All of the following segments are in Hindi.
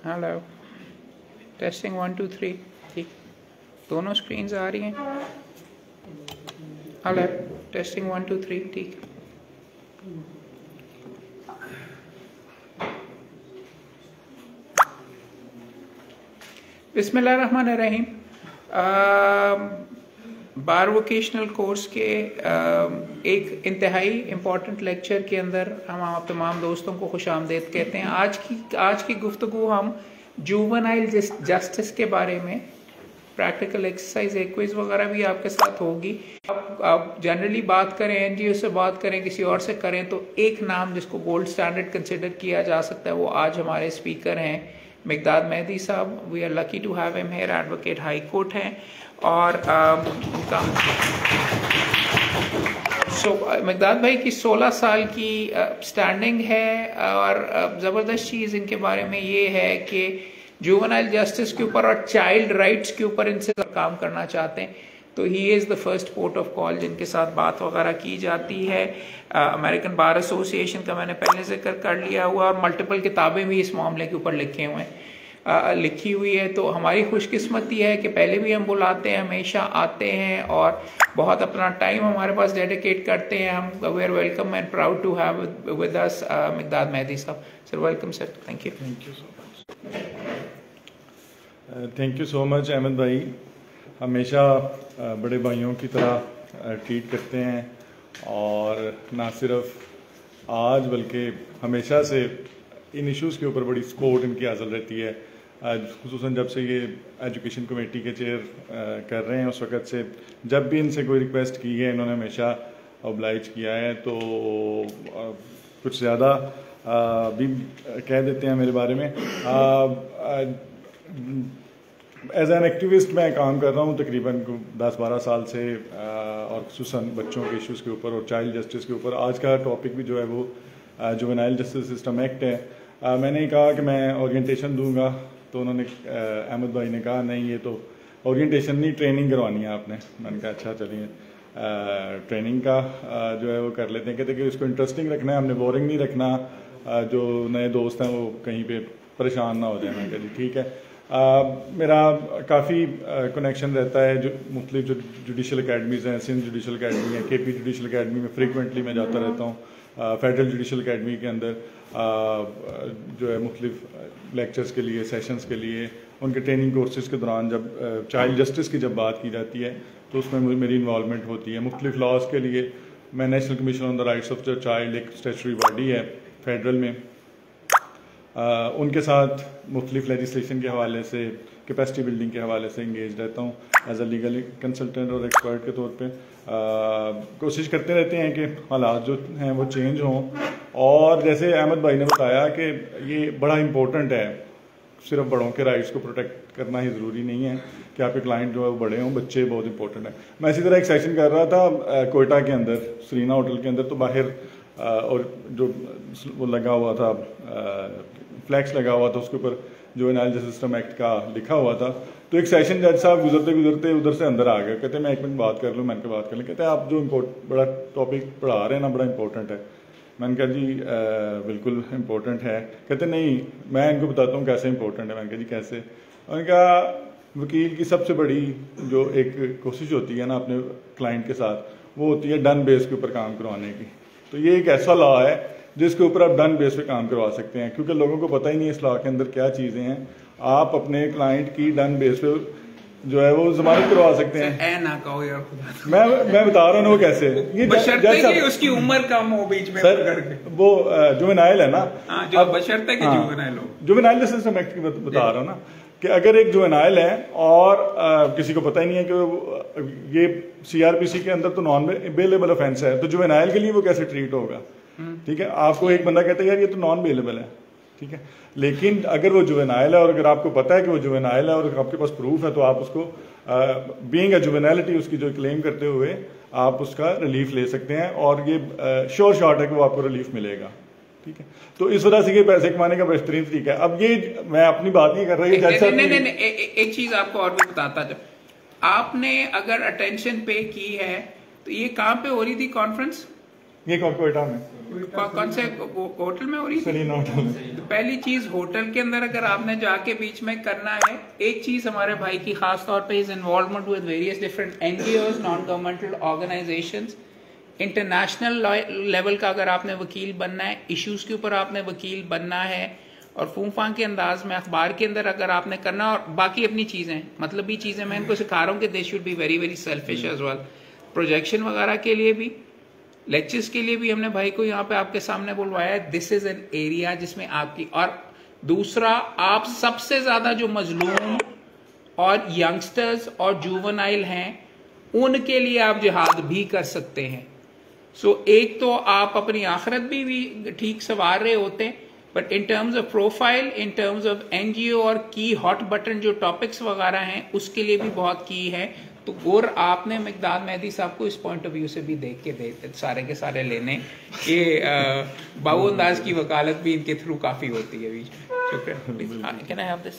Hello, testing 1 2 3। ठीक, दोनों स्क्रीन्स आ रही हैं। Hello, testing 1 2 3। ठीक, बिस्मिल्लाहिर्रहमानिर्रहीम। बार वोकेशनल कोर्स के एक इंतहाई इम्पॉर्टेंट लेक्चर के अंदर हम आप तमाम दोस्तों को खुशामदीद कहते हैं। आज की गुफ्तगू हम जुवेनाइल जस्टिस के बारे में, प्रैक्टिकल एक्सरसाइज क्विज वगैरह भी आपके साथ होगी। आप जनरली बात करें, एनजीओ से बात करें, किसी और से करें, तो एक नाम जिसको गोल्ड स्टैंडर्ड कंसिडर किया जा सकता है वो आज हमारे स्पीकर हैं मिकदाद मेहदी साहब। We are lucky to have him here. Advocate high court हैं और मिकदाद भाई की 16 साल की स्टैंडिंग है और ज़बरदस्त चीज़ इनके बारे में ये है कि जुवेनाइल जस्टिस के ऊपर और चाइल्ड राइट्स के ऊपर इनसे काम करना चाहते हैं, तो he is the first port of call जिनके साथ बात वगैरह की जाती है। अमेरिकन बार एसोसिएशन का मैंने पहले जिक्र कर लिया हुआ और मल्टीपल किताबें भी इस मामले के ऊपर लिखी हुई है। तो हमारी खुशकिस्मती है कि पहले भी हम बुलाते हैं, हमेशा आते हैं और बहुत अपना टाइम हमारे पास डेडिकेट करते हैं। हम we are welcome and proud to have with us Miqdad Mehdi साहब। Sir welcome sir. Thank you so much. Thank you so much Ahmad भाई। हमेशा बड़े भाइयों की तरह ट्रीट करते हैं और ना सिर्फ आज बल्कि हमेशा से इन इश्यूज़ के ऊपर बड़ी सपोर्ट इनकी हासिल रहती है। खुसूसन जब से ये एजुकेशन कमेटी के चेयर कर रहे हैं उस वक़्त से जब भी इनसे कोई रिक्वेस्ट की है इन्होंने हमेशा ऑब्लाइज किया है। तो कुछ ज़्यादा भी कह देते हैं मेरे बारे में। एज एन एक्टिविस्ट मैं काम कर रहा हूँ तकरीबन 10-12 साल से और खुसूसन बच्चों के इश्यूज़ के ऊपर और चाइल्ड जस्टिस के ऊपर। आज का टॉपिक भी जो है वो जुवेनाइल जस्टिस सिस्टम एक्ट है। मैंने कहा कि मैं ओरिएंटेशन दूंगा, तो उन्होंने अहमद भाई ने कहा नहीं ये तो ओरिएंटेशन नहीं ट्रेनिंग करवानी है आपने। मैंने कहा अच्छा चलिए ट्रेनिंग का जो है वो कर लेते हैं। कहते कि इसको इंटरेस्टिंग रखना है, हमने बोरिंग नहीं रखना, जो नए दोस्त हैं वो कहीं पे परेशान ना हो जाए। मैंने कहा जी ठीक है। मेरा काफ़ी कनेक्शन रहता है जो मुख्तलिफ जो जुडिशल अकेडमीज़ हैं, सिंध जुडिशल अकेडमी है, केपी जुडिशल अकेडमी में फ्रीक्वेंटली मैं जाता रहता हूँ। फेडरल जुडिशल अकेडमी के अंदर जो है मुख्तलिफ लेक्चर्स के लिए, सेशंस के लिए, उनके ट्रेनिंग कोर्सेज़ के दौरान जब चाइल्ड जस्टिस की जब बात की जाती है तो उसमें मेरी इन्वॉल्वमेंट होती है। मुख्तलिफ लॉज के लिए मैं national commission on the rights of the child, एक स्टैट्यूटरी बॉडी है फेडरल में, उनके साथ मुख्तलिफ लेजिस्लेशन के हवाले से, कैपेसिटी बिल्डिंग के हवाले से इंगेज रहता हूँ एज अ लीगल कंसल्टेंट और एक्सपर्ट के तौर पे। कोशिश करते रहते हैं कि हालात जो हैं वो चेंज हों। और जैसे अहमद भाई ने बताया कि ये बड़ा इम्पोर्टेंट है, सिर्फ बड़ों के राइट्स को प्रोटेक्ट करना ही ज़रूरी नहीं है कि आपके क्लाइंट जो है वो बड़े हों, बच्चे बहुत इंपॉर्टेंट है। मैं इसी तरह एक सेशन कर रहा था कोयटा के अंदर, सरीना होटल के अंदर, तो बाहर और जो वो लगा हुआ था फ्लैक्स लगा हुआ था, उसके ऊपर जुवेनाइल जस्टिस सिस्टम एक्ट का लिखा हुआ था। तो एक सेशन जज साहब गुजरते गुजरते उधर से अंदर आ गए। कहते मैं एक मिनट बात कर लूँ। मैंने बात कर लें। कहते आप जो बड़ा टॉपिक पढ़ा रहे हैं ना बड़ा इंपॉर्टेंट है। मैंने कहा जी बिल्कुल इम्पोर्टेंट है। कहते नहीं मैं इनको बताता हूँ कैसे इंपॉर्टेंट है। मैंने कहा जी कैसे? उन्होंने कहा वकील की सबसे बड़ी जो एक कोशिश होती है ना अपने क्लाइंट के साथ, वो होती है डन बेस के ऊपर काम करवाने की। तो ये एक ऐसा लॉ है जिसके ऊपर आप डन बेस पे काम करवा सकते हैं, क्योंकि लोगों को पता ही नहीं इस लॉ के अंदर क्या चीज़ें हैं। आप अपने क्लाइंट की डन बेस पे जो है वो जमानत करवा सकते हैं। ना कहो यार खुदा। मैं बता रहा हूँ वो कैसे। ये बशर्ते कि उसकी उम्र कम हो बीच में सर, वो जुवेनाइल है ना, जो बशर्ते कि जुवेनाइल हो। जुवेनाइल जस्टिस सिस्टम एक्ट की बता रहा हूँ ना कि अगर एक जुवेनाइल है और किसी को पता ही नहीं है कि ये सीआरपीसी के अंदर तो नॉन बेलेबल ऑफेंस है, तो जुवेनाइल के लिए वो कैसे ट्रीट होगा? ठीक है, आपको एक बंदा कहता है यार ये तो नॉन बेलेबल है, ठीक है, लेकिन अगर वो जुवेनाइल है और अगर आपको पता है कि वो जुवेनाइल है और आपके पास प्रूफ है, तो आप उसको बीइंग अ जुवेनालिटी उसकी जो क्लेम करते हुए आप उसका रिलीफ ले सकते हैं और ये श्योर शॉट है कि वो आपको रिलीफ मिलेगा। ठीक है, तो इस वजह से ये पैसे कमाने का बेहतरीन तरीका है। अब ये मैं अपनी बात नहीं कर रही। एक चीज आपको और भी बताता था, आपने अगर अटेंशन पे की है तो ये कहाँ पे हो रही थी कॉन्फ्रेंस? ये कोयटा में कौन से होटल में हो रही सलीना होटल में। तो पहली चीज होटल के अंदर अगर आपने जाके बीच में करना है, एक चीज हमारे भाई की खास तौर पे is involvement with various different NGOs, non governmental organisations. International level का अगर आपने वकील बनना है, इश्यूज के ऊपर आपने वकील बनना है, और फूंफां के अंदाज में अखबार के अंदर अगर आपने करना, और बाकी अपनी चीजें मतलब भी चीजें मैं इनको सिखा रहा हूँ कि they should be very very selfish as well. Projection वगैरह के लिए भी, लेक्चर्स के लिए भी हमने भाई को यहाँ पे आपके सामने बुलवाया है। दिस इज एन एरिया जिसमें आपकी, और दूसरा आप सबसे ज्यादा जो मजलूम और यंगस्टर्स और जुवेनाइल हैं उनके लिए आप जिहाद भी कर सकते हैं। सो एक तो आप अपनी आखिरत भी ठीक संवार रहे होते हैं, but in terms of profile, in terms of NGO और की हॉट बटन जो टॉपिक्स वगैरह हैं उसके लिए भी बहुत की है। तो और आपने मिकदाद मेहदी साहब को इस पॉइंट ऑफ व्यू से भी देख के सारे के सारे लेने कि बाबू अंदाज की वकालत भी इनके थ्रू काफी होती है बीच में। शुक्रिया। कैन आई हैव दिस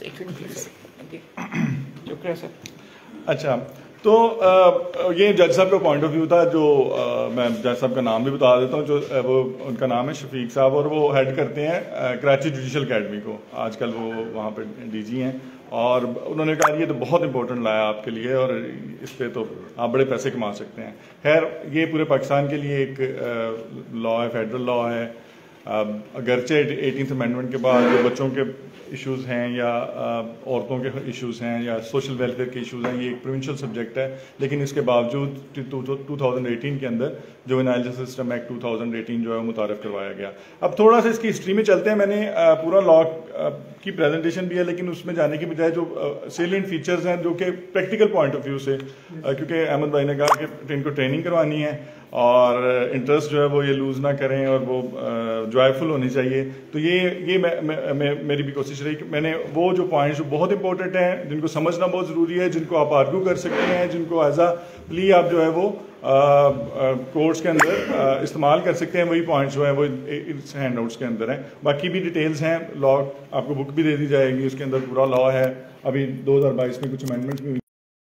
शुक्रिया सर। अच्छा, तो ये जज साहब का पॉइंट ऑफ व्यू था, जो मैं जज साहब का नाम भी बता देता हूँ, जो वो उनका नाम है शफीक साहब, और वो हेड करते हैं कराची जुडिशल अकेडमी को। आजकल वो वहाँ पे डीजी हैं, और उन्होंने कहा ये तो बहुत इंपॉर्टेंट लाया आपके लिए, और इस पे तो आप बड़े पैसे कमा सकते हैं। खैर, ये पूरे पाकिस्तान के लिए एक लॉ है, फेडरल लॉ है। अगरचे 18th अमेंडमेंट के बाद जो बच्चों के इश्यूज हैं या औरतों के इश्यूज हैं या सोशल वेलफेयर के इश्यूज हैं, ये एक प्रोविंशियल सब्जेक्ट है, लेकिन इसके बावजूद 2018 के अंदर जुवेनाइल जस्टिस सिस्टम एक्ट 2018 जो है वो मुतारफ करवाया गया। अब थोड़ा सा इसकी हिस्ट्री में चलते हैं। मैंने पूरा लॉ की प्रेजेंटेशन भी है, लेकिन उसमें जाने की बजाय जो सेलिएंट फीचर्स हैं जो कि प्रैक्टिकल पॉइंट ऑफ व्यू से, क्योंकि अहमद भाई ने कहा कि इनको ट्रेनिंग करवानी है और इंटरेस्ट जो है वो ये लूज ना करें और वो जॉयफुल होनी चाहिए, तो ये मेरी भी कोशिश रही कि मैंने वो जो पॉइंट्स जो बहुत इंपॉर्टेंट हैं, जिनको समझना बहुत ज़रूरी है, जिनको आप आर्ग्यू कर सकते हैं, जिनको एज अ प्ली आप जो है वो कोर्ट्स के अंदर इस्तेमाल कर सकते हैं, वही पॉइंट्स जो है वो इस हैंड आउट्स के अंदर हैं। बाकी भी डिटेल्स हैं, लॉ आपको बुक भी दे दी जाएगी, उसके अंदर पूरा लॉ है। अभी 2022 में कुछ अमेंडमेंट भी हुई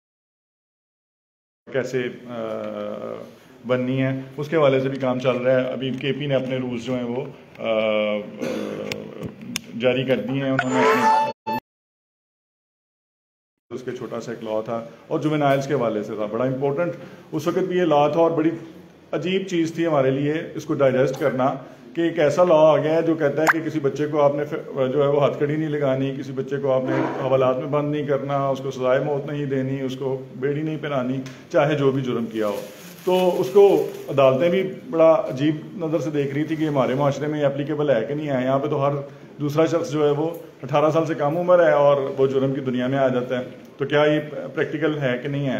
कैसे बननी है, उसके हवाले से भी काम चल रहा है। अभी केपी ने अपने रूल्स जो हैं वो जारी कर दिए हैं, उन्होंने अपने उसके छोटा सा एक लॉ था, और जुवेनाइल्स के हवाले से था, बड़ा इंपॉर्टेंट उस वक्त भी ये लॉ था, और बड़ी अजीब चीज़ थी हमारे लिए इसको डाइजेस्ट करना कि एक ऐसा लॉ आ गया है जो कहता है कि किसी बच्चे को आपने जो है वो हथकड़ी नहीं लगानी, किसी बच्चे को आपने हवालात में बंद नहीं करना, उसको सजाए मौत नहीं देनी, उसको बेड़ी नहीं पहनानी, चाहे जो भी जुर्म किया हो। तो उसको अदालतें भी बड़ा अजीब नज़र से देख रही थी कि हमारे माशरे में एप्लीकेबल है कि नहीं है। यहाँ पे तो हर दूसरा शख्स जो है वो 18 साल से कम उम्र है और वो जुर्म की दुनिया में आ जाता है, तो क्या ये प्रैक्टिकल है कि नहीं है।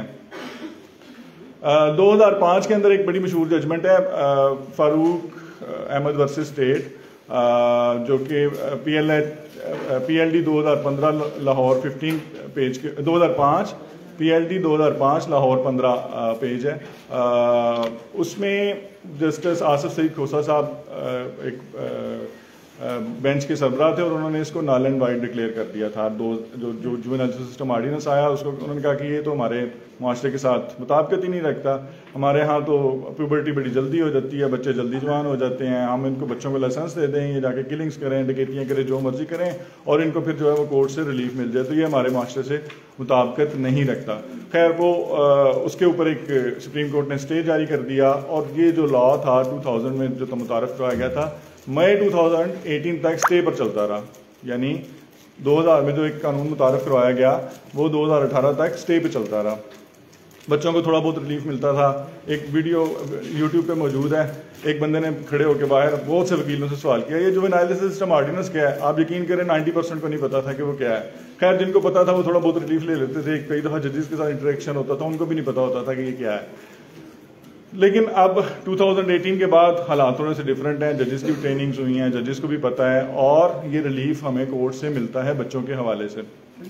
2005 के अंदर एक बड़ी मशहूर जजमेंट है फारूक अहमद वर्सेस स्टेट, जो कि PLD 2015 लाहौर 15 पेज के 2005 PLD 2005 लाहौर 15 पेज है। उसमें जस्टिस आसिफ सईद खोसा साहब एक बेंच के सरबराह थे, और उन्होंने इसको नल एंड वाइड डिक्लेयर कर दिया था। जो जुवेनाइल जस्टिस सिस्टम ऑर्डिनेंस आया उसको उन्होंने कहा कि ये तो हमारे माशरे के साथ मुताबिकत ही नहीं रखता। हमारे यहाँ तो प्यूबर्टी बड़ी जल्दी हो जाती है, बच्चे जल्दी जवान हो जाते हैं, हम इनको बच्चों को लाइसेंस दे दें, ये जाके किलिंग्स करें, डकैतियाँ करें, जो मर्जी करें, और इनको फिर जो है वो कोर्ट से रिलीफ मिल जाए, तो ये हमारे माशरे से मुताबिकत नहीं रखता। खैर वो उसके ऊपर एक सुप्रीम कोर्ट ने स्टे जारी कर दिया, और ये जो लॉ था 2000 में जो मुतारफ कराया गया था, मई 2018 तक स्टे पर चलता रहा। यानी 2000 में जो एक कानून मुतारफ करवाया गया वो 2018 तक स्टे पे चलता रहा। बच्चों को थोड़ा बहुत रिलीफ मिलता था। एक वीडियो यूट्यूब पे मौजूद है, एक बंदे ने खड़े होकर बाहर बहुत से वकीलों से सवाल किया, ये जुवेनाइल जस्टिस सिस्टम ऑर्डिनेंस क्या है। आप यकीन करें 90% को नहीं पता था कि वो क्या है। खैर जिनको पता था वो थोड़ा बहुत रिलीफ ले लेते थे, कई दफ़ा जजेस के साथ इंटरेक्शन होता था, उनको भी नहीं पता होता था कि ये क्या है। लेकिन अब 2018 के बाद हालात थोड़े से डिफरेंट हैं, जजेस की ट्रेनिंग्स हुई हैं, जजेस को भी पता है, और ये रिलीफ हमें कोर्ट से मिलता है बच्चों के हवाले से।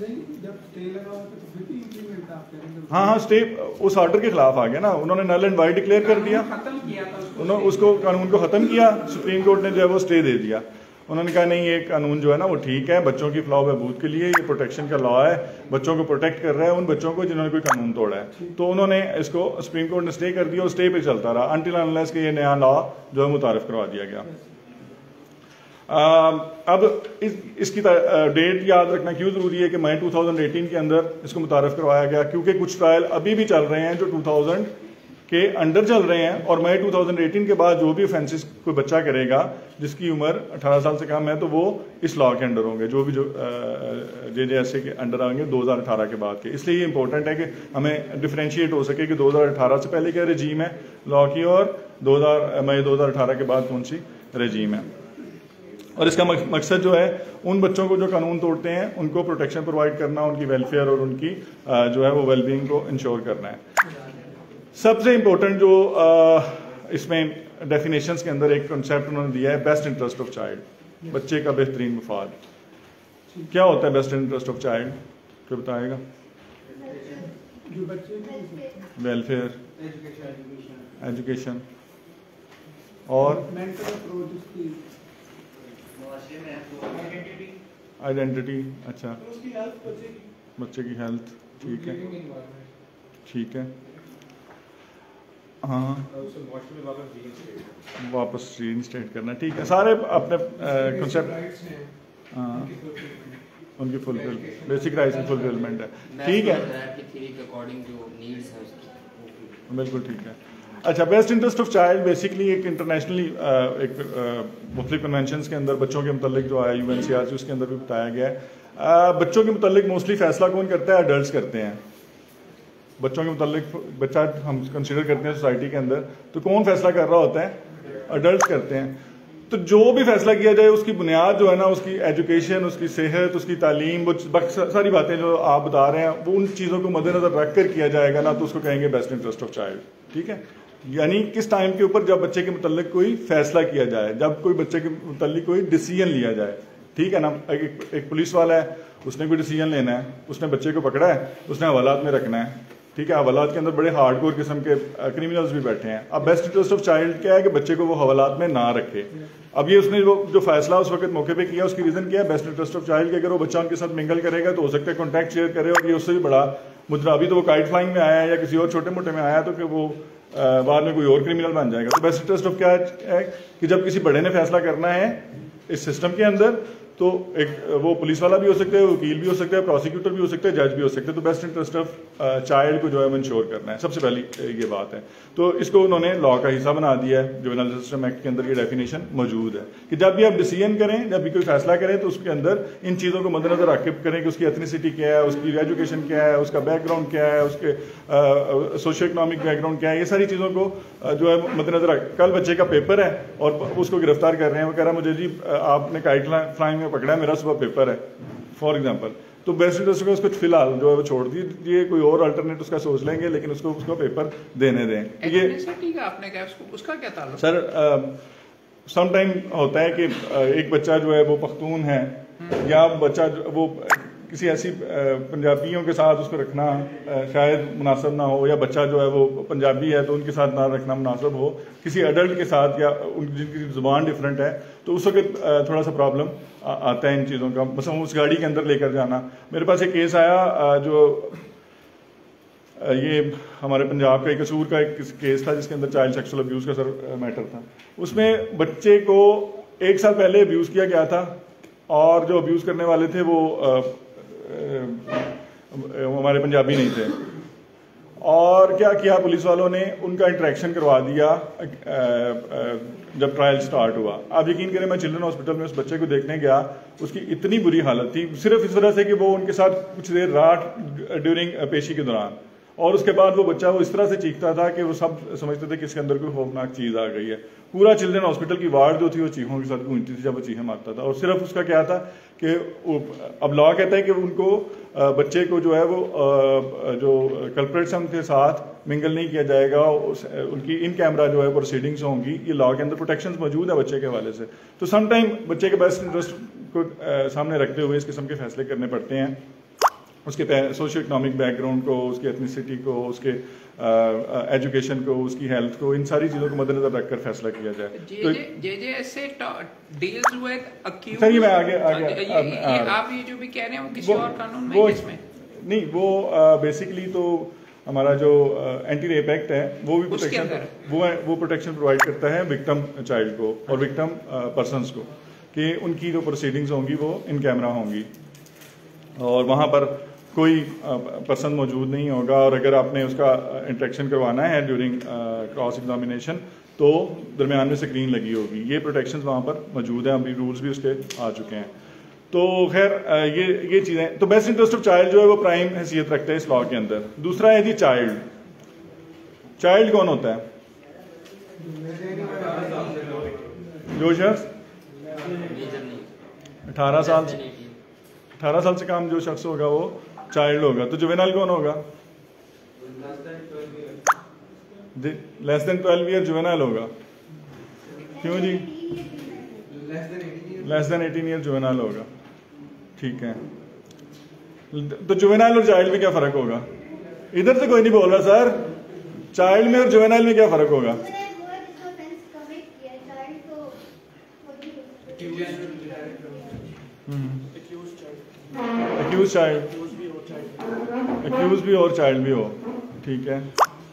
हाँ, स्टे उस ऑर्डर के खिलाफ आ गया ना, उन्होंने नल एंड वाइड डिक्लेयर कर दिया, उन्होंने उसको कानून को ख़त्म किया, सुप्रीम कोर्ट ने जो है वो स्टे दे दिया। उन्होंने कहा नहीं, ये कानून जो है ना वो ठीक है, बच्चों की फलाह बहबूद के लिए ये प्रोटेक्शन का लॉ है, बच्चों को प्रोटेक्ट कर रहा है उन बच्चों को जिन्होंने कोई कानून तोड़ा है। तो उन्होंने इसको सुप्रीम कोर्ट ने स्टे कर दिया और स्टे पे चलता रहा अनटिल अनलेस के ये नया लॉ जो है मुतारिफ करवा दिया गया। अब इसकी डेट याद रखना क्यों जरूरी है कि मई 2018 के अंदर इसको मुतारिफ करवाया गया, क्योंकि कुछ ट्रायल अभी भी चल रहे हैं जो 2000 के अंडर चल रहे हैं, और मई 2018 के बाद जो भी ऑफेंसेस कोई बच्चा करेगा जिसकी उम्र 18 साल से कम है तो वो इस लॉ के अंडर होंगे, जो भी जो JJSA के अंडर आएंगे 2018 के बाद के। इसलिए ये इंपॉर्टेंट है कि हमें डिफ्रेंशिएट हो सके कि 2018 से पहले क्या रजीम है लॉ की और मई 2018 के बाद कौन सी रजीम है। और इसका मकसद जो है उन बच्चों को जो कानून तोड़ते हैं उनको प्रोटेक्शन प्रोवाइड करना, उनकी वेलफेयर और उनकी जो है वो वेलबींग को इंश्योर करना है। सबसे इंपॉर्टेंट जो इसमें डेफिनेशंस के अंदर एक कॉन्सेप्ट उन्होंने दिया है, बेस्ट इंटरेस्ट ऑफ चाइल्ड, बच्चे का बेहतरीन मफाद। क्या होता है बेस्ट इंटरेस्ट ऑफ चाइल्ड, क्या बताएगा? वेलफेयर, एजुकेशन और आइडेंटिटी। अच्छा, बच्चे की हेल्थ, ठीक है ठीक है। हाँ, वापस रीइंस्टेट करना, ठीक है। सारे अपने कॉन्सेप्ट, हाँ, उनकी फुलफिल बेसिक राइट्स की फुलफिलमेंट है, ठीक है, बिल्कुल ठीक है। अच्छा, best interest of child basically एक इंटरनेशनली मुख्तलिफ कन्वेंशंस के अंदर बच्चों के मुतल्लिक जो आया UNCRC उसके अंदर भी बताया गया है। बच्चों के मुतल्लिक मोस्टली फैसला कौन करता है? अडल्ट्स करते हैं। बच्चों के मुतल्लिक बच्चा हम कंसिडर करते हैं सोसाइटी के अंदर, तो कौन फैसला कर रहा होता है? अडल्ट करते हैं। तो जो भी फैसला किया जाए उसकी बुनियाद जो है ना, उसकी एजुकेशन, उसकी सेहत, उसकी तालीम, वो सारी बातें जो आप बता रहे हैं वो उन चीज़ों को मद्देनजर रख कर किया जाएगा ना, तो उसको कहेंगे बेस्ट इंटरेस्ट ऑफ चाइल्ड, ठीक है। यानी किस टाइम के ऊपर, जब बच्चे के मुतल्लिक कोई फैसला किया जाए, जब कोई बच्चे के मुतल्लिक कोई डिसीजन लिया जाए, ठीक है ना। एक पुलिस वाला है, उसने कोई डिसीजन लेना है, उसने बच्चे को पकड़ा है, उसने हवालात में रखना है, ठीक है। हवालात के अंदर बड़े हार्डकोर किस्म के क्रिमिनल्स भी बैठे हैं। अब बेस्ट इंटरेस्ट ऑफ चाइल्ड क्या है कि बच्चे को वो हवालात में ना रखे। अब ये उसने जो फैसला उस वक्त मौके पे किया, उसकी रीजन क्या है? बेस्ट इंटरेस्ट ऑफ चाइल्ड के अगर वो बच्चा उनके साथ मिंगल करेगा तो हो सकता है कॉन्टैक्ट शेयर करे और ये उससे भी बड़ा मुद्रा। अभी तो वो काइट फ्लाइंग में आया है या किसी और छोटे मोटे में आया तो कि वो बाद में कोई और क्रिमिनल बन जाएगा। तो बेस्ट इंटरेस्ट ऑफ क्या है कि जब किसी बड़े ने फैसला करना है इस सिस्टम के अंदर, तो एक वो पुलिस वाला भी हो सकता है, वकील भी हो सकता है, प्रोसिक्यूटर भी हो सकता है, जज भी हो सकते हैं। तो बेस्ट इंटरेस्ट ऑफ चाइल्ड को जो है इंश्योर करना है, सबसे पहली ये बात है। तो इसको उन्होंने लॉ का हिस्सा बना दिया है। जुवेनाइल जस्टिस सिस्टम एक्ट के अंदर ये डेफिनेशन मौजूद है कि जब भी आप डिसीजन करें, जब भी कोई फैसला करें, तो उसके अंदर इन चीज़ों को मद्देनजर रख के करें कि उसकी एथनिसिटी क्या है, उसकी एजुकेशन क्या है, उसका बैकग्राउंड क्या है, उसके सोशियो इकोनॉमिक बैकग्राउंड क्या है, ये सारी चीज़ों को जो है मद्देनजर रख। कल बच्चे का पेपर है और उसको गिरफ्तार कर रहे हैं, वो कह रहा है मुझे जी आपने काइट फ्लाइंग में पकड़ा है, मेरा सुबह पेपर है फॉर एग्जांपल। तो बेस्ट इंटरेस्ट को उसको फिलहाल जो है वो छोड़ दीजिए, कोई और अल्टरनेट उसका सोच लेंगे, लेकिन उसको पेपर देने दें। ये आपने क्या उसका क्या ताल्लुक? सर सम टाइम होता है कि एक बच्चा जो है वो पख्तून है या बच्चा वो किसी ऐसी पंजाबियों के साथ उसको रखना शायद मुनासिब ना हो, या बच्चा जो है वो पंजाबी है तो उनके साथ ना रखना मुनासिब हो, किसी एडल्ट के साथ या जिनकी ज़ुबान डिफरेंट है, तो उस वक्त थोड़ा सा प्रॉब्लम आता है इन चीज़ों का। बस उस गाड़ी के अंदर लेकर जाना। मेरे पास एक केस आया जो ये हमारे पंजाब का एक कसूर का एक केस था जिसके अंदर चाइल्ड सेक्सुअल अब्यूज़ का सर मैटर था। उसमें बच्चे को 1 साल पहले अब्यूज़ किया गया था और जो अब्यूज़ करने वाले थे वो हमारे पंजाबी नहीं थे। और क्या किया पुलिस वालों ने, उनका इंटरेक्शन करवा दिया जब ट्रायल स्टार्ट हुआ। आप यकीन करें, मैं चिल्ड्रन हॉस्पिटल में उस बच्चे को देखने गया, उसकी इतनी बुरी हालत थी सिर्फ इस वजह से कि वो उनके साथ कुछ देर रहा ड्यूरिंग पेशी के दौरान, और उसके बाद वो बच्चा वो इस तरह से चीखता था कि वो सब समझते थे कि इसके अंदर कोई खौफनाक चीज़ आ गई है। पूरा चिल्ड्रन हॉस्पिटल की वार्ड जो थी वो चीखों के साथ गूंजती थी जब वो चीखें मारता था। और सिर्फ उसका क्या था कि अब लॉ कहता है कि उनको बच्चे को जो है वो जो कल्प्रेट्स हैं उनके साथ मिंगल नहीं किया जाएगा, उनकी इन कैमरा जो है प्रोसीडिंग्स होंगी। ये लॉ के अंदर प्रोटेक्शंस मौजूद है बच्चे के हवाले से। तो सम टाइम बच्चे के बेस्ट इंटरेस्ट को सामने रखते हुए इस किस्म के फैसले करने पड़ते हैं। उसके सोशो इकोनॉमिक बैकग्राउंड को, उसके एथनिसिटी को, उसके एजुकेशन को, उसकी हेल्थ को, इन सारी चीज़ों को मद्देनजर रखकर फैसला किया जाए। सही मैं आगे आप ये जो भी कह रहे हैं वो किसी और कानून में किसमें नहीं, वो बेसिकली तो हमारा जो एंटी रेप एक्ट है वो भी प्रोटेक्शन वो प्रोटेक्शन प्रोवाइड करता है विक्टिम चाइल्ड को और विक्टिम पर्सनस को, कि उनकी जो प्रोसीडिंग्स होंगी वो इन कैमरा होंगी और वहाँ पर कोई पर्सन मौजूद नहीं होगा, और अगर आपने उसका इंटरेक्शन करवाना है ड्यूरिंग क्रॉस एग्जामिनेशन तो दरमियान में स्क्रीन लगी होगी। ये प्रोटेक्शंस वहाँ पर मौजूद हैं, अभी रूल्स भी उसके आ चुके हैं। तो खैर ये चीज़ें, तो बेस्ट इंटरेस्ट ऑफ चाइल्ड जो है वो प्राइम हैसियत रखते हैं इस लॉ के अंदर। दूसरा है जी चाइल्ड। चाइल्ड कौन होता है? जो शख्स 18 साल से कम जो शख्स होगा वो चाइल्ड होगा। तो जुवेनाइल कौन होगा? लेस देन 12 ईयर जुवेनाइल होगा। क्यों जी? लेस देन 18 ईयर जुवेनाइल होगा। ठीक है, तो जुवेनाइल और चाइल्ड में क्या फर्क होगा? इधर से कोई नहीं बोल रहा सर। चाइल्ड में और जुवेनाइल में क्या फर्क होगा? एक्यूज चाइल्ड, एक्यूज भी और चाइल्ड भी हो। ठीक है,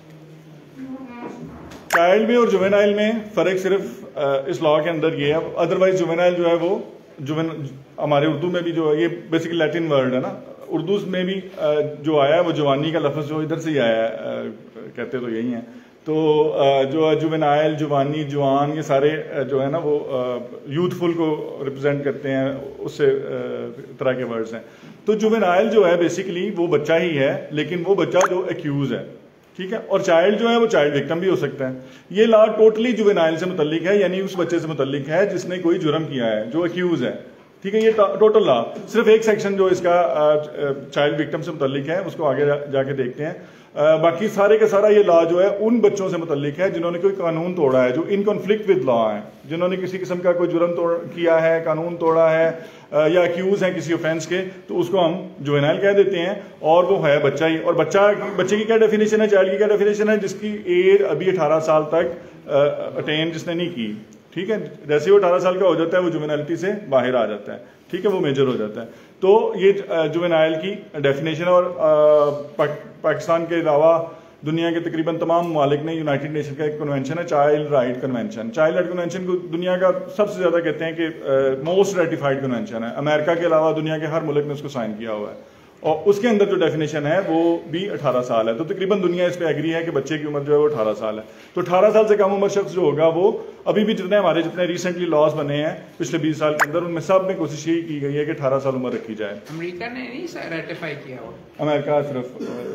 चाइल्ड में और जुवेनाइल में फ़र्क सिर्फ इस लॉ के अंदर ये है। अदरवाइज जुवेनाइल जो है वो हमारे उर्दू में भी जो है, ये बेसिकली लैटिन वर्ड है ना, उर्दू में भी जो आया है वो जवानी का लफ्ज़ जो इधर से ही आया है, कहते तो यही है। तो जो जुवेनाइल, जवानी, जवान, ये सारे जो है ना वो यूथफुल को रिप्रेजेंट करते हैं, उससे तरह के वर्ड्स हैं। तो जुवेनाइल जो है बेसिकली वो बच्चा ही है, लेकिन वो बच्चा जो एक्यूज है। ठीक है, और चाइल्ड जो है वो चाइल्ड विक्टिम भी हो सकता है। ये लॉ टोटली जुवेनाइल से मुतल्लिक है, यानी उस बच्चे से मुतल्लिक है जिसने कोई जुर्म किया है, जो एक्यूज है। ठीक है, ये टोटल लॉ, सिर्फ एक सेक्शन जो इसका चाइल्ड विक्टिम से मुतल्लिक है उसको आगे जाके देखते हैं। बाकी सारे का सारा ये लॉ जो है उन बच्चों से मुतल्लिक है जिन्होंने कोई कानून तोड़ा है, जो इन कॉन्फ्लिक्ट विद लॉ है, जिन्होंने किसी किस्म का कोई जुर्म किया है, कानून तोड़ा है या अक्यूज है किसी ऑफेंस के, तो उसको हम जुवेनाइल कह देते हैं और वो है बच्चा ही। और बच्चे की क्या डेफिनेशन है, चाइल्ड की क्या डेफिनेशन है? जिसकी एज अभी 18 साल तक अटेन जिसने नहीं की। ठीक है, जैसे वो 18 साल का हो जाता है वो जुवेनाइलिटी से बाहर आ जाता है। ठीक है, वो मेजर हो जाता है। तो ये जुवेनाइल की डेफिनेशन। और पाकिस्तान के अलावा दुनिया के तकरीबन तमाम ममालिक ने यूनाइटेड नेशन का एक कन्वेंशन है, child right convention. Child right convention को दुनिया का सबसे ज़्यादा कहते हैं कि मोस्ट रेटिफाइड कन्वेंशन है। अमेरिका के अलावा दुनिया के हर मुल्क ने उसको साइन किया हुआ है और उसके अंदर जो डेफिनेशन है वो भी 18 साल है। तो तकरीबन दुनिया इस पर एग्री है कि बच्चे की उम्र जो है वो 18 साल है। तो 18 साल से कम उम्र शख्स जो होगा वो अभी भी जितने रिसेंटली लॉज बने हैं पिछले 20 साल के अंदर, उनमें सब में कोशिश यही की गई है कि 18 साल उम्र रखी जाए। अमेरिका ने नहीं रेटिफाई किया हुआ, अमेरिका सिर्फ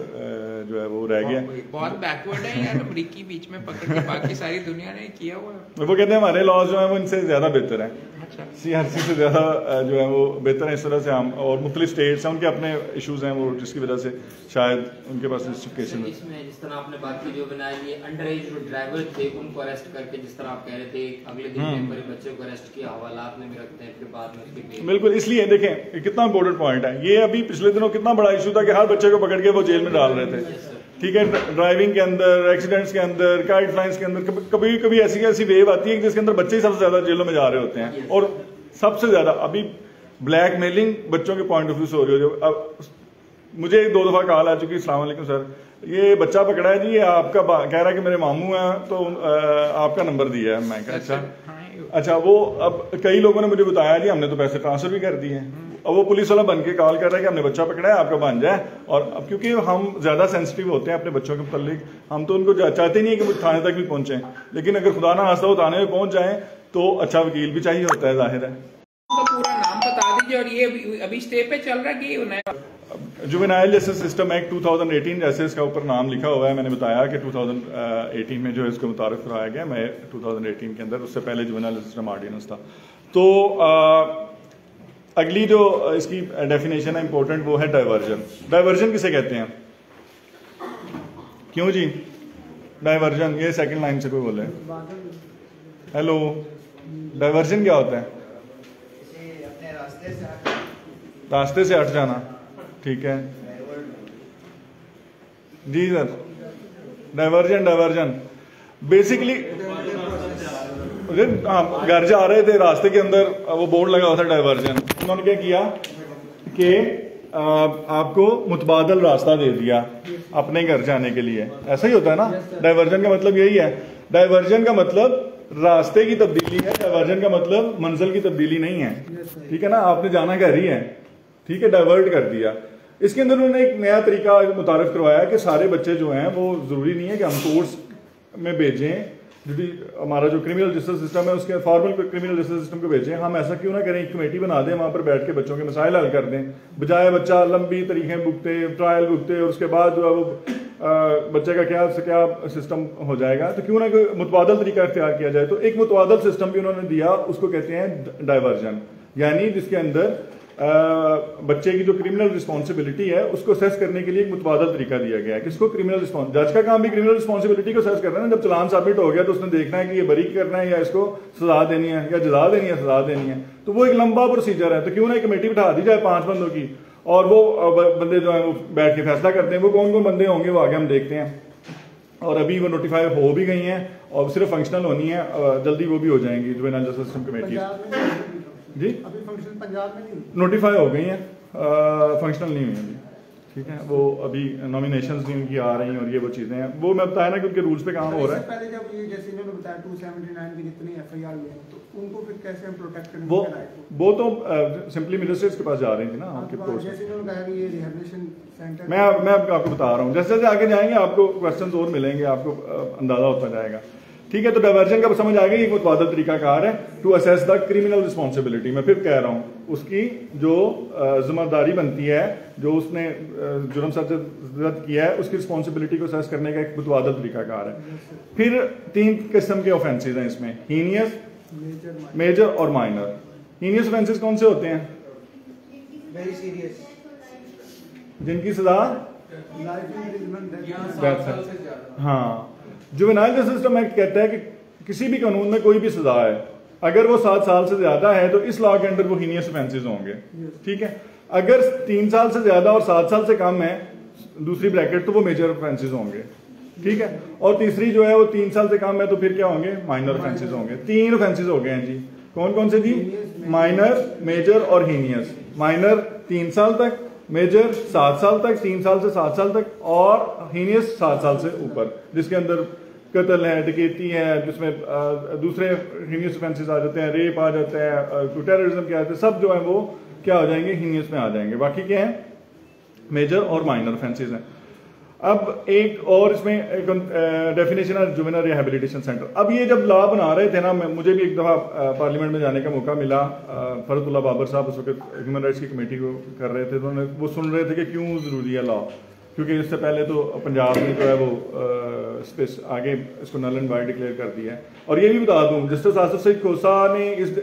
जो है वो रह गया। बहुत बैकवर्ड है यार, अमेरिकी बीच में पकड़ के बाकी सारी दुनिया ने किया हुआ है। वो कहते हैं हमारे लॉज जो है वो इनसे ज्यादा बेहतर है। अच्छा, CRC से ज्यादा जो है वो बेहतर है। इस तरह से हम और मुख्तलिफ स्टेट्स हैं उनके अपने इशूज हैं वो, जिसकी वजह से शायद उनके पास जस्टिफिकेशन। इसमें जिस तरह आपने बात की जो बनाई ये अंडर एज जो ड्राइवर थे उनको अरेस्ट करके, जिस तरह आप कह रहे थे अगले दिन बड़े बच्चे को अरेस्ट किया, हवालात में भी रखते हैं, फिर बाद में उसके बिल्कुल। इसलिए देखें कितना इंपॉर्टेंट पॉइंट है ये। अभी पिछले दिनों कितना बड़ा इशू था कि हर बच्चे को पकड़ के वो जेल में डाल रहे थे। ठीक है, ड्राइविंग के अंदर, एक्सीडेंट्स के अंदर, काइट फ्लाइंस के अंदर, कभी कभी ऐसी वेव आती है जिसके अंदर बच्चे ही सबसे ज्यादा जेलों में जा रहे होते हैं। और सबसे ज्यादा अभी ब्लैकमेलिंग बच्चों के पॉइंट ऑफ व्यू से हो रही है। अब मुझे 2 दफा कॉल आ चुकी, अस्सलाम वालेकुम सर, ये बच्चा पकड़ा है जी, ये आपका कह रहा है कि मेरे मामू हैं तो आपका नंबर दिया है। मैं कहा अच्छा। वो अब कई लोगों ने मुझे बताया जी हमने तो पैसे ट्रांसफर भी कर दिए हैं। अब वो पुलिस वाला बन के कॉल कर रहा है कि हमने बच्चा पकड़ा है, आपका बन जाए। और अब क्योंकि हम ज्यादा सेंसिटिव होते हैं अपने बच्चों के मुतालिक, हम तो उनको चाहते नहीं है कि वो थाने तक भी पहुंचे, लेकिन अगर खुदा ना खास्ता वो थाने में पहुंच जाए तो अच्छा वकील भी चाहिए होता है, जाहिर है। पूरा नाम बता दीजिए। और ये अभी स्टे पे चल रहा है कि जुवेनाइल जस्टिस सिस्टम एक्ट 2018 जैसे इसका ऊपर नाम लिखा हुआ है। मैंने बताया कि 2018 में जो इसको मुतारिफ कराया गया, मैं 2018 के अंदर, उससे पहले जुवेनाइल सिस्टम ऑर्डिनेंस था। तो अगली जो इसकी डेफिनेशन है इंपॉर्टेंट वो है डाइवर्जन। डाइवर्जन किसे कहते हैं? क्यों जी डाइवर्जन? ये सेकंड लाइन से कोई बोले। हेलो, डाइवर्जन क्या होता है? रास्ते से हट जाना। ठीक है, जी सर, डाइवर्जन बेसिकली घर जा रहे थे, रास्ते के अंदर वो बोर्ड लगा हुआ था डाइवर्जन। उन्होंने क्या किया कि आपको मुतबादल रास्ता दे दिया अपने घर जाने के लिए। ऐसा ही होता है ना, डाइवर्जन का मतलब यही है। डाइवर्जन का मतलब रास्ते की तब्दीली है, डाइवर्जन का मतलब मंजिल की तब्दीली नहीं है। ठीक है ना, आपने जाना घर ही है, ठीक है, डाइवर्ट कर दिया। इसके अंदर उन्होंने एक नया तरीका मुतारिफ करवाया कि सारे बच्चे जो हैं वो जरूरी नहीं है कि हम कोर्स में भेजें, हमारा जो क्रिमिनल जस्टिस सिस्टम है उसके फॉर्मल क्रिमिनल जस्टिस सिस्टम को भेजें। हम ऐसा क्यों ना करें, एक कमेटी बना दें, वहां पर बैठ के बच्चों के मसाइल हल कर दें, बजाय बच्चा लंबी तरीकें भुगते, ट्रायल भुगते और उसके बाद जो है वो बच्चे का क्या सिस्टम हो जाएगा। तो क्यों ना कोई मुतबादल तरीका इख्तियार किया जाए। तो एक मुतबादल सिस्टम भी उन्होंने दिया, उसको कहते हैं डाइवर्जन, यानी जिसके अंदर बच्चे की जो क्रिमिनल रिस्पॉन्सिबिलिटी है उसको असेस करने के लिए एक मुतबादल तरीका दिया गया है। किसको? Criminal response. जज का काम भी क्रिमिनल रिस्पॉन्सिबिलिटी को असेस करना है। जब चालान सबमिट हो गया तो उसने देखना है कि ये बरी करना है या इसको सजा देनी है, या जजा देनी है, सजा देनी है। तो वो एक लंबा प्रोसीजर है। तो क्यों ना एक कमेटी बिठा दी जाए 5 बंदों की, और वो बंदे जो है वो बैठ के फैसला करते हैं। वो कौन कौन बंदे होंगे वो आगे हम देखते हैं, और अभी वो नोटिफाई हो भी गई हैं और सिर्फ फंक्शनल होनी है, जल्दी वो भी हो जाएंगी जुवेनाइल जस्टिस सिस्टम कमेटी। जी अभी फंक्शन पंजाब में नहीं नोटिफाई हो गई हैं, फंक्शनल नहीं हुई अभी। ठीक है, वो अभी नॉमिनेशंस भी उनकी आ रही हैं और ये वो चीजें हैं। वो मैं बताया ना कि उनके रूल्स पे काम हो रहा है। पहले जब ये जैसे इन्होंने बताया 279 की जितनी एफआईआर हुई तो उनको फिर कैसे हम प्रोटेक्ट करेंगे? वो तो सिंपली मिनिस्टर्स के पास जा रही थी ना आपके पोस्ट। जैसे इन्होंने कहा कि ये रिहैबिलिटेशन सेंटर, मैं आपको बता रहा हूँ, जैसे जैसे आगे जाएंगे आपको क्वेश्चंस और मिलेंगे, आपको अंदाजा होता जाएगा। ठीक है, तो डाइवर्जन का समझ आ गया, एक मुतबादल तरीकाकार है to assess the criminal responsibility. मैं फिर कह रहा हूँ, उसकी जो जिम्मेदारी बनती है, जो उसने जुर्म सरजद किया है, उसकी रिस्पॉन्सिबिलिटी को असेस करने का एक मुतबादल तरीकाकार है। फिर 3 किस्म के ऑफेंसेज हैं इसमें, हीनियस, मेजर और माइनर। हीनियस ऑफेंसेज कौन से होते हैं? वेरी सीरियस, जिनकी सजा लाइफ इंप्रिजनमेंट। हाँ, जुवेनाइल जस्टिस सिस्टम एक्ट कहता है कि किसी भी कानून में कोई भी सजा है, अगर वो 7 साल से ज्यादा है तो इस लॉ के अंदर वो हीनियस ऑफेंसेस होंगे। ठीक है, अगर 3 साल से ज्यादा और 7 साल से कम है, दूसरी ब्रैकेट, तो वो मेजर ऑफेंसेस होंगे। ठीक है, और तीसरी जो है वो 3 साल से कम है तो फिर क्या होंगे? माइनर ऑफेंसेस होंगे। 3 ऑफेंसेस हो गए हैं जी। कौन कौन से जी? माइनर, मेजर और हीनियस। माइनर 3 साल तक, मेजर 7 साल तक, 3 साल से 7 साल तक, और हीनियस 7 साल से ऊपर, जिसके अंदर कत्ल है, डकैती है, जिसमें दूसरे हीनियस ऑफेंसेस आ जाते हैं, रेप आ जाता है, टेररिज्म क्या आते हैं, सब जो है वो क्या हो जाएंगे? हीनियस में आ जाएंगे। बाकी क्या है? मेजर और माइनर ऑफेंसेस हैं। अब एक और इसमें डेफिनेशन है जुवेनाइल रिहैबिलिटेशन सेंटर। अब ये जब लॉ बना रहे थे ना, मुझे भी एक दफा पार्लियामेंट में जाने का मौका मिला। फरतुल्लाह बाबर साहब उस वक्त ह्यूमन राइट्स की कमेटी को कर रहे थे, तो वो सुन रहे थे कि क्यों जरूरी है लॉ, क्योंकि इससे पहले तो पंजाब में जो है वो स्पेस आगे इसको नल एंड वाइड डिक्लेयर कर दिया है। और ये भी बता दूं, जस्टिस आसिफ सईद खोसा ने इस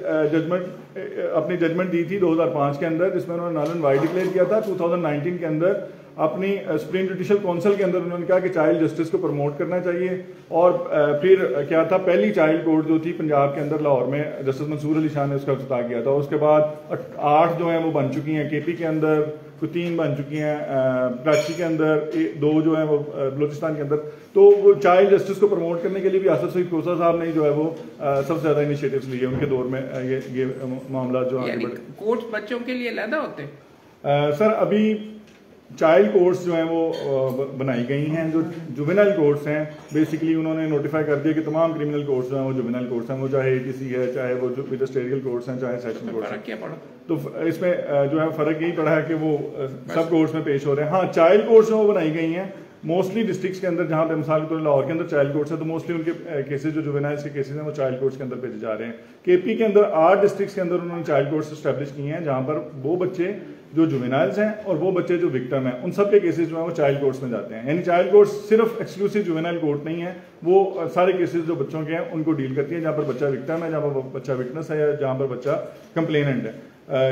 अपनी जजमेंट दी थी 2005 के अंदर, जिसमें उन्होंने नल एंड वाइड डिक्लेयर किया था। 2019 के अंदर अपनी सुप्रीम जुडिशल काउंसिल के अंदर उन्होंने कहा कि चाइल्ड जस्टिस को प्रमोट करना चाहिए। और फिर क्या था, पहली चाइल्ड कोर्ट जो थी पंजाब के अंदर लाहौर में, जस्टिस मंसूर अली शाह ने उसका इफ्तिताह किया था। उसके बाद 8 जो है वो बन चुकी हैं, केपी के अंदर कोई 3 बन चुकी हैं, कराची के अंदर 2 जो है वो बलूचिस्तान के अंदर। तो वो चाइल्ड जस्टिस को प्रमोट करने के लिए भी आसिफ सईद खोसा साहब ने जो है वो सबसे ज्यादा इनिशिएटिव्स लिए उनके दौर में। ये मामला जो आगे बढ़े, कोर्ट्स बच्चों के लिए अलग होते सर, अभी चाइल्ड कोर्ट्स जो हैं वो बनाई गई हैं। जो जुवेनाइल कोर्ट्स हैं, बेसिकली उन्होंने नोटिफाई कर दिया कि तमाम क्रिमिनल कोर्ट्स जो हैं वो जुवेनाइल कोर्ट्स हैं, वो चाहे एटीसी है, चाहे वो जो मिनिस्टेरियल कोर्ट्स हैं, चाहे सेक्शन कोर्ट्स हैं। क्या पड़ा? तो इसमें जो है फर्क यही पड़ा है कि वो सब कोर्ट्स में पेश हो रहे हैं। हाँ, चाइल्ड कोर्ट्स जो बनाई गई हैं मोस्टली डिस्ट्रिक्ट्स के अंदर, जहां पे मिसाल के तौर पर लाहौर के अंदर चाइल्ड कोर्ट्स है, तो मोस्टली उनके केसेस जो जुवेनाइल्स के केसेस हैं वो चाइल्ड कोर्ट्स के अंदर भेजे जा रहे हैं। केपी के अंदर 8 डिस्ट्रिक्ट्स के अंदर उन्होंने चाइल्ड कोर्ट्स एस्टेब्लिश किए हैं, जहां पर वो बच्चे जो जुवेनाइल्स हैं और वो बच्चे जो विक्टिम हैं, उन सब के केसेस जो है वो चाइल्ड कोर्ट्स में जाते हैं। यानी चाइल्ड कोर्ट्स सिर्फ एक्सक्लूसिव जुवेनाइल कोर्ट नहीं है, वो सारे केसेस जो बच्चों के हैं उनको डील करती है, जहां पर बच्चा विक्टिम है, जहां पर बच्चा विटनेस है, या जहां पर बच्चा कंप्लेनेंट है।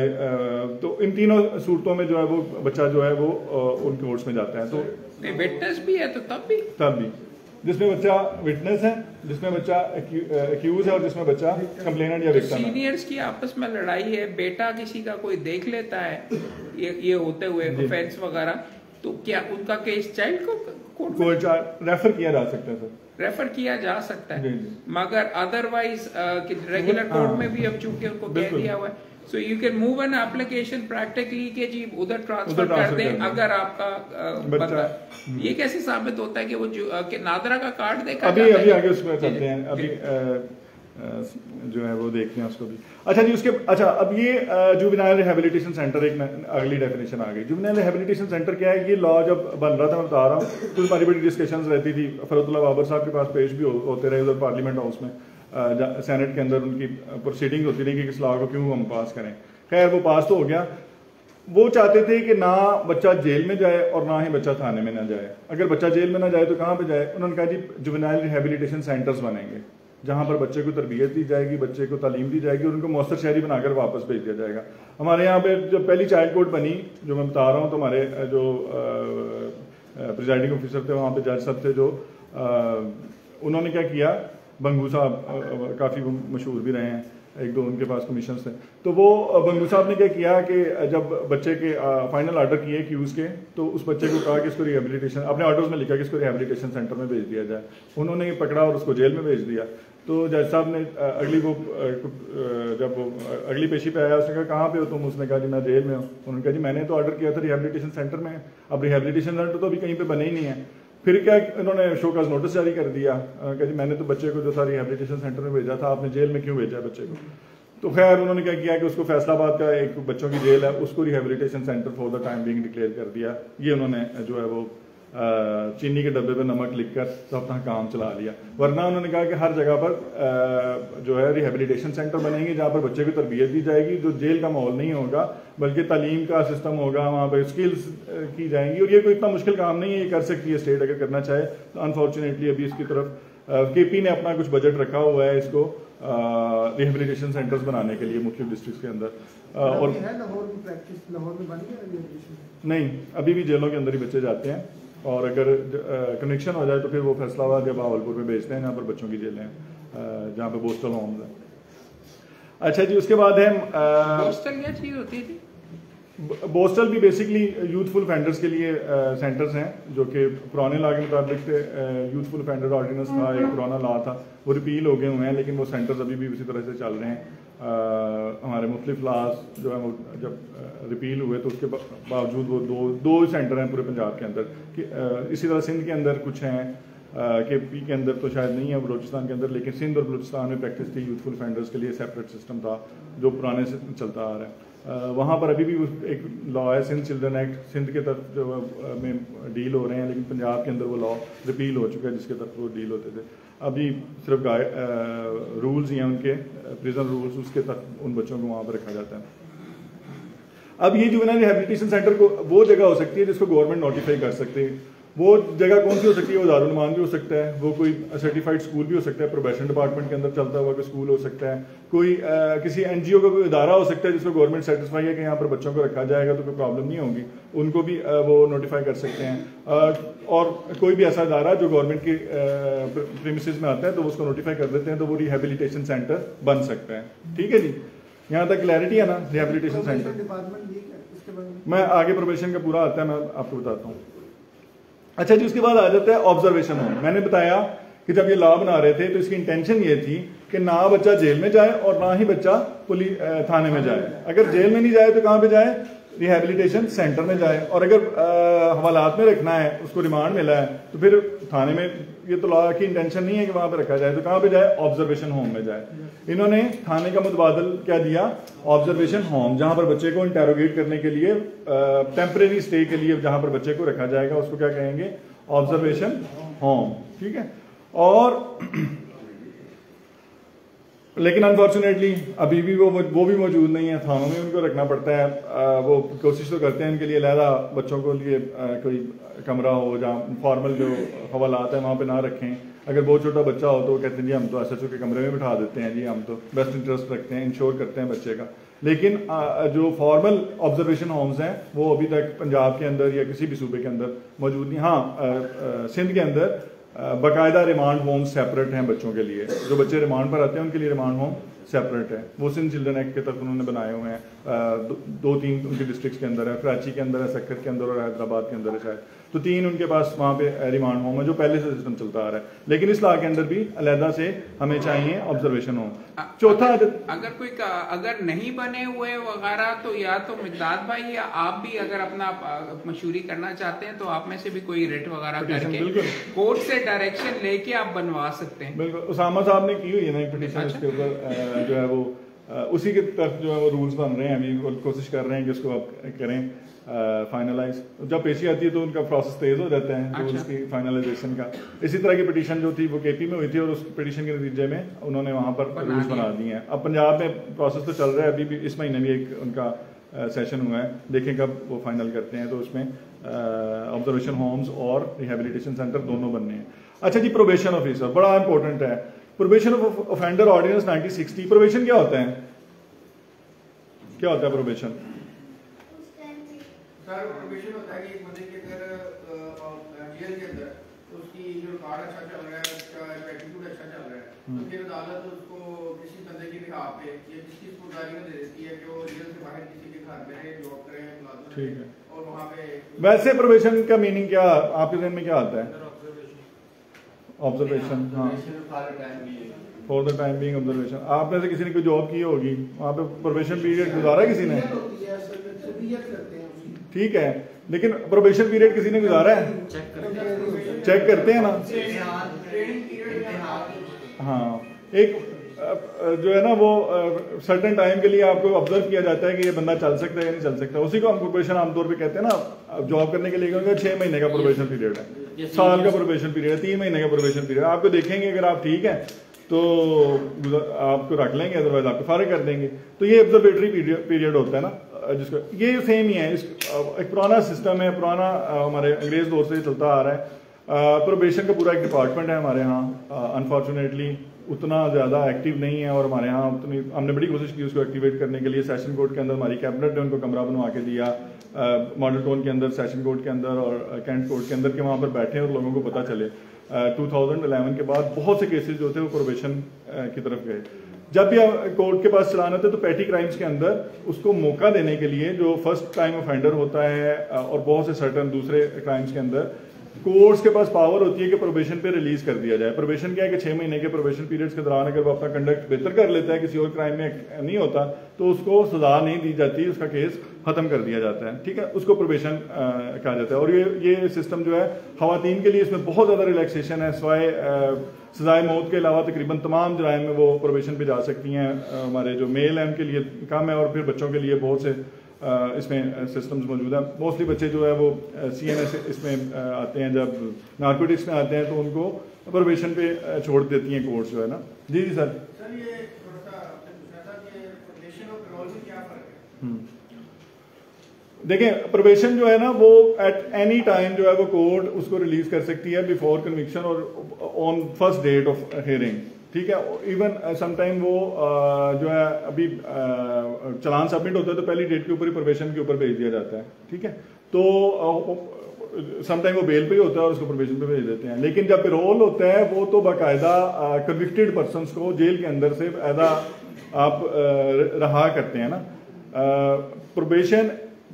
तो इन तीनों सूरतों में जो है वो बच्चा जो है वो उन कोर्ट्स में जाता है। तो विटनेस भी है तो तब भी जिसमें बच्चा विटनेस है, जिसमें बच्चा एक्यूज है और जिसमें बच्चा कंप्लेनेंट या विक्टिम है। सीनियर्स की आपस में लड़ाई है, बेटा किसी का कोई देख लेता है ये होते हुए ऑफेंस वगैरह, तो क्या उनका केस चाइल्ड को रेफर किया जा सकता है सर, रेफर किया जा सकता है, जी, जी। मगर अदरवाइज रेगुलर कोर्ट में भी अब चूंकि उनको कह दिया हुआ है, so you can move an application practically के जी उधर ट्रांसफर कर दें अगर आपका बंदा। ये कैसे साबित होता है कि वो कि नादरा का कार्ड देखा अभी आगे उसमें चलते हैं, अभी जो है वो देखते हैं उसको भी। अच्छा जी, अच्छा अब ये जुवेनाइल रिहैबिलिटेशन सेंटर एक अगली डेफिनेशन आ गई। जुवेनाइल रिहैबिलिटेशन सेंटर क्या है? ये लॉ जब बन रहा था, मैं बता रहा हूँ, तो हमारी बड़ी डिस्कशंस रहती थी। फरहतुल्लाह बाबर साहब के पास पेश भी होते रहे उधर पार्लियामेंट हाउस में, सेनेट के अंदर उनकी प्रोसीडिंग होती रही कि इस लॉ को क्यों हम पास करें। खैर वो पास तो हो गया। वो चाहते थे कि ना बच्चा जेल में जाए और ना ही बच्चा थाने में ना जाए। अगर बच्चा जेल में ना जाए तो कहाँ पे जाए? उन्होंने कहा जी जुवेनाइल रिहैबिलिटेशन सेंटर्स बनेंगे जहाँ पर बच्चे को तरबियत दी जाएगी, बच्चे को तालीम दी जाएगी और उनको मौसर शहरी बनाकर वापस भेज दिया जाएगा। हमारे यहाँ पे जब पहली चाइल्ड कोर्ट बनी, जो मैं बता रहा हूँ, तो हमारे जो प्रिजाइडिंग ऑफिसर थे वहाँ पे जज साहब थे, जो उन्होंने क्या किया, बंगू साहब काफ़ी मशहूर भी रहे हैं, एक दो उनके पास कमीशन थे, तो वो बंगू साहब ने क्या किया कि जब बच्चे के फाइनल ऑर्डर किए क्यूज के, तो उस बच्चे को कहा कि इसको रिहेबिलिटेशन, अपने ऑर्डर्स में लिखा कि इसको रिहेबिलिटेशन सेंटर में भेज दिया जाए। उन्होंने पकड़ा और उसको जेल में भेज दिया। तो जज साहब ने जब वो अगली पेशी पे आया, उसने कहा कहाँ पे हो तुम? उसने कहा जी मैं जेल में हूँ। उन्होंने कहा जी मैंने तो ऑर्डर किया था रिहेबिलिटेशन सेंटर में, अब रिहेबिलिटेशन सेंटर तो अभी कहीं पे बने ही नहीं है। फिर क्या इन्होंने शोकाज नोटिस जारी कर दिया, कहा जी मैंने तो बच्चे को जो था रिहेबिलिटेशन सेंटर में भेजा था, आपने जेल में क्यों भेजा बच्चे को? तो खैर उन्होंने क्या किया कि उसको फैसलाबाद का एक बच्चों की जेल है, उसको rehabilitation centre for the time being declare कर दिया। ये उन्होंने जो है वो चीनी के डब्बे पे नमक लिखकर तो अपना काम चला लिया। वरना उन्होंने कहा कि हर जगह पर जो है रिहेबिलिटेशन सेंटर बनेंगे जहाँ पर बच्चे को तरबियत दी जाएगी, जो जेल का माहौल नहीं होगा बल्कि तालीम का सिस्टम होगा, वहाँ पर स्किल्स की जाएंगी। और ये कोई इतना मुश्किल काम नहीं है, ये कर सकती है स्टेट अगर करना चाहे। तो अनफॉर्चुनेटली अभी इसकी तरफ केपी ने अपना कुछ बजट रखा हुआ है इसको रिहेबिलिटेशन सेंटर्स बनाने के लिए मुख्तलिफ डिस्ट्रिक्ट के अंदर। और लाहौर की प्रैक्टिस, लाहौर में बन गया रिहेबिलिटेशन? नहीं, अभी भी जेलों के अंदर ही बच्चे जाते हैं, और अगर कनेक्शन हो जाए तो फिर वो फैसलाबाद या बहावलपुर में भेजते हैं, जहाँ पर बच्चों की जेलें हैं, जहाँ पे पोस्टल होम्स हैं। अच्छा जी, उसके बाद है पोस्टल क्या चीज होती थी? पोस्टल भी बेसिकली यूथफुल ऑफेंडर्स के लिए सेंटर्स हैं, जो कि पुराने लॉ के मुताबिक थे। यूथफुल ऑफेंडर ऑर्डिनेंस था, एक पुराना लॉ था, वो रिपील हो गए हुए हैं, लेकिन वो सेंटर्स अभी भी उसी तरह से चल रहे हैं। हमारे मुख्तलिफ लॉज जो है वो जब रिपील हुए तो उसके बावजूद वो दो सेंटर हैं पूरे पंजाब के अंदर कि इसी तरह सिंध के अंदर कुछ हैं, केपी के अंदर तो शायद नहीं है, बलोचिस्तान के अंदर, लेकिन सिंध और बलोचिस्तान में प्रैक्टिस थी यूथफुल ऑफेंडर्स के लिए सेपरेट सिस्टम था जो पुराने से चलता आ रहा है। वहाँ पर अभी भी एक लॉ है, सिंध चिल्ड्रन एक्ट, सिंध के तरफ जो में डील हो रहे हैं, लेकिन पंजाब के अंदर वो लॉ रिपील हो चुका है जिसके तरफ वो डील होते थे। अभी सिर्फ रूल्स हैं उनके, प्रिजन रूल्स, उसके तक उन बच्चों को वहाँ पर रखा जाता है। अब ये जुवेनाइल रिहैबिलिटेशन सेंटर को वो जगह हो सकती है जिसको गवर्नमेंट नोटिफाई कर सकते हैं। वो जगह कौन सी हो सकती है? वो दारुल मान भी हो सकता है, वो कोई सर्टिफाइड स्कूल भी हो सकता है, प्रोबेशन डिपार्टमेंट के अंदर चलता हुआ कोई स्कूल हो सकता है, कोई किसी एनजीओ का कोई इदारा हो सकता है जिसको गवर्नमेंट सेटिस्फाई है कि यहाँ पर बच्चों को रखा जाएगा तो कोई प्रॉब्लम नहीं होगी, उनको भी वो नोटिफाई कर सकते हैं। और कोई भी ऐसा इदारा जो गवर्नमेंट की प्रीमिसेस में आता है तो उसको नोटिफाई कर देते हैं, तो वो रिहेबिलिटेशन सेंटर बन सकता है। ठीक है जी, यहाँ तक क्लैरिटी है ना? रिहेबिलिटेशन सेंटर मैं आगे प्रोबेशन का पूरा आता है, मैं आपको बताता हूँ। अच्छा जी, उसके बाद आ जाता है ऑब्जर्वेशन होम। मैंने बताया कि जब ये लॉ बना रहे थे तो इसकी इंटेंशन ये थी कि ना बच्चा जेल में जाए और ना ही बच्चा थाने में जाए। अगर जेल में नहीं जाए तो कहाँ पे जाए? रिहेबिलिटेशन सेंटर में जाए। और अगर हवालात में रखना है, उसको रिमांड मिला है, तो फिर थाने में, ये तो लॉ की इंटेंशन नहीं है कि वहां पे रखा जाए, तो कहाँ पे जाए? ऑब्जर्वेशन होम में जाए। इन्होंने थाने का मुतबादल क्या दिया? ऑब्जर्वेशन होम, जहां पर बच्चे को इंटेरोगेट करने के लिए, टेम्परेरी स्टे के लिए जहां पर बच्चे को रखा जाएगा उसको क्या कहेंगे? Observation home. ठीक है। और लेकिन अनफॉर्चुनेटली अभी भी वो भी मौजूद नहीं है, थानों में उनको रखना पड़ता है। वो कोशिश तो करते हैं इनके लिए अलहदा बच्चों को लिए कोई कमरा हो जहाँ फॉर्मल जो हवालात है वहाँ पे ना रखें। अगर बहुत छोटा बच्चा हो तो वो कहते हैं जी हम तो एसएचओ के कमरे में बिठा देते हैं, जी हम तो बेस्ट इंटरेस्ट रखते हैं, इंश्योर करते हैं बच्चे का। लेकिन जो फॉर्मल ऑब्जर्वेशन होम्स हैं वो अभी तक पंजाब के अंदर या किसी भी सूबे के अंदर मौजूद नहीं। हाँ, सिंध के अंदर बाकायदा रिमांड होम सेपरेट हैं बच्चों के लिए, जो बच्चे रिमांड पर आते हैं उनके लिए रिमांड होम सेपरेट है। वो सिंध चिल्ड्रन एक्ट के तहत उन्होंने बनाए हुए हैं, 2-3 उनके डिस्ट्रिक्ट के अंदर है, कराची के अंदर है, सक्कर के अंदर और हैदराबाद के अंदर है शायद, तो 3 उनके पास वहाँ पे रिमांड होम है जो पहले से सिस्टम चलता आ रहा है। लेकिन इस लॉ के अंदर भी अलहदा से हमें चाहिए ऑब्जर्वेशन होम। चौथा, अगर कोई अगर नहीं बने हुए वगैरह तो या तो मिकदाद भाई या आप भी अगर अपना मशहूरी करना चाहते हैं तो आप में से भी कोई रिट वगैरह करके कोर्ट से डायरेक्शन लेके आप बनवा सकते हैं। बिल्कुल, उसामा साहब ने की हुई है ना एक पिटीशन, उसके ऊपर जो है वो उसी के तरफ जो है वो रूल्स बन रहे हैं, अभी कोशिश कर रहे हैं कि उसको आप करें फाइनलाइज। जब पेशी आती है तो उनका प्रोसेस तेज हो जाता है, तो उसकी फाइनलाइजेशन का। इसी तरह की पिटीशन जो थी वो केपी में हुई थी और उस पिटीशन के नतीजे में उन्होंने वहां पर रूल्स बना दिए हैं। अब पंजाब में प्रोसेस तो चल रहा है, अभी भी इस महीने भी एक उनका सेशन हुआ है, देखें कब वो फाइनल करते हैं। तो उसमें ऑब्जर्वेशन होम्स और रिहेबिलिटेशन सेंटर दोनों बनने हैं। अच्छा जी, प्रोबेशन ऑफिसर बड़ा इंपॉर्टेंट है। Probation of offender ordinance 1960। Probation क्या होता है, क्या होता है प्रोबेशन? सर प्रोबेशन होता है कि एक बंदे के अगर जेल के अंदर उसकी जो रिकॉर्ड अच्छा चल रहा है, उसका एटीट्यूड अच्छा चल रहा है, तो फिर अदालत उसको किसी बंदे की बिहाफ पे या किसी स्पॉन्सरी में दे देती है कि वो जेल से बाहर किसी के घर में रहे, जॉब करे, मुलाजमत। ठीक है। और वहाँ पे वैसे प्रोबेशन का मीनिंग क्या आपके ज़हन में क्या आता है? ऑब्जर्वेशन, हाँ, for the time being observation. आप में से किसी ने कोई जॉब की होगी, वहाँ पे प्रोबेशन पीरियड गुजारा किसी ने? ठीक है, लेकिन प्रोबेशन पीरियड किसी ने गुजारा है? चेक करते हैं ना। हाँ, एक जो है ना वो सर्टेन टाइम के लिए आपको ऑब्जर्व किया जाता है कि ये बंदा चल सकता है या नहीं चल सकता, उसी को हम प्रोबेशन आमतौर पे कहते हैं ना। जॉब करने के लिए 6 महीने का प्रोबेशन पीरियड है, साल का प्रोबेशन पीरियड है, 3 महीने का प्रोबेशन पीरियड। आपको देखेंगे अगर आप ठीक है तो आपको रख लेंगे, अदरवाइज आपको फारिग कर देंगे। तो ये ऑब्जर्वेटरी पीरियड होता है ना, जिसको ये सेम ही है। एक पुराना सिस्टम है, पुराना हमारे अंग्रेज दौर से चलता आ रहा है। प्रोबेशन का पूरा एक डिपार्टमेंट है हमारे यहाँ। अनफॉर्चुनेटली उतना ज़्यादा एक्टिव नहीं है और हमारे यहाँ उतनी, हमने बड़ी कोशिश की उसको एक्टिवेट करने के लिए। सेशन कोर्ट के अंदर हमारी कैबिनेट ने उनको कमरा बनवा के दिया, मॉडल टाउन के अंदर, सेशन कोर्ट के अंदर और कैंट कोर्ट के अंदर, के वहाँ पर बैठे और लोगों को पता चले। 2011 के बाद बहुत से केसेस जो थे वो प्रोबेशन की तरफ गए। जब भी कोर्ट के पास चलाना था तो पैटी क्राइम्स के अंदर उसको मौका देने के लिए जो फर्स्ट टाइम ऑफेंडर होता है और बहुत से सर्टन दूसरे क्राइम्स के अंदर कोर्ट्स के पास पावर होती है कि प्रोबेशन पे रिलीज कर दिया जाए। प्रोबेशन क्या है कि 6 महीने के प्रोबेशन पीरियड्स के दौरान अगर वो अपना कंडक्ट बेहतर कर लेता है, किसी और क्राइम में नहीं होता, तो उसको सजा नहीं दी जाती, उसका केस खत्म कर दिया जाता है। ठीक है, उसको प्रोबेशन कहा जाता है। और ये सिस्टम जो है खवातीन के लिए इसमें बहुत ज्यादा रिलैक्सेशन है। सवाए सजाए मौत के अलावा तकरीबन तमाम जराइम में वो प्रोबेशन पे जा सकती हैं। हमारे जो मेल है उनके लिए कम है और फिर बच्चों के लिए बहुत से इसमें सिस्टम्स मौजूद है। मोस्टली बच्चे जो है वो CNS इसमें आते हैं, जब नार्कोटिक्स में आते हैं तो उनको प्रोबेशन पे छोड़ देती हैं कोर्ट्स जो है ना। जी जी सर। ये थोड़ा सा पूछना था कि प्रोबेशन और पैरोल में क्या फर्क है? देखें, प्रोबेशन जो है ना वो एट एनी टाइम जो है वो कोर्ट उसको रिलीज कर सकती है बिफोर कन्विक्शन और on first date of hearing. ठीक है, इवन समटाइम वो जो है अभी चालान सबमिट होता है तो पहली डेट के ऊपर ही प्रोबेशन के ऊपर भेज दिया जाता है। ठीक है, तो समटाइम वो बेल पे ही होता है और उसको प्रोबेशन पे भेज देते हैं। लेकिन जब पेरोल होता है वो तो बाकायदा कन्विक्टेड पर्सनस को जेल के अंदर से एदा आप रहा करते हैं ना। प्रोबेशन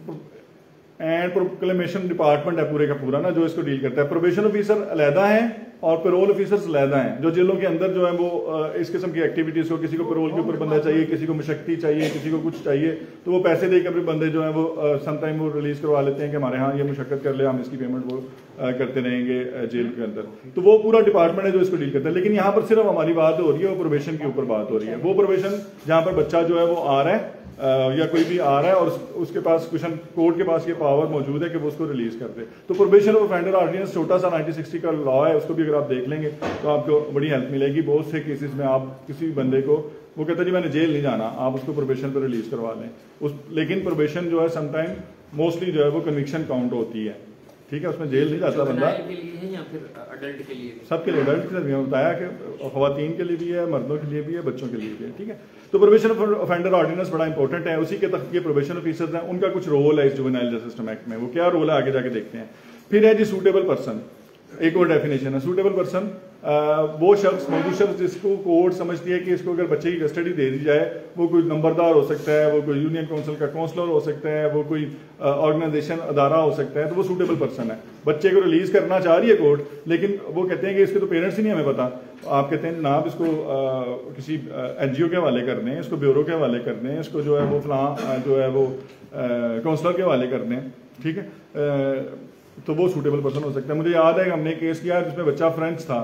एंड प्रोक्लेमेशन डिपार्टमेंट है पूरे का पूरा ना जो इसको डील करता है। प्रोबेशन ऑफिसर अलहदा है और पेरोल ऑफिसर्स अलहदा हैं। जो जेलों के अंदर जो है वो इस किस्म की एक्टिविटीज को, किसी को पेरोल के ऊपर बंदा चाहिए, किसी को मशक्ति चाहिए, किसी को कुछ चाहिए, तो वो पैसे देकर भी बंदे जो है वो समटाइम वो रिलीज करवा लेते हैं कि हमारे यहाँ ये मुशक्कत कर ले, हम इसकी पेमेंट वो करते रहेंगे जेल के अंदर। तो वो पूरा डिपार्टमेंट है जो इसको डील करता है। लेकिन यहाँ पर सिर्फ हमारी बात हो रही है वो प्रोबेशन के ऊपर बात हो रही है। वो प्रोबेशन जहाँ पर बच्चा जो है वो आ रहा है या कोई भी आ रहा है और उसके पास क्वेश्चन कोर्ट के पास ये पावर मौजूद है कि वो उसको रिलीज कर दे। तो प्रोबेशन ऑफ ऑफेंडर ऑर्डिनेंस छोटा सा 1960 का लॉ है, उसको भी अगर आप देख लेंगे तो आपको बड़ी हेल्प मिलेगी। बहुत से केसेस में आप किसी भी बंदे को वो कहता है जी मैंने जेल नहीं जाना, आप उसको प्रोबेशन पर रिलीज करवा लें। लेकिन प्रोबेशन जो है समटाइम मोस्टली जो है वो कन्विक्शन काउंट होती है। ठीक है, उसमें जेल नहीं जाता बंदा। के लिए है या फिर अडल्ट के लिए? सबके लिए, अडल्ट के लिए बताया कि खवातीन के लिए भी है, मर्दों के लिए भी है, बच्चों के लिए भी है। ठीक है, तो प्रोबेशन ऑफ ऑफेंडर ऑर्डिनेंस बड़ा इंपॉर्टेंट है। उसी के तहत ये प्रोबेशन ऑफिसर्स हैं, उनका कुछ रोल है इस जुवेनाइल जस्टिस सिस्टम एक्ट में। वो क्या रोल है आगे जाके देखते हैं। फिर है जी सूटेबल पर्सन। एक और डेफिनेशन है सूटेबल पर्सन, वो शख्स मौजूद शख्स जिसको कोर्ट समझती है कि इसको अगर बच्चे की कस्टडी दे दी जाए, वो कोई नंबरदार हो सकता है, वो कोई यूनियन काउंसिल का काउंसलर हो सकता है, वो कोई ऑर्गेनाइजेशन अदारा हो सकता है, तो वो सूटेबल पर्सन है। बच्चे को रिलीज करना चाह रही है कोर्ट, लेकिन वो कहते हैं कि इसके तो पेरेंट्स ही नहीं हमें पता। आप कहते हैं जनाब इसको किसी NGO के हवाले करने हैं, इसको ब्यूरो के हवाले करने हैं, इसको जो है वो फलां जो है वो काउंसलर के हवाले करने हैं, ठीक है, तो वो सूटेबल पर्सन हो सकता है। मुझे याद है हमने केस किया जिसमें बच्चा फ्रेंच था,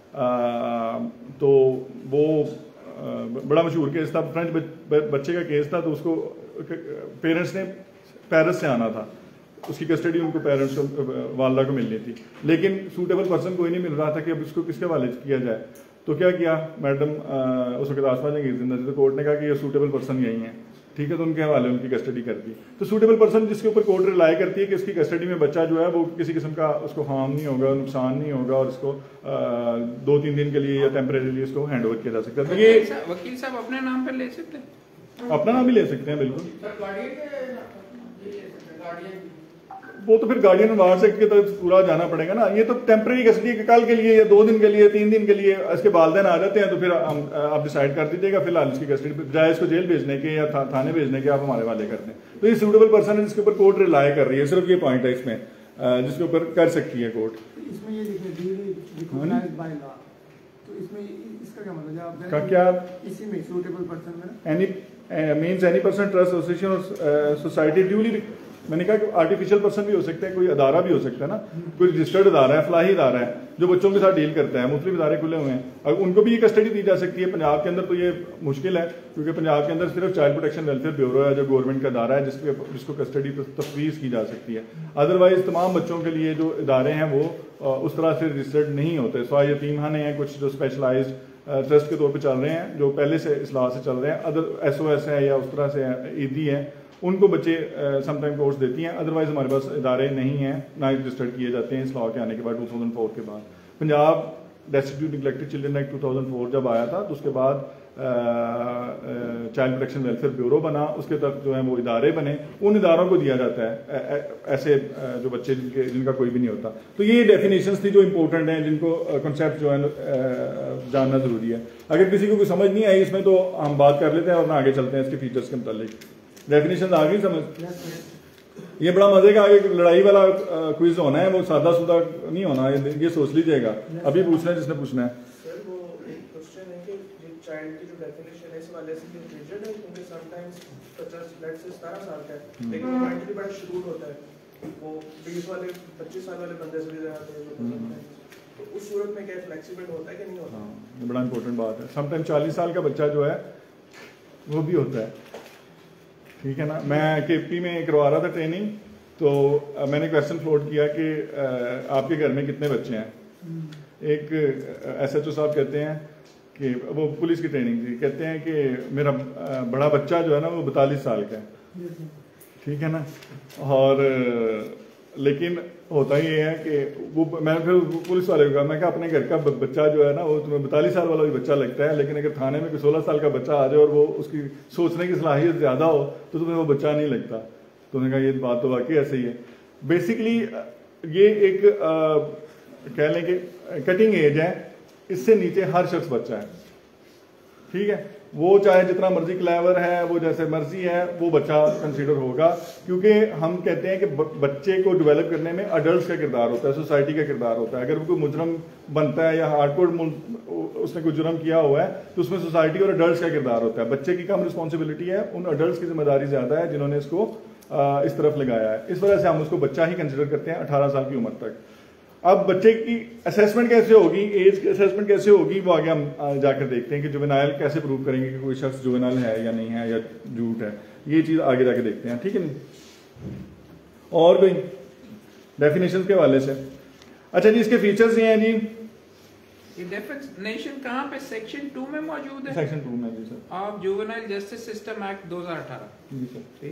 तो वो बड़ा मशहूर केस था, फ्रेंच बच्चे का केस था, तो उसको पेरेंट्स ने पेरिस से आना था, उसकी कस्टडी उनको पेरेंट्स को वालदा को मिलनी थी, लेकिन सूटेबल पर्सन कोई नहीं मिल रहा था कि अब इसको किसके हवाले किया जाए। तो क्या किया मैडम, उस वक्त आसमा जंगीर जिंदा थी, तो कोर्ट ने कहा कि ये सूटेबल पर्सन यही है, ठीक है, तो उनके हवाले उनकी कस्टडी कर दी। तो सूटेबल पर्सन जिसके ऊपर कोर्ट रिलाई करती है कि इसकी कस्टडी में बच्चा जो है वो किसी किस्म का उसको हार्म नहीं होगा, नुकसान नहीं होगा, और इसको 2-3 दिन के लिए या टेम्परेरीली इसको हैंड ओवर किया जा सकता है। तो ये वकील साहब अपने नाम पर ले सकते हैं, अपना नाम भी ले सकते हैं, बिल्कुल। सर गार्डियन वो तो फिर गार्डियन वार्ड एक्ट की तरफ पूरा जाना पड़ेगा ना। ये तो टेम्परेरी कस्टडी कल के लिए या 2 दिन के लिए 3 दिन के लिए इसके वालिदैन आ जाते हैं, तो फिर आप डिसाइड कर दीजिएगा फिलहाल इसकी कस्टडी बजाय इसको जेल भेजने के या थाने भेजने के आप हमारे वाले कर दें। तो ये सूटेबल पर्सन है जिसके ऊपर कोर्ट रिलाई कर रही है, सिर्फ ये पॉइंट है इसमें जिसके ऊपर कर सकती है कोर्ट। इसमें ये रिकॉग्नाइज्ड बाय लॉ, तो इसमें इसका क्या मतलब है? का क्या इसी में सूटेबल पर्सन में any means any person trust association और सोसाइटी ड्यूली, मैंने कहा कि आर्टिफिशियल पर्सन भी हो सकते हैं, कोई अदारा भी हो सकता है ना, कोई रजिस्टर्ड अदारा है, फलाही अदारा है जो बच्चों के साथ डील करता है, मुख्तलिफ अदारे खुले हुए हैं, और उनको भी ये कस्टडी दी जा सकती है। पंजाब के अंदर तो ये मुश्किल है क्योंकि पंजाब के अंदर सिर्फ चाइल्ड प्रोटेक्शन वेलफेयर ब्यूरो है जो गवर्नमेंट का अदारा है जिसको कस्टडी तफवीज़ की जा सकती है। अदरवाइज तमाम बच्चों के लिए जो इदारे हैं वो उस तरह से रजिस्टर्ड नहीं होते। सवाए यतीम खाने हैं कुछ जो स्पेशलाइज्ड ट्रस्ट के तौर पर चल रहे हैं, जो पहले से इस्लाह से चल रहे हैं, अदर SOS है या उस तरह से ईदी है, उनको बच्चे समटाइम कोर्स देती हैं। अदरवाइज हमारे पास इदारे नहीं हैं, ना रजिस्टर्ड किए जाते हैं इस लॉ के आने के बाद 2004 के बाद। Punjab destitute neglected children act 2004 जब आया था तो उसके बाद चाइल्ड प्रोटेक्शन वेलफेयर ब्यूरो बना, उसके तहत जो है वो इदारे बने, उन इदारों को दिया जाता है ऐसे जो बच्चे जिनका कोई भी नहीं होता। तो ये डेफिनेशंस थी जो इंपॉर्टेंट हैं, जिनको कॉन्सेप्ट जो है जानना जरूरी है। अगर किसी को कोई समझ नहीं आई इसमें तो हम बात कर लेते हैं और ना आगे चलते हैं इसके फीचर्स के मुतालिक। डेफिनेशन आ गई समझ? ये बड़ा मजे का आगे लड़ाई वाला क्विज होना है, वो सादा सुदा नहीं होना, ये सोच लीजिएगा। अभी पूछना है जिसने पूछना है। सर वो एक क्वेश्चन है कि चाइल्ड की जो डेफिनेशन है इस वाले से रिजिड है, क्योंकि समटाइम्स बच्चा लेट्स से 17 साल का है लेकिन वो मेंटली बड़ा शेड्यूल होता है, वो 20 वाले 25 साल वाले बंदे से भी ज्यादा तेज है, तो उस सूरत में क्या फ्लेक्सिबल होता है कि नहीं होता? ये बड़ा इंपॉर्टेंट बात है। समटाइम 40 साल का बच्चा जो है वो भी होता है, ठीक है ना। मैं KP में करवा रहा था ट्रेनिंग, तो मैंने क्वेश्चन फ्लोट किया कि आपके घर में कितने बच्चे हैं। एक SHO साहब कहते हैं कि वो पुलिस की ट्रेनिंग थी, कहते हैं कि मेरा बड़ा बच्चा जो है ना वो 42 साल का है, ठीक है ना। और लेकिन होता ये है कि वो मैंने फिर पुलिस वाले को कहा, मैं कहा अपने घर का बच्चा जो है ना वो तुम्हें 42 साल वाला भी बच्चा लगता है, लेकिन अगर थाने में कोई 16 साल का बच्चा आ जाए और वो उसकी सोचने की सलाहियत ज्यादा हो तो तुम्हें वो बच्चा नहीं लगता। तो उन्होंने कहा ये बात तो वाकई ऐसे ही है। बेसिकली ये एक कह लें कि कटिंग एज है, इससे नीचे हर शख्स बच्चा है, ठीक है। वो चाहे जितना मर्जी क्लेवर है, वो जैसे मर्जी है, वो बच्चा कंसीडर होगा, क्योंकि हम कहते हैं कि बच्चे को डेवलप करने में अडल्ट का किरदार होता है, सोसाइटी का किरदार होता है। अगर वो कोई मुजरम बनता है या हार्डकोर उसने कोई जुर्म किया हुआ है तो उसमें सोसाइटी और अडल्ट का किरदार होता है। बच्चे की कम रिस्पॉन्सिबिलिटी है, उन अडल्ट की जिम्मेदारी ज्यादा है जिन्होंने इसको इस तरफ लगाया है। इस वजह से हम उसको बच्चा ही कंसिडर करते हैं 18 साल की उम्र तक। अब बच्चे की असेसमेंट कैसे होगी, एज असेसमेंट कैसे होगी, वो आगे हम जाकर देखते हैं कि जुवेनाइल कैसे प्रूव करेंगे कि कोई शख्स जुवेनाइल है या नहीं है या झूठ है, ये चीज आगे जाके देखते हैं, ठीक है नहीं। और कोई डेफिनेशन के हवाले से? अच्छा जी, इसके फीचर्स ये हैं जी। ये डेफिनेशन कहाँ पे सेक्शन 2 में मौजूद है? सेक्शन 2 में जी sir, of juvenile justice system act 2018 जी सर।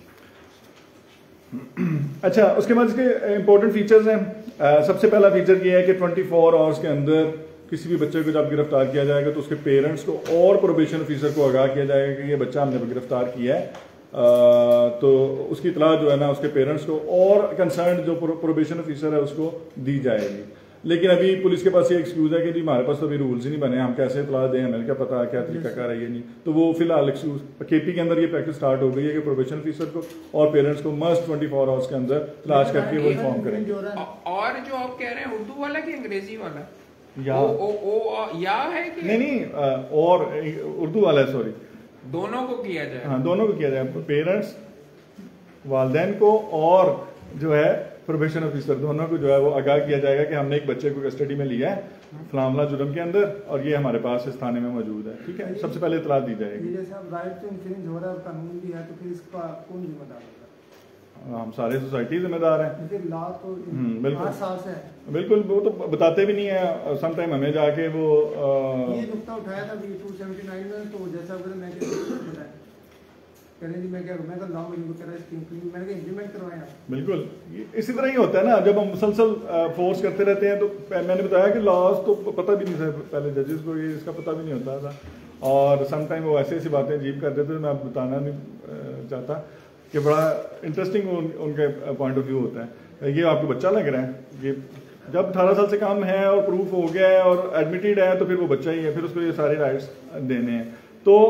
अच्छा, उसके बाद इसके इंपॉर्टेंट फीचर्स हैं। सबसे पहला फीचर ये है कि 24 आवर्स के अंदर किसी भी बच्चे को जब गिरफ्तार किया जाएगा तो उसके पेरेंट्स को और प्रोबेशन ऑफिसर को आगाह किया जाएगा कि ये बच्चा हमने गिरफ्तार किया है, तो उसकी इतला जो है ना उसके पेरेंट्स को और कंसर्न जो प्रोबेशन ऑफिसर है उसको दी जाएगी। लेकिन अभी पुलिस के पास ये एक्सक्यूज है कि जी हमारे पास तो अभी रूल्स ही नहीं बने, हम कैसे इतला दें, हमें क्या पता क्या तरीका कार है ये नहीं। तो वो फिलहाल एक्सक्यूज केपी के अंदर ये प्रैक्टिस स्टार्ट हो गई है कि प्रोबेशन ऑफिसर को और पेरेंट्स को मस्ट 24 आवर्स के अंदर तलाश करके वो इन्फॉर्म करेंगे। और जो आप कह रहे हैं उर्दू वाला कि अंग्रेजी वाला? या या है कि नहीं और उर्दू वाला है, सॉरी, दोनों को किया जाए? हाँ, दोनों को किया जाए, पेरेंट्स, वालिदैन को और जो है प्रोबेशन ऑफिसर, दोनों को जो है वो आगाह किया जाएगा कि हमने एक बच्चे को कस्टडी में लिया है फलामला जुर्म के अंदर और ये हमारे पास इस थाने में मौजूद है। ठीक है, सबसे पहले इतला दी जाएगी। जैसे अब राइट टू इंफ्रिंज हो रहा है, कानून भी है, तो फिर इसका कौन जिम्मेदार होगा? हम सारे सोसाइटी जिम्मेदार हैं। फिर लॉ तो बिल्कुल 8 साल से है। बिल्कुल, वो तो बताते भी नहीं है, सम टाइम हमें जाके वो ये नुकता उठाया था 279 में, तो जैसा मैं कहने जी मैं क्या मैं तो लॉ में इनको करा मैंने इम्प्लीमेंट करवाया। बिल्कुल इसी तरह ही होता है ना, जब हम मुसलसल फोर्स करते रहते हैं तो मैंने बताया कि लॉज तो पता भी नहीं था पहले जजेस को, ये इसका पता भी नहीं होता था और सम टाइम वो ऐसी ऐसी बातें अजीब कर देते थे, मैं बताना नहीं चाहता कि बड़ा इंटरेस्टिंग उनके पॉइंट ऑफ व्यू होता है। ये आपको बच्चा लग रहा है, ये जब 18 साल से कम है और प्रूफ हो गया है और एडमिटेड है तो फिर वो बच्चा ही है, फिर उसको ये सारे राइट्स देने हैं। तो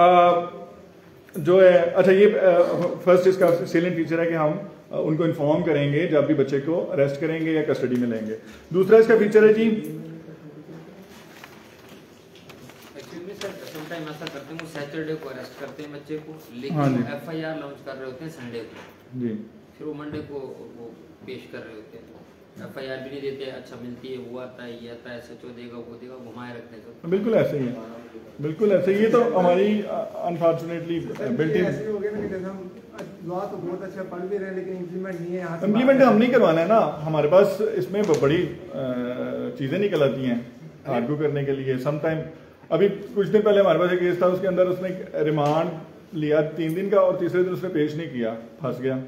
जो है अच्छा, ये फर्स्ट इसका सेलेंट फीचर है कि हम उनको इन्फॉर्म करेंगे जब भी बच्चे को अरेस्ट करेंगे या कस्टडी में लेंगे। दूसरा इसका फीचर है जी, समटाइम ऐसा करते हैं वो सैटरडे को अरेस्ट करते हैं बच्चे को, लेकिन हाँ एफआईआर लॉन्च कर रहे होते हैं संडे को जी, फिर वो मंडे को वो पेश कर रहे होते हैं, एफआईआर भी नहीं देते। अच्छा मिलती है, वो आता है, ये आता है, सचो देगा, वो देगा, घुमाए रखते हैं। बिल्कुल ऐसे ही है, बिल्कुल ऐसे ही। ये तो हमारी अनफॉर्चुनेटली बिल्ट इन ऐसे हो गया ना कि जैसे हम लॉ तो बहुत अच्छा पढ़ भी रहे हैं लेकिन इम्प्लीमेंट नहीं है। यहाँ से इम्प्लीमेंट हम नहीं करवाना है ना, हमारे पास इसमें बड़ी चीजें निकल आती हैं आर्ग्यू करने के लिए। सम टाइम अभी कुछ दिन पहले हमारे पास एक केस था, उसके अंदर उसने रिमांड लिया 3 दिन का और तीसरे दिन उसने पेश नहीं किया, फंस गया।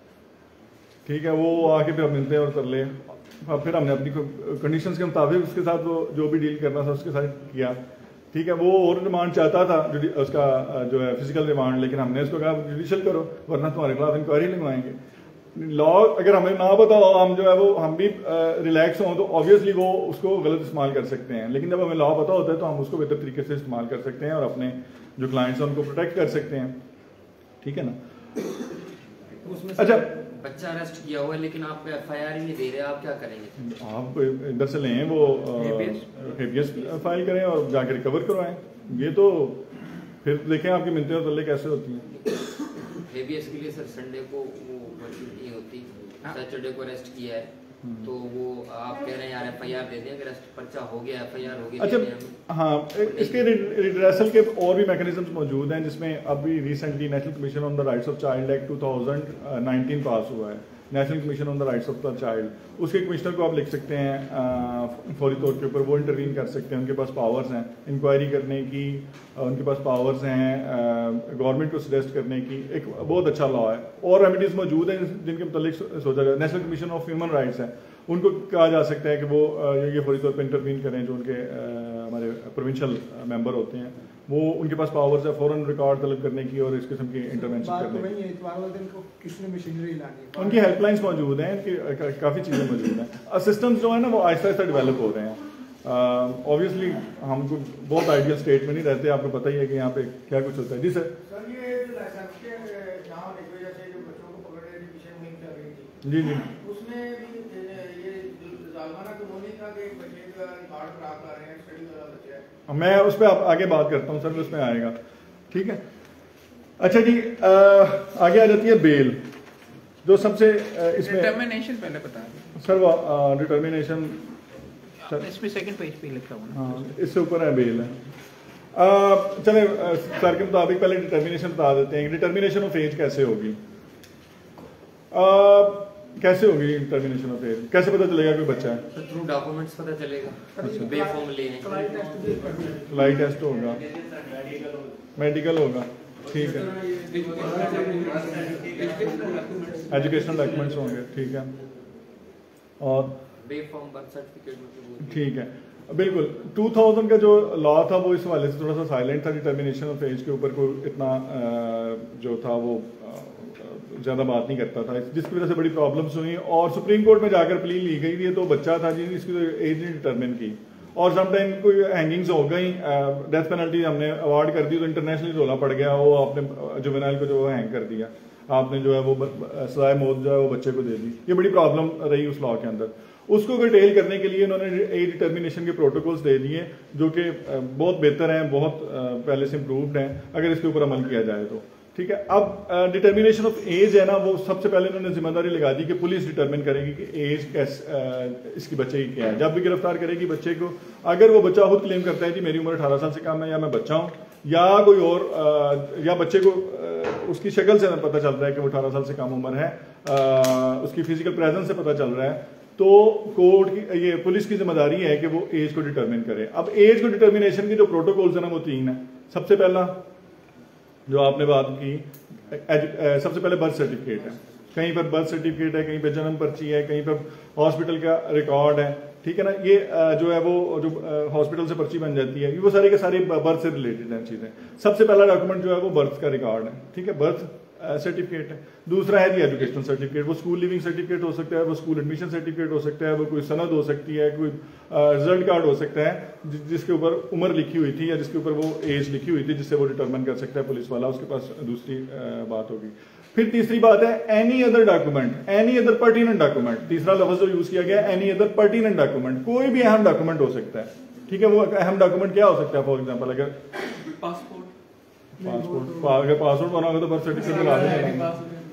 ठीक है, वो आके फिर मिलते हैं और कर ले, फिर हमने अपनी कंडीशंस के मुताबिक उसके साथ वो जो भी डील करना था उसके साथ किया। ठीक है, वो और रिमांड चाहता था उसका जो है फिजिकल रिमांड, लेकिन हमने उसको कहा जुडिशियल करो वरना तुम्हारे खिलाफ इंक्वायरी लगवाएंगे। लॉ अगर हमें ना पता हो, हम जो है वो हम भी रिलैक्स हों तो ऑब्वियसली वो उसको गलत इस्तेमाल कर सकते हैं, लेकिन जब हमें लॉ पता होता है तो हम उसको बेहतर तरीके से इस्तेमाल कर सकते हैं और अपने जो क्लाइंट्स हैं उनको प्रोटेक्ट कर सकते हैं। ठीक है ना। उसमें अच्छा, बच्चा अरेस्ट किया हुआ है लेकिन आप एफआईआर ही नहीं दे रहे, आप क्या करेंगे? आप इधर से लें वो हेबियस फाइल करें और जाके रिकवर करवाएं। ये तो फिर देखें आपकी मिलते हो तल्ले कैसे होती हैं। हेबियस के लिए सर संडे को वो नहीं होती, सैटरडे को अरेस्ट किया है तो वो आप कह रहे हैं यार एफआईआर दे दें, अगर पर्चा हो गया एफआईआर हो गया। अच्छा हाँ, इसके रिड्रेसल के और भी मैकेनिज्म्स मौजूद हैं, जिसमें अभी recently national commission on the rights of child act 2019 pass हुआ है, national commission on the rights of the child. उसके कमिश्नर को आप लिख सकते हैं फौरी तौर के ऊपर, वो इंटरवीन कर सकते हैं, उनके पास पावर्स हैं इंक्वायरी करने की, उनके पास पावर्स हैं गवर्नमेंट को सजेस्ट करने की। एक बहुत अच्छा लॉ है और रेमेडीज मौजूद हैं जिनके मतलब सोचा जाए। National commission of human rights है, उनको कहा जा सकता है कि वो ये फौरी तौर पर इंटरवीन करें, जो उनके हमारे प्रोविंशियल मेंबर होते हैं, वो उनके पास पावर्स है फौरन रिकॉर्ड तलब करने की और इस किस्म की इंटरवेंशन करने की। उनकी हेल्पलाइंस मौजूद हैं, इनकी काफ़ी चीज़ें मौजूद हैं। सिस्टम्स जो है ना वो आहिस्ता आहिस्ता डेवलप हो रहे हैं। ऑब्वियसली हम बहुत आइडियल स्टेट में नहीं रहते, आपको पता ही है कि यहाँ पे क्या कुछ होता है। जी सर। जी जी, उसमें भी ये जालमाना कानून था कि बच्चे का कार्ड खराब कर रहे हैं, स्टडी वाला बच्चा है। मैं उस पर आगे बात करता हूँ सर, उसमें आएगा। ठीक है, अच्छा जी, आगे आ जाती है बेल, जो सबसे इसमें डिटर्मिनेशन पहले बता सर, वो डिटर्मिनेशन इसमें सेकंड पेज पे लिखा हुआ। हाँ, इससे ऊपर है बेल है। चले सर के मुताबिक पहले डिटर्मिनेशन बता देते हैं। डिटर्मिनेशन ऑफ एज कैसे होगी, कैसे होगी डिटर्मिनेशन ऑफ एज, कैसे पता चलेगा कोई बच्चा है? थ्रू डॉक्यूमेंट्स पता चलेगा। अच्छा, बेफॉर्म लेने, लाई टेस्ट होगा, मेडिकल होगा, ठीक है, एजुकेशनल डॉक्यूमेंट्स होंगे, ठीक है, और बेफॉर्म बर्थ सर्टिफिकेट, ठीक है। बिल्कुल 2000 का जो लॉ था वो इस हवाले से थोड़ा सा साइलेंट था डिटर्मिनेशन ऑफ एज के ऊपर, कोई इतना जो था वो ज़्यादा बात नहीं करता था, जिसकी वजह से बड़ी प्रॉब्लम्स हुई और सुप्रीम कोर्ट में जाकर प्ली ली गई थी। तो बच्चा था जी, इसकी एज नहीं डिटरमिन की और समटाइम कोई हैंगिंग्स हो गई, डेथ पेनल्टी हमने अवार्ड कर दी तो इंटरनेशनली रोला पड़ गया, वो आपने जुवेनाइल को जो हैंग कर दिया, आपने जो है वो सजाए मौत जो है वो बच्चे को दे दी। ये बड़ी प्रॉब्लम रही उस लॉ के अंदर। उसको कर्टेल करने के लिए उन्होंने एज डिटर्मिनेशन के प्रोटोकॉल्स दे दिए जो कि बहुत बेहतर हैं, बहुत पहले से इम्प्रूव्ड हैं अगर इसके ऊपर अमल किया जाए तो। ठीक है, अब डिटर्मिनेशन ऑफ एज है ना, वो सबसे पहले उन्होंने जिम्मेदारी लगा दी कि पुलिस डिटर्मिन करेगी कि एज इसकी बच्चे की क्या है। जब भी गिरफ्तार करेगी बच्चे को, अगर वो बच्चा खुद क्लेम करता है कि मेरी उम्र 18 साल से कम है या मैं बच्चा हूँ, या कोई और या बच्चे को उसकी शक्ल से पता चल रहा है कि वो 18 साल से कम उम्र है, उसकी फिजिकल प्रेजेंस से पता चल रहा है, तो कोर्ट की ये पुलिस की जिम्मेदारी है कि वो एज को डिटर्मिन करे। अब एज को डिटर्मिनेशन के जो प्रोटोकॉल्स है ना वो 3 है। सबसे पहला जो आपने बात की, सबसे पहले बर्थ सर्टिफिकेट है, कहीं पर बर्थ सर्टिफिकेट है, कहीं पर जन्म पर्ची है, कहीं पर हॉस्पिटल का रिकॉर्ड है। ठीक है ना, ये जो है वो जो हॉस्पिटल से पर्ची बन जाती है, ये वो सारे के सारे बर्थ से रिलेटेड हैं चीजें। सबसे पहला डॉक्यूमेंट जो है वो बर्थ का रिकॉर्ड है। ठीक है, बर्थ सर्टिफिकेट है। दूसरा है जी एजुकेशनल सर्टिफिकेट, वो स्कूल लिविंग सर्टिफिकेट हो सकता है, वो स्कूल एडमिशन सर्टिफिकेट हो सकता है, वो कोई सनद हो सकती है, कोई रिजल्ट कार्ड हो सकता है जिसके ऊपर उम्र लिखी हुई थी या जिसके ऊपर वो एज लिखी हुई थी, जिससे वो डिटरमिन कर सकता है पुलिस वाला, उसके पास दूसरी बात होगी। फिर तीसरी बात है any other document, any other pertinent document. तीसरा लफ्ज जो यूज किया गया एनी अदर पर्टिनेंट डॉक्यूमेंट, कोई भी अहम डॉक्यूमेंट हो सकता है। ठीक है, वो अहम डॉक्यूमेंट क्या हो सकता है? फॉर एग्जाम्पल अगर अगर पासपोर्ट बना होगा तो बर्थ सर्टिफिकेट बना देंगे।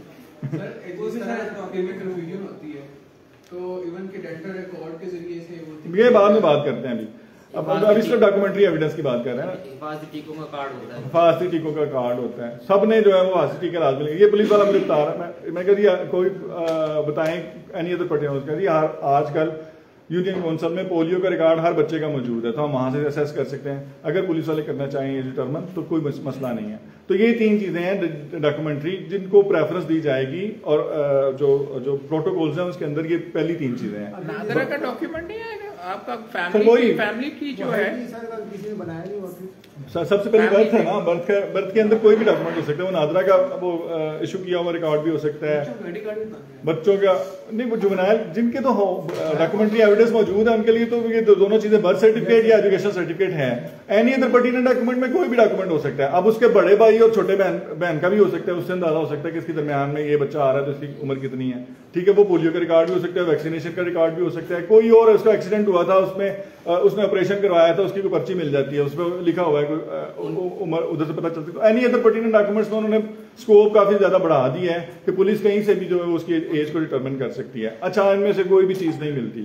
तो इवन के डेंटल रिकॉर्ड के जरिए से ये बाद में बात करते हैं अभी। अब इस पर डॉक्यूमेंटरी एविडेंस की बात कर रहे हैं ना। हिफाजती टीकों का कार्ड होता है, हिफाजती टीकों का कार्ड होता है, सब ने जो है वो हिफाजती टीके राज मिलेंगे। ये पुलिस वाला मुझे बता रहा है, मैं कह रही कोई बताएं एनी अदर पर्टिकुलर कह रही आजकल यूनियन काउंसिल में पोलियो का रिकॉर्ड हर बच्चे का मौजूद है, तो हम वहां से असेस कर सकते हैं। अगर पुलिस वाले करना चाहें ये डिटरमिन तो कोई मसला नहीं है। तो ये 3 चीजें हैं डॉक्यूमेंटरी जिनको प्रेफरेंस दी जाएगी और जो प्रोटोकॉल्स हैं उसके अंदर ये पहली 3 चीजें हैं। नादरा का डॉक्यूमेंट नहीं आएगा आपका? वही फैमिली की जो है किसी ने बनाया नहीं हुआ फिर सबसे पहले बर्थ है ना, बर्थ के अंदर कोई भी डॉक्यूमेंट हो सकता है। वो नादरा का वो इशू किया हुआ रिकॉर्ड भी हो सकता है, बच्चों का नहीं, वो जुवेनाइल जिनके तो डॉक्यूमेंट्री एविडेंस मौजूद है उनके लिए तो ये दोनों चीजें बर्थ सर्टिफिकेट या एजुकेशन सर्टिफिकेट है। एनी अदर पर्टिनेंट डॉक्यूमेंट में कोई भी डॉक्यूमेंट हो सकता है। अब उसके बड़े भाई और छोटे बहन का भी हो सकता है, उससे अंदाजा हो सकता है कि इसके दरमियान में ये बच्चा आ रहा है तो इसकी उम्र कितनी है। ठीक है, वो पोलियो का रिकॉर्ड भी हो सकता है, वैक्सीनेशन का रिकॉर्ड भी हो सकता है, कोई और उसका एक्सीडेंट हुआ था उसने ऑपरेशन करवाया था, उसकी कोई पर्ची मिल जाती है, उसमें लिखा हुआ है उम्र, उधर से पता चलती है। तो एनी अदर पर्टिनेंट डॉक्यूमेंट्स में उन्होंने स्कोप काफी ज्यादा बढ़ा दिया है कि पुलिस कहीं से भी जो है उसकी एज को डिटरमिन कर सकती है। अच्छा, इनमें से कोई भी चीज नहीं मिलती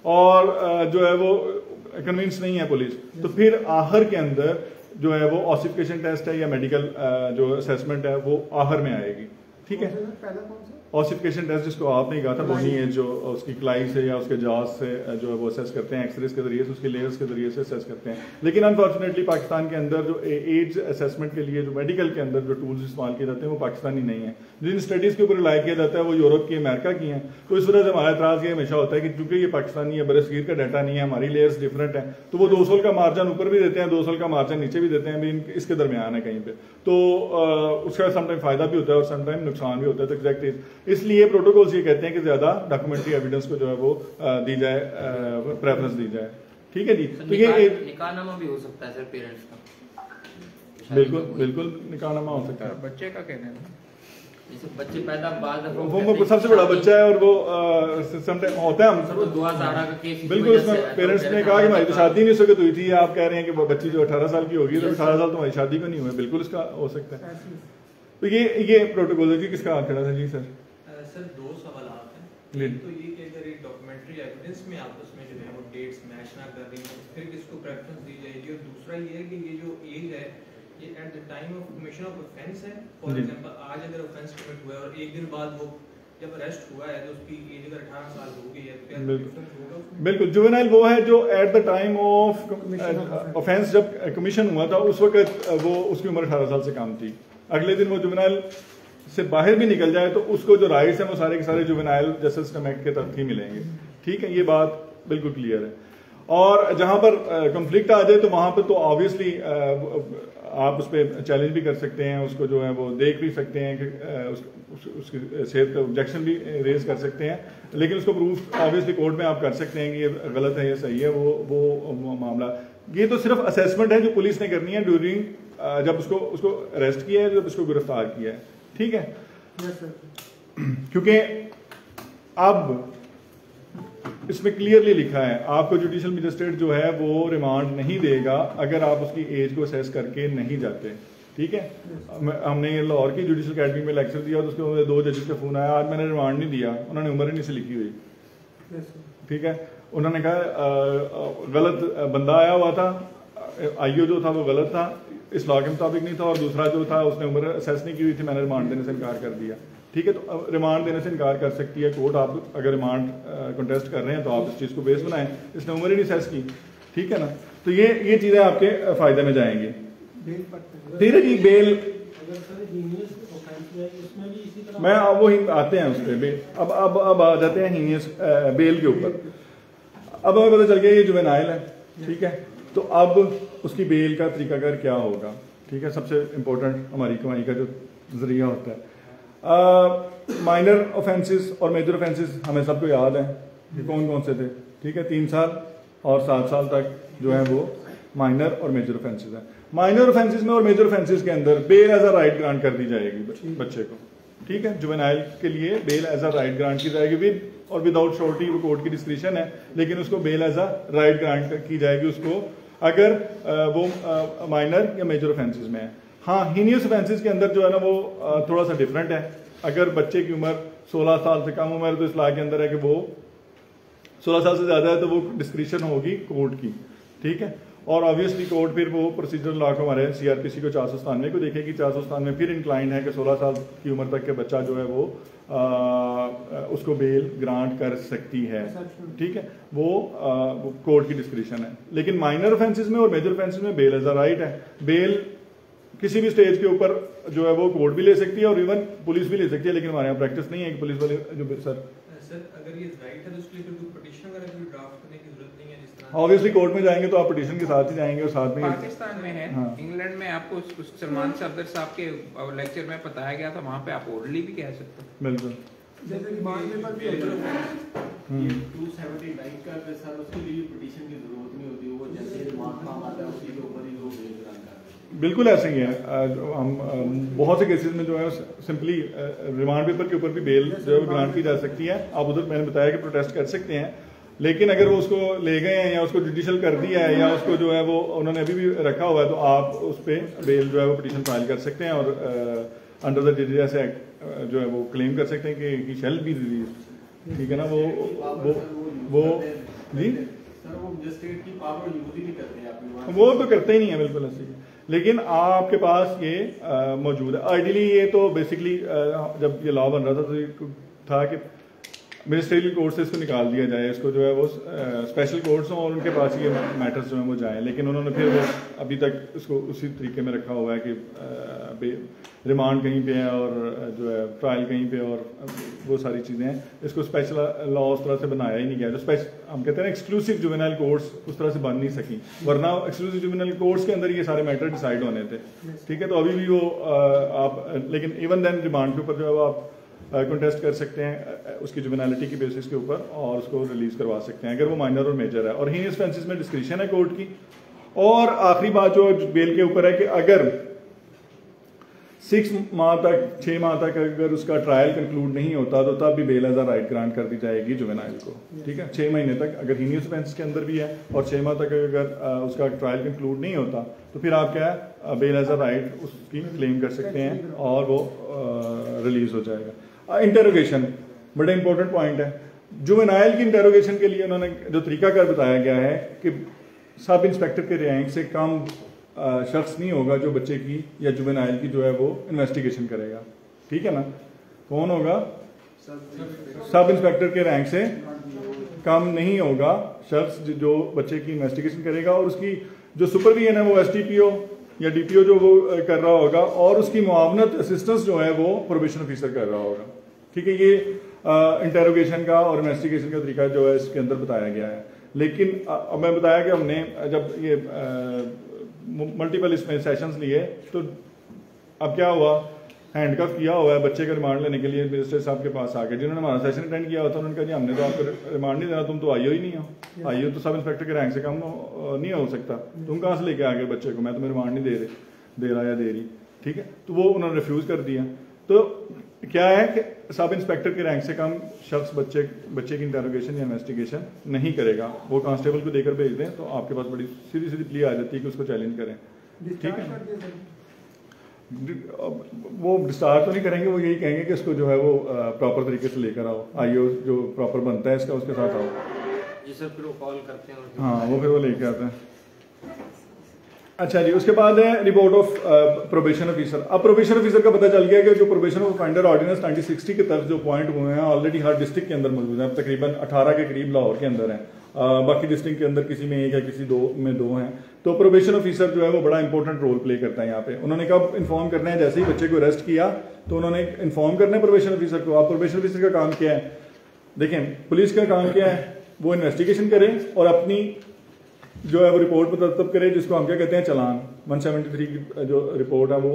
और जो है वो कन्विंस नहीं है पुलिस, तो फिर आखिर के अंदर जो है वो ऑसिफिकेशन टेस्ट है या मेडिकल जो असेसमेंट है वो आखिर में आएगी। ठीक है, पहला कौन सा? ऑसिफिकेशन टेस्ट जिसको आपने कहा था वही है जो उसकी क्लाई से या उसके जाज से जो है वो असेस करते हैं, एक्सरेज के जरिए से, उसके लेयर्स के जरिए से असेस करते हैं। लेकिन अनफॉर्चुनेटली पाकिस्तान के अंदर जो एज असेसमेंट के लिए जो मेडिकल के अंदर जो टूल्स इस्तेमाल किए जाते हैं वो पाकिस्तानी नहीं है। जिन स्टडीज के ऊपर रिलाई किया जाता है वो यूरोप की, अमेरिका की हैं। तो इस वजह से हमारा एतराज ये हमेशा होता है कि चूंकि ये पाकिस्तानी है, बरसगीर का डाटा नहीं है, हमारी लेयर्स डिफरेंट है, तो वो 2 साल का मार्जिन ऊपर भी देते हैं, 2 साल का मार्जिन नीचे भी देते हैं, इसके दरमियान है कहीं पे, तो उसका समटाइम फायदा भी होता है और समटाइम नुकसान भी होता है। तो एग्जैक्ट इसलिए प्रोटोकॉल्स ये कहते हैं कि ज्यादा डॉक्यूमेंट्री एविडेंस को जो है वो दी जाए, प्रेफरेंस दी जाए। ठीक है जी, तो ये निकाहनामा भी हो सकता है सर पेरेंट्स का। बिल्कुल बिल्कुल निकाहनामा हो सकता है। बच्चे का कहना है जैसे बच्चे पैदा बाद वो सबसे बड़ा बच्चा है और वो समटाइम होता है हम दुआ सहारा का केस बिल्कुल, उसमें पेरेंट्स ने कहा कि हमारी तो शादी नहीं हो हुई थी, आप कह रहे हैं कि बच्ची जो 18 साल की होगी तो 18 साल तुम्हारी शादी को नहीं हुआ, बिल्कुल इसका हो सकता है। तो ये प्रोटोकॉल है जी। किसका हाथ खड़ा था जी? सर 2 सवाल हैं। तो ये कि अगर एक डॉक्यूमेंट्री एविडेंस में आपस में जो है वो डेट्स मैच ना कर रही हो फिर किसको प्रेफरेंस दी जाएगी? और दूसरा ये है कि ये जो एज है ये at the time of commission of offence है। फॉर एग्जांपल आज अगर ऑफेंस कमिट हुआ है और एक दिन बाद वो जब अरेस्ट हुआ है तो उसकी एज अगर 18 साल हो गई है तो क्या डिफरेंस होगा? बिल्कुल, जुवेनाइल वो है जो at the time of offence जब कमीशन हुआ था उस वक्त वो उसकी उम्र 18 साल से कम थी। अगले दिन वो जुवेनाइल से बाहर भी निकल जाए तो उसको जो राइट्स हैं वो सारे के सारे जुवेनाइल जस्टिस सिस्टम एक्ट के तहत ही मिलेंगे। ठीक है, ये बात बिल्कुल क्लियर है। और जहां पर कॉन्फ्लिक्ट आ जाए तो वहां पर तो ऑब्वियसली आप उस पर चैलेंज भी कर सकते हैं, उसको जो है वो देख भी सकते हैं कि उसकी सेहत का ऑब्जेक्शन भी रेज कर सकते हैं, लेकिन उसको प्रूफ ऑब्वियसली कोर्ट में आप कर सकते हैं कि ये गलत है या सही है, वो मामला। ये तो सिर्फ असेसमेंट है जो पुलिस ने करनी है ड्यूरिंग जब उसको अरेस्ट किया है, जब उसको गिरफ्तार किया है, ठीक है। क्योंकि अब इसमें क्लियरली लिखा है आपको जुडिशियल मजिस्ट्रेट जो है वो रिमांड नहीं देगा अगर आप उसकी एज को असेस करके नहीं जाते, ठीक है। हमने लाहौर की जुडिशियल अकेडमी में लेक्चर दिया तो उसके 2 जजेस का फोन आया, आज मैंने रिमांड नहीं दिया, उन्होंने उम्र ही नहीं से लिखी हुई, ठीक है। उन्होंने कहा गलत बंदा आया हुआ था, आईओ जो था वो गलत था, इस लॉ के मुताबिक नहीं था, और दूसरा जो था उसने उम्र असेस नहीं की हुई थी, मैंने रिमांड देने से इनकार कर दिया, ठीक है। तो रिमांड देने से इनकार कर सकती है कोर्ट। आप अगर रिमांड कंटेस्ट कर रहे हैं तो आप इस चीज़ को बेस बनाएं, इसने उम्र ही नहीं असेस की, ठीक है ना। तो ये चीज़ें आपके फायदे में जाएंगी। धीरे जी बेल मैं अब वो आते हैं उस पर, अब आ जाते हैं हीनियस बेल के ऊपर। अब हमें पता चल गया ये जुवेनाइल है, ठीक है। तो अब उसकी बेल का तरीकाकार क्या होगा, ठीक है। सबसे इम्पोर्टेंट हमारी कमाई का जो जरिया होता है, माइनर ऑफेंसेस और मेजर ऑफेंसेस हमें सबको याद है कि कौन कौन से थे, ठीक है। 3 साल और 7 साल तक जो है वो माइनर और मेजर ऑफेंसेस हैं। माइनर ऑफेंसेस में और मेजर ऑफेंसेस के अंदर bail as a right grant कर दी जाएगी बच्चे को, ठीक है। जुवेनाइल के लिए bail as a right grant की जाएगी, विद और विदाउट श्योरिटी, वो कोर्ट की डिस्क्रिप्शन है, लेकिन उसको bail as a right grant की जाएगी उसको अगर वो माइनर या मेजर ऑफेंसेस में है। हाँ, हीनियस ऑफेंसेस के अंदर जो है ना वो थोड़ा सा डिफरेंट है। अगर बच्चे की उम्र 16 साल से कम उम्र, तो इस लॉ के अंदर है कि वो 16 साल से ज्यादा है तो वो डिस्क्रिप्शन होगी कोर्ट की, ठीक है। और ऑब्वियसली कोर्ट फिर वो प्रोसीजरल लॉ को हमारे सीआरपीसी को 497 को देखेगी, 497 फिर इंक्लाइंड है कि 16 साल की उम्र तक के बच्चा जो है वो उसको बेल ग्रांट कर सकती है, ठीक है। वो कोर्ट की डिस्क्रिप्शन है। लेकिन माइनर ऑफेंसेस में और मेजर ऑफेंसेस में बेल एज अ राइट है। बेल किसी भी स्टेज के ऊपर जो है वो कोर्ट भी ले सकती है और इवन पुलिस भी ले सकती है, लेकिन हमारे यहाँ प्रैक्टिस नहीं है कि पुलिस वाले जो सर अगर ये राइट है तो उसके लिए कोई पिटीशन वगैरह कोई ड्राफ्ट करने की जरूरत नहीं है, जिस तरह ऑब्वियसली कोर्ट में जाएंगे तो आप पिटीशन के साथ ही जाएंगे और साथ में पाकिस्तान में है। हाँ। इंग्लैंड में आपको सलमान सफदर साहब के लेक्चर में बताया गया था, वहाँ पे आप ओरली भी कह सकते हैं। बिल्कुल। जैसे कि बाद में पर 279 का सर उसके लिए पिटीशन की जरूरत नहीं होती, वो जैसे रिमांड काम आता है उसी के ऊपर ही वो बेल ग्रांट करते हैं। बिल्कुल ऐसे ही है। हम बहुत से केसेस में जो है सिंपली रिमांड पेपर के ऊपर भी बेल जो है ग्रांट की जा सकती है। आप उधर मैंने बताया कि प्रोटेस्ट कर सकते हैं, लेकिन अगर वो उसको ले गए हैं या उसको जुडिशियल कर दिया है या उसको जो है वो उन्होंने अभी भी रखा हुआ है, तो आप उस पर बेल जो है वो पिटीशन फाइल कर सकते हैं और अंडर द JJS एक्ट जो है वो क्लेम कर सकते हैं कि शेल बी रिलीज, ठीक है ना। वो जी सर वो मजिस्ट्रेट की पावर यूज ही नहीं करते हैं आपके, वो तो करते ही नहीं है, बिल्कुल ऐसे ही। लेकिन आपके पास ये मौजूद है। आइडियली ये तो बेसिकली जब ये लॉ बन रहा था तो ये था कि मिनिस्ट्रियल कोर्ट से इसको निकाल दिया जाए, इसको जो है वो स्पेशल कोर्ट्स हों और उनके पास ये मैटर्स जो हैं वो जाएं, लेकिन उन्होंने फिर वो अभी तक इसको उसी तरीके में रखा हुआ है कि रिमांड कहीं पे है और जो है ट्रायल कहीं पे और वो सारी चीज़ें हैं। इसको स्पेशल लॉ उस तरह से बनाया ही नहीं गया, जो हम कहते हैं एक्सक्लूसिव जुवेनाइल कोर्ट्स उस तरह से बन नहीं सकी, वरना एक्सक्लूसिव जुवेनाइल कोर्ट्स के अंदर ये सारे मैटर डिसाइड होने थे, ठीक है। तो अभी भी वो आप लेकिन इवन देन रिमांड के ऊपर जो है वो आप कंटेस्ट कर सकते हैं उसकी जुवेनालिटी की बेसिस के ऊपर और उसको रिलीज करवा सकते हैं अगर वो माइनर और मेजर है। और हीनियस ऑफेंसेस में डिस्क्रिप्शन है कोर्ट की। और आखिरी बात जो बेल के ऊपर है कि अगर 6 माह तक 6 माह तक अगर उसका ट्रायल कंक्लूड नहीं होता तो तब भी bail as a right grant कर दी जाएगी जुवेनाइल को, ठीक है। 6 महीने तक अगर हीनियस ऑफेंस के अंदर भी है और 6 माह तक अगर उसका ट्रायल कंक्लूड नहीं होता तो फिर आप क्या है बेल एज अ राइट उसकी क्लेम कर सकते हैं और वो रिलीज हो जाएगा। इंटेरोगेशन बड़ा इंपॉर्टेंट पॉइंट है। जुवेनाइल की इंटेरोगेशन के लिए उन्होंने जो तरीकाकार बताया गया है कि सब इंस्पेक्टर के रैंक से कम शख्स नहीं होगा जो बच्चे की या जुवेनाइल की जो है वो इन्वेस्टिगेशन करेगा, ठीक है ना। कौन होगा? सब इंस्पेक्टर के रैंक से कम नहीं होगा शख्स जो बच्चे की इन्वेस्टिगेशन करेगा और उसकी जो सुपरविजन है वो STPO या DPO जो वो कर रहा होगा और उसकी मुआवनत असिस्टेंस जो है वो प्रोबेशन ऑफिसर कर रहा होगा, ठीक है। ये इंटेरोगेशन का और इन्वेस्टिगेशन का तरीका जो है इसके अंदर बताया गया है। लेकिन अब मैं बताया कि हमने जब ये मल्टीपल इसमें सेशंस लिए तो अब क्या हुआ, हैंडकफ किया हुआ है बच्चे का रिमांड लेने के लिए मजिस्ट्रेट साहब के पास आके, जिन्होंने हमारा सेशन अटेंड किया होता उन्होंने कहा जी हमने तो आपको रिमांड नहीं देना, तुम तो आईओ ही नहीं हो, आईओ तो सब इंस्पेक्टर के रैंक से कम नहीं हो सकता, तुम कहाँ से लेके आ गए बच्चे को, मैं तुम्हें रिमांड नहीं दे रहा या दे रही, ठीक है। तो वो उन्होंने रिफ्यूज कर दिया। तो क्या है कि सब इंस्पेक्टर के रैंक से कम शख्स बच्चे की इंटेरोगेशन या इन्वेस्टिगेशन नहीं करेगा, वो कांस्टेबल को देकर भेज दें तो आपके पास बड़ी सीधी सीधी प्ली आ जाती है कि उसको चैलेंज करें, ठीक है। वो डिस्चार्ज तो नहीं करेंगे, वो यही कहेंगे कि इसको जो है वो प्रॉपर तरीके से लेकर आओ, आईओ जो प्रॉपर बनता है इसका उसके साथ आओ जी सर, फिर वो कॉल करते हैं। हाँ, वो फिर वो लेके आते हैं। अच्छा जी, उसके बाद है रिपोर्ट ऑफ प्रोबेशन ऑफिसर। अब प्रोबेशन ऑफिसर का पता चल गया कि जो प्रोबेशन ऑफ ऑफेंडर ऑर्डिनेंस 1960 के तहत जो पॉइंट हुए हैं ऑलरेडी हर डिस्ट्रिक्ट के अंदर मौजूद हैं, तकरीबन 18 के करीब लाहौर के अंदर हैं, बाकी डिस्ट्रिक्ट के अंदर किसी में एक या किसी दो में दो हैं। तो प्रोबेशन ऑफिसर जो है वो बड़ा इंपॉर्टेंट रोल प्ले करता है यहाँ पे। उन्होंने कब इन्फॉर्म करना है, जैसे ही बच्चे को अरेस्ट किया तो उन्होंने इन्फॉर्म करना है प्रोबेशन ऑफिसर को। अब प्रोबेशन ऑफिसर का काम क्या है, देखें पुलिस का काम क्या है, वो इन्वेस्टिगेशन करे और अपनी जो है वो रिपोर्ट मुतलब करे, जिसको हम क्या कहते हैं चालान, 173 की जो रिपोर्ट है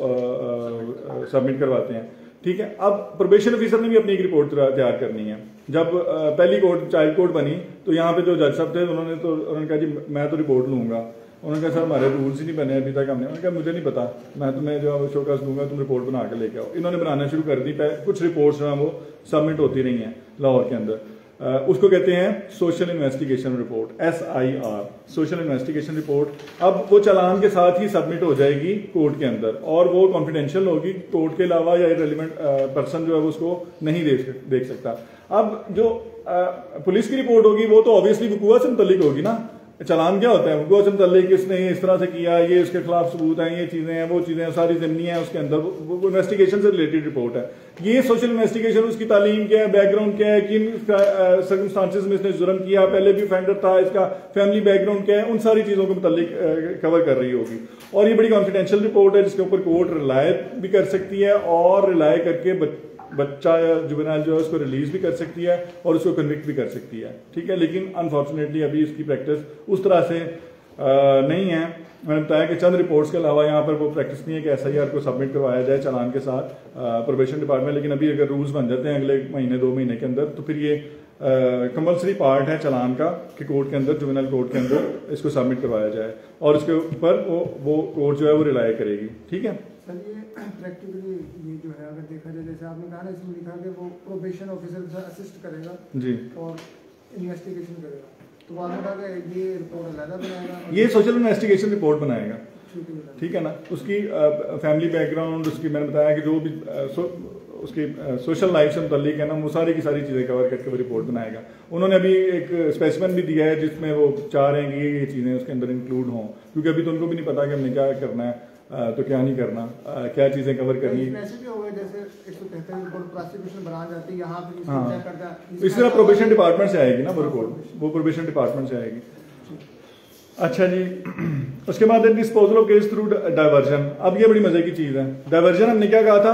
वो सबमिट करवाते हैं, ठीक है। अब प्रोबेशन ऑफिसर ने भी अपनी एक रिपोर्ट तैयार करनी है। जब पहली कोर्ट चाइल्ड कोर्ट बनी तो यहाँ पे जो जज साहब थे उन्होंने कहा जी मैं तो रिपोर्ट लूंगा। उन्होंने कहा सर हमारे रूल्स ही नहीं बने अभी तक, हमने उन्होंने कहा मुझे नहीं पता, मैं तुम्हें जो शोकास दूंगा, तुम रिपोर्ट बना के लेके आओ। इन्होंने बनाना शुरू कर दी, कुछ रिपोर्ट्स जो हैं वो सबमिट होती रही हैं लाहौर के अंदर। उसको कहते हैं social investigation report, SIR, social investigation report. अब वो चालान के साथ ही सबमिट हो जाएगी कोर्ट के अंदर और वो कॉन्फिडेंशियल होगी, कोर्ट के अलावा या रेलिवेंट पर्सन जो है वो उसको नहीं देख सकता। अब जो पुलिस की रिपोर्ट होगी वो तो ऑब्वियसली वकूआ से मुतल्लिक होगी ना। चालान क्या होता है, वकूआ से मुतल्लिक, इसने इस तरह से किया, ये इसके खिलाफ सबूत हैं, ये चीजें हैं, वो चीजें सारी ज़िम्नी है उसके अंदर, वो इन्वेस्टिगेशन से रिलेटेड रिपोर्ट है। ये सोशल इन्वेस्टिगेशन, उसकी तालीम क्या है, बैकग्राउंड क्या है, किन सर्कमस्टांसेस में इसने जुर्म किया, पहले भी ऑफेंडर था, इसका फैमिली बैकग्राउंड क्या है, उन सारी चीजों के मुतल्लिक कवर कर रही होगी। और ये बड़ी कॉन्फिडेंशियल रिपोर्ट है जिसके ऊपर कोर्ट रिलाय भी कर सकती है और रिलाय करके बच्चा या जुवेनाइल जो है उसको रिलीज भी कर सकती है और उसको कन्विक्ट भी कर सकती है, ठीक है। लेकिन अनफॉर्चुनेटली अभी इसकी प्रैक्टिस उस तरह से नहीं है। मैंने बताया कि चंद रिपोर्ट्स के अलावा यहाँ पर वो प्रैक्टिस नहीं है कि SIR को सबमिट करवाया जाए चालान के साथ प्रोबेशन डिपार्टमेंट। लेकिन अभी अगर रूल्स बन जाते हैं अगले महीने 2 महीने के अंदर तो फिर ये कंपल्सरी पार्ट है चालान का कि कोर्ट के अंदर, जुवेनाइल कोर्ट के अंदर इसको सबमिट करवाया जाए और उसके ऊपर वो कोर्ट जो है वो रिलाय करेगी, ठीक है। सर ये प्रैक्टिकली ये जो है अगर देखा जाए, जैसे आपने कहा ना इसमें लिखा कि वो प्रोबेशन ऑफिसर से असिस्ट करेगा जी और इन्वेस्टिगेशन करेगा, तो वो आपने कहा कि ये रिपोर्ट अलग बनाएगा, ये सोशल इन्वेस्टिगेशन रिपोर्ट बनाएगा, ठीक है ना। उसकी फैमिली बैकग्राउंड, उसकी मैंने बताया कि जो भी उसकी सोशल लाइफ से मुतल्लिक है ना, वो सारी की सारी चीज़ें कवर करके वो रिपोर्ट बनाएगा। उन्होंने अभी एक स्पेसिमेन भी दिया है जिसमें वो चाह रहे हैं कि ये चीज़ें उसके अंदर इंक्लूड हों, क्योंकि अभी तो उनको भी नहीं पता कि हमने क्या करना है तो क्या नहीं करना, क्या चीज़ें कवर करनी है। हाँ, इस तरह प्रोबेशन डिपार्टमेंट से आएगी ना वो रिपोर्ट, वो प्रोबेशन डिपार्टमेंट से आएगी। अच्छा जी, उसके बाद disposal of case through diversion. अब ये बड़ी मजे की चीज़ है। डायवर्जन हमने क्या कहा था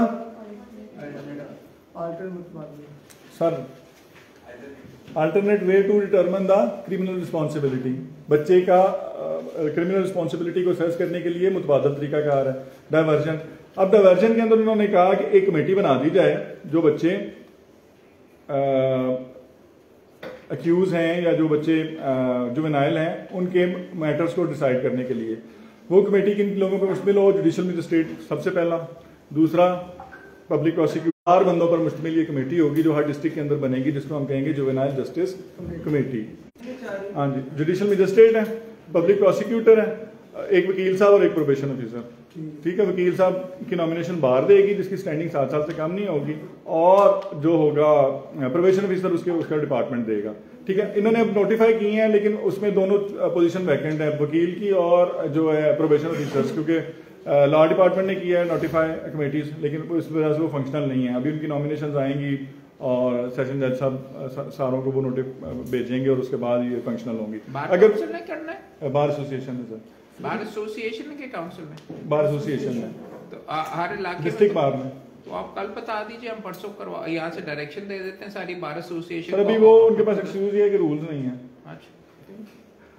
sir, alternate way to determine the criminal responsibility. बच्चे का क्रिमिनल रिस्पॉन्सिबिलिटी को असेस करने के लिए मुतबादल तरीका कार है डायवर्जन। अब डायवर्जन के अंदर उन्होंने कहा कि एक कमेटी बना दी जाए जो बच्चे अक्यूज हैं या जो बच्चे जुवेनाइल हैं उनके मैटर्स को डिसाइड करने के लिए। वो कमेटी किन लोगों पर मुश्तमिल हो, जुडिशल मजिस्ट्रेट सबसे पहला, दूसरा पब्लिक प्रोसिक्यूटर, 4 बंदों पर मुश्तमिल ये कमेटी होगी जो हर डिस्ट्रिक्ट के अंदर बनेगी, जिसको हम कहेंगे जुवेनाइल जस्टिस कमेटी। हाँ जी, जुडिशल मजिस्ट्रेट है, पब्लिक प्रोसिक्यूटर है, एक वकील साहब और एक प्रोबेशन ऑफिसर, ठीक है। वकील साहब की नॉमिनेशन बाहर देगी जिसकी स्टैंडिंग 7 साल से कम नहीं होगी, और जो होगा प्रोबेशन ऑफिसर उसका डिपार्टमेंट देगा, ठीक है। इन्होंने अब नोटिफाई किए हैं लेकिन उसमें दोनों पोजीशन वैकेंट है, वकील की और जो है प्रोबेशन ऑफिसर्स, क्योंकि लॉ डिपार्टमेंट ने किया है नोटिफाई कमेटीज, लेकिन इस वजह से वो फंक्शनल नहीं है। अभी उनकी नॉमिनेशन आएंगी और सेशन जज साहब सारों को वो नोटिस भेजेंगे और उसके बाद ये फंक्शनल होंगी। अगर करना है बार एसोसिएशन में सर, बार एसोसिएशन के काउंसिल में, बार एसोसिएशन में, तो हर इलाके डिस्ट्रिक्ट बार में। तो आप कल बता दीजिए, हम परसों करवा यहाँ से डायरेक्शन दे देते हैं सारी बार एसोसिएशन। सर अभी वो उनके पास एक्सक्यूज है कि रूल्स नहीं है। अच्छा,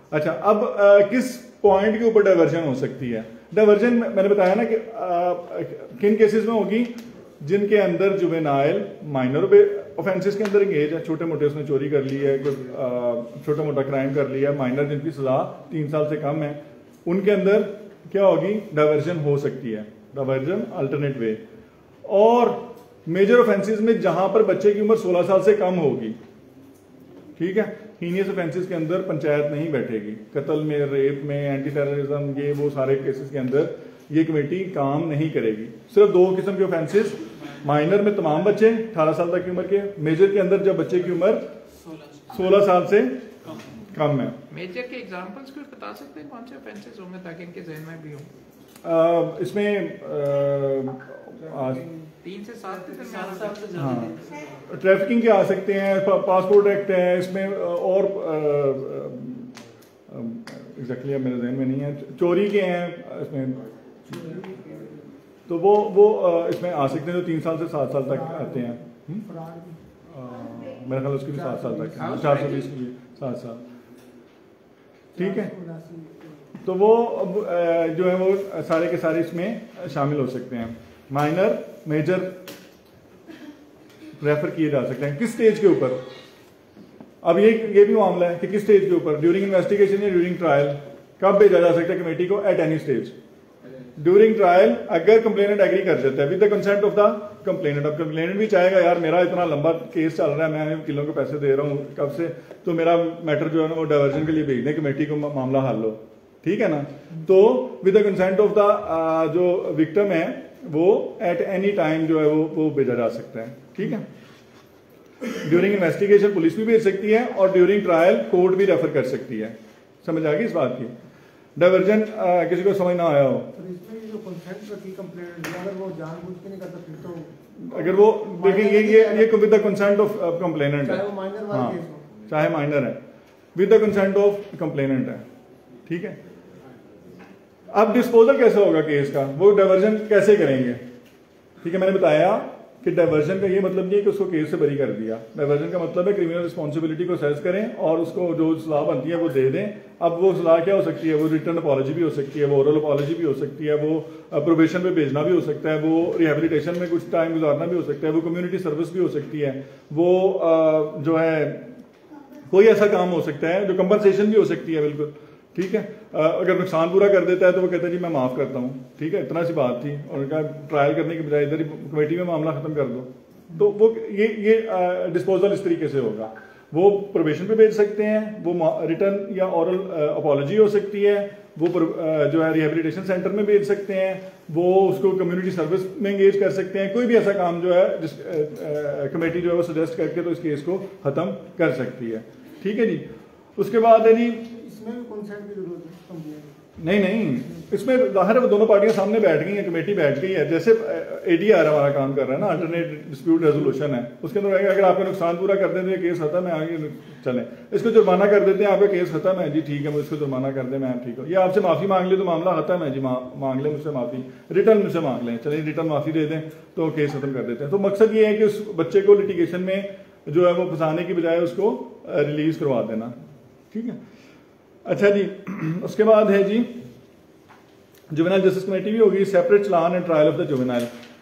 अच्छा, अब किस पॉइंट के ऊपर डाइवर्जन हो सकती है? डाइवर्जन मैंने बताया ना कि किन केसेस में होगी, जिनके अंदर जुवेनाइल माइनर ऑफेंसेस के अंदर एंगेज है, छोटे मोटे उसने चोरी कर ली है, छोटा मोटा क्राइम कर लिया है, माइनर जिनकी सजा 3 साल से कम है, उनके अंदर क्या होगी? डाइवर्जन हो सकती है, डाइवर्जन अल्टरनेट वे। और मेजर ऑफेंसेस में जहां पर बच्चे की उम्र 16 साल से कम होगी, ठीक है, हीनियस ऑफेंसेस के अंदर पंचायत नहीं बैठेगी। कत्ल में, रेप में, एंटी टेररिज्म, ये वो सारे केसेस के अंदर ये कमेटी काम नहीं करेगी। सिर्फ 2 किस्म के ऑफेंसेस, माइनर में तमाम बच्चे 18 साल तक की उम्र के, मेजर के अंदर जब बच्चे की उम्र 16 साल से कम है। मेजर के एग्जांपल्स कुछ बता सकते हैं कौन से ऑफेंसेस होंगे ताकि इनके जहन में भी हो? इसमें 3 से 7 से हाँ, ट्रैफिकिंग के आ सकते हैं, पासपोर्ट एक्ट है इसमें, और एग्जैक्टली अब मेरे जहन में नहीं है, चोरी के हैं इसमें, तो वो इसमें आ सकते हैं जो 3 साल से 7 साल तक आते हैं। मेरा ख्याल उसकी भी 7 साल तक, 420 की भी 7 साल, ठीक है। तो वो जो है वो सारे के सारे इसमें शामिल हो सकते हैं। माइनर, मेजर रेफर किए जा सकते हैं। किस स्टेज के ऊपर? अब ये भी मामला है कि किस स्टेज के ऊपर, ड्यूरिंग इन्वेस्टिगेशन या ड्यूरिंग ट्रायल, कब भेजा जा सकता है कमेटी को? At any stage. During trial अगर कंप्लेनेंट एग्री कर देता है with the consent of the complainant. अब कंप्लेनेंट भी चाहेगा यार मेरा इतना लंबा केस चल रहा है, मैं वकीलों को पैसे दे रहा हूँ कब से, तो मेरा मैटर जो है ना वो डाइवर्जन के लिए भेज दें कमेटी को, मामला हल लो, ठीक है ना। तो with the consent of the जो विक्टिम है वो एट एनी टाइम जो है वो भेजा जा सकता है, ठीक है। ड्यूरिंग इन्वेस्टिगेशन पुलिस भी भेज सकती है और ड्यूरिंग ट्रायल कोर्ट भी रेफर कर सकती है। समझ आ गई इस बात की? डाइवर्जन किसी को समझ ना आया हो, इसमें जो कंसेंट रखी कंप्लेंट, अगर वो जानबूझ के नहीं करता फिर तो, अगर वो देखें ये with the consent of complainant है, चाहे वो माइनर वाला केस हो, चाहे माइनर है, with the consent of complainant है, ठीक है। अब डिस्पोजल कैसे होगा केस का, वो डाइवर्जन कैसे करेंगे? ठीक है, मैंने बताया कि डाइवर्जन का ये मतलब नहीं है कि उसको केस से बरी कर दिया। डाइवर्जन का मतलब है क्रिमिनल रिस्पॉन्सिबिलिटी को असेस करें और उसको जो सलाह बनती है वो दे दें। अब वो सलाह क्या हो सकती है? वो रिटर्न अपॉलॉजी भी हो सकती है, वो ओरल अपॉलॉजी भी हो सकती है, वो प्रोबेशन पे भेजना भी हो सकता है, वो रिहेबिलिटेशन में कुछ टाइम गुजारना भी हो सकता है, वो कम्युनिटी सर्विस भी हो सकती है, वो जो है कोई ऐसा काम हो सकता है जो कंपनसेशन भी हो सकती है, बिल्कुल ठीक है। अगर नुकसान पूरा कर देता है तो वो कहता है जी मैं माफ करता हूँ, ठीक है, इतना सी बात थी, और उनका ट्रायल करने के बजाय इधर ही कमेटी में मामला खत्म कर दो। तो वो ये डिस्पोजल इस तरीके से होगा। वो प्रोबेशन पे भेज सकते हैं, वो रिटर्न या ओरल अपॉलॉजी हो सकती है, वो जो है रिहेबिलिटेशन सेंटर में भेज सकते हैं, वो उसको कम्युनिटी सर्विस में एंगेज कर सकते हैं, कोई भी ऐसा काम जो है जिस कमेटी जो है वो सजेस्ट करके तो इस केस को खत्म कर सकती है, ठीक है जी। उसके बाद है जी, इसमें भी कंसेंट की जरूरत है कंप्लेंट? नहीं, इसमें जाहिर है दोनों पार्टियां सामने बैठ गई हैं, कमेटी बैठ गई है। जैसे ADR हमारा काम कर रहा है ना, अल्टरनेट डिस्प्यूट रेजोल्यूशन है, उसके अंदर अगर आपका नुकसान पूरा कर दें तो ये केस खत्म है, आगे चलें। इसको जुर्माना कर देते हैं, आपका केस खत्म है जी, ठीक है, मुझको जुर्माना कर दें, मैं ठीक हूँ। ये आपसे माफी मांग ले तो मामला खत्म है जी, मांग लें मुझसे माफी, रिटर्न मुझसे मांग लें, चलिए रिटर्न माफी दे दें तो केस खत्म कर देते हैं। तो मकसद ये है कि उस बच्चे को लिटिगेशन में जो है वो फंसाने की बजाय उसको रिलीज करवा देना, ठीक है। अच्छा जी, उसके बाद है जी जुवेनाइल जस्टिस कमेटी भी होगी, सेपरेट चलान and trial of the juvenile.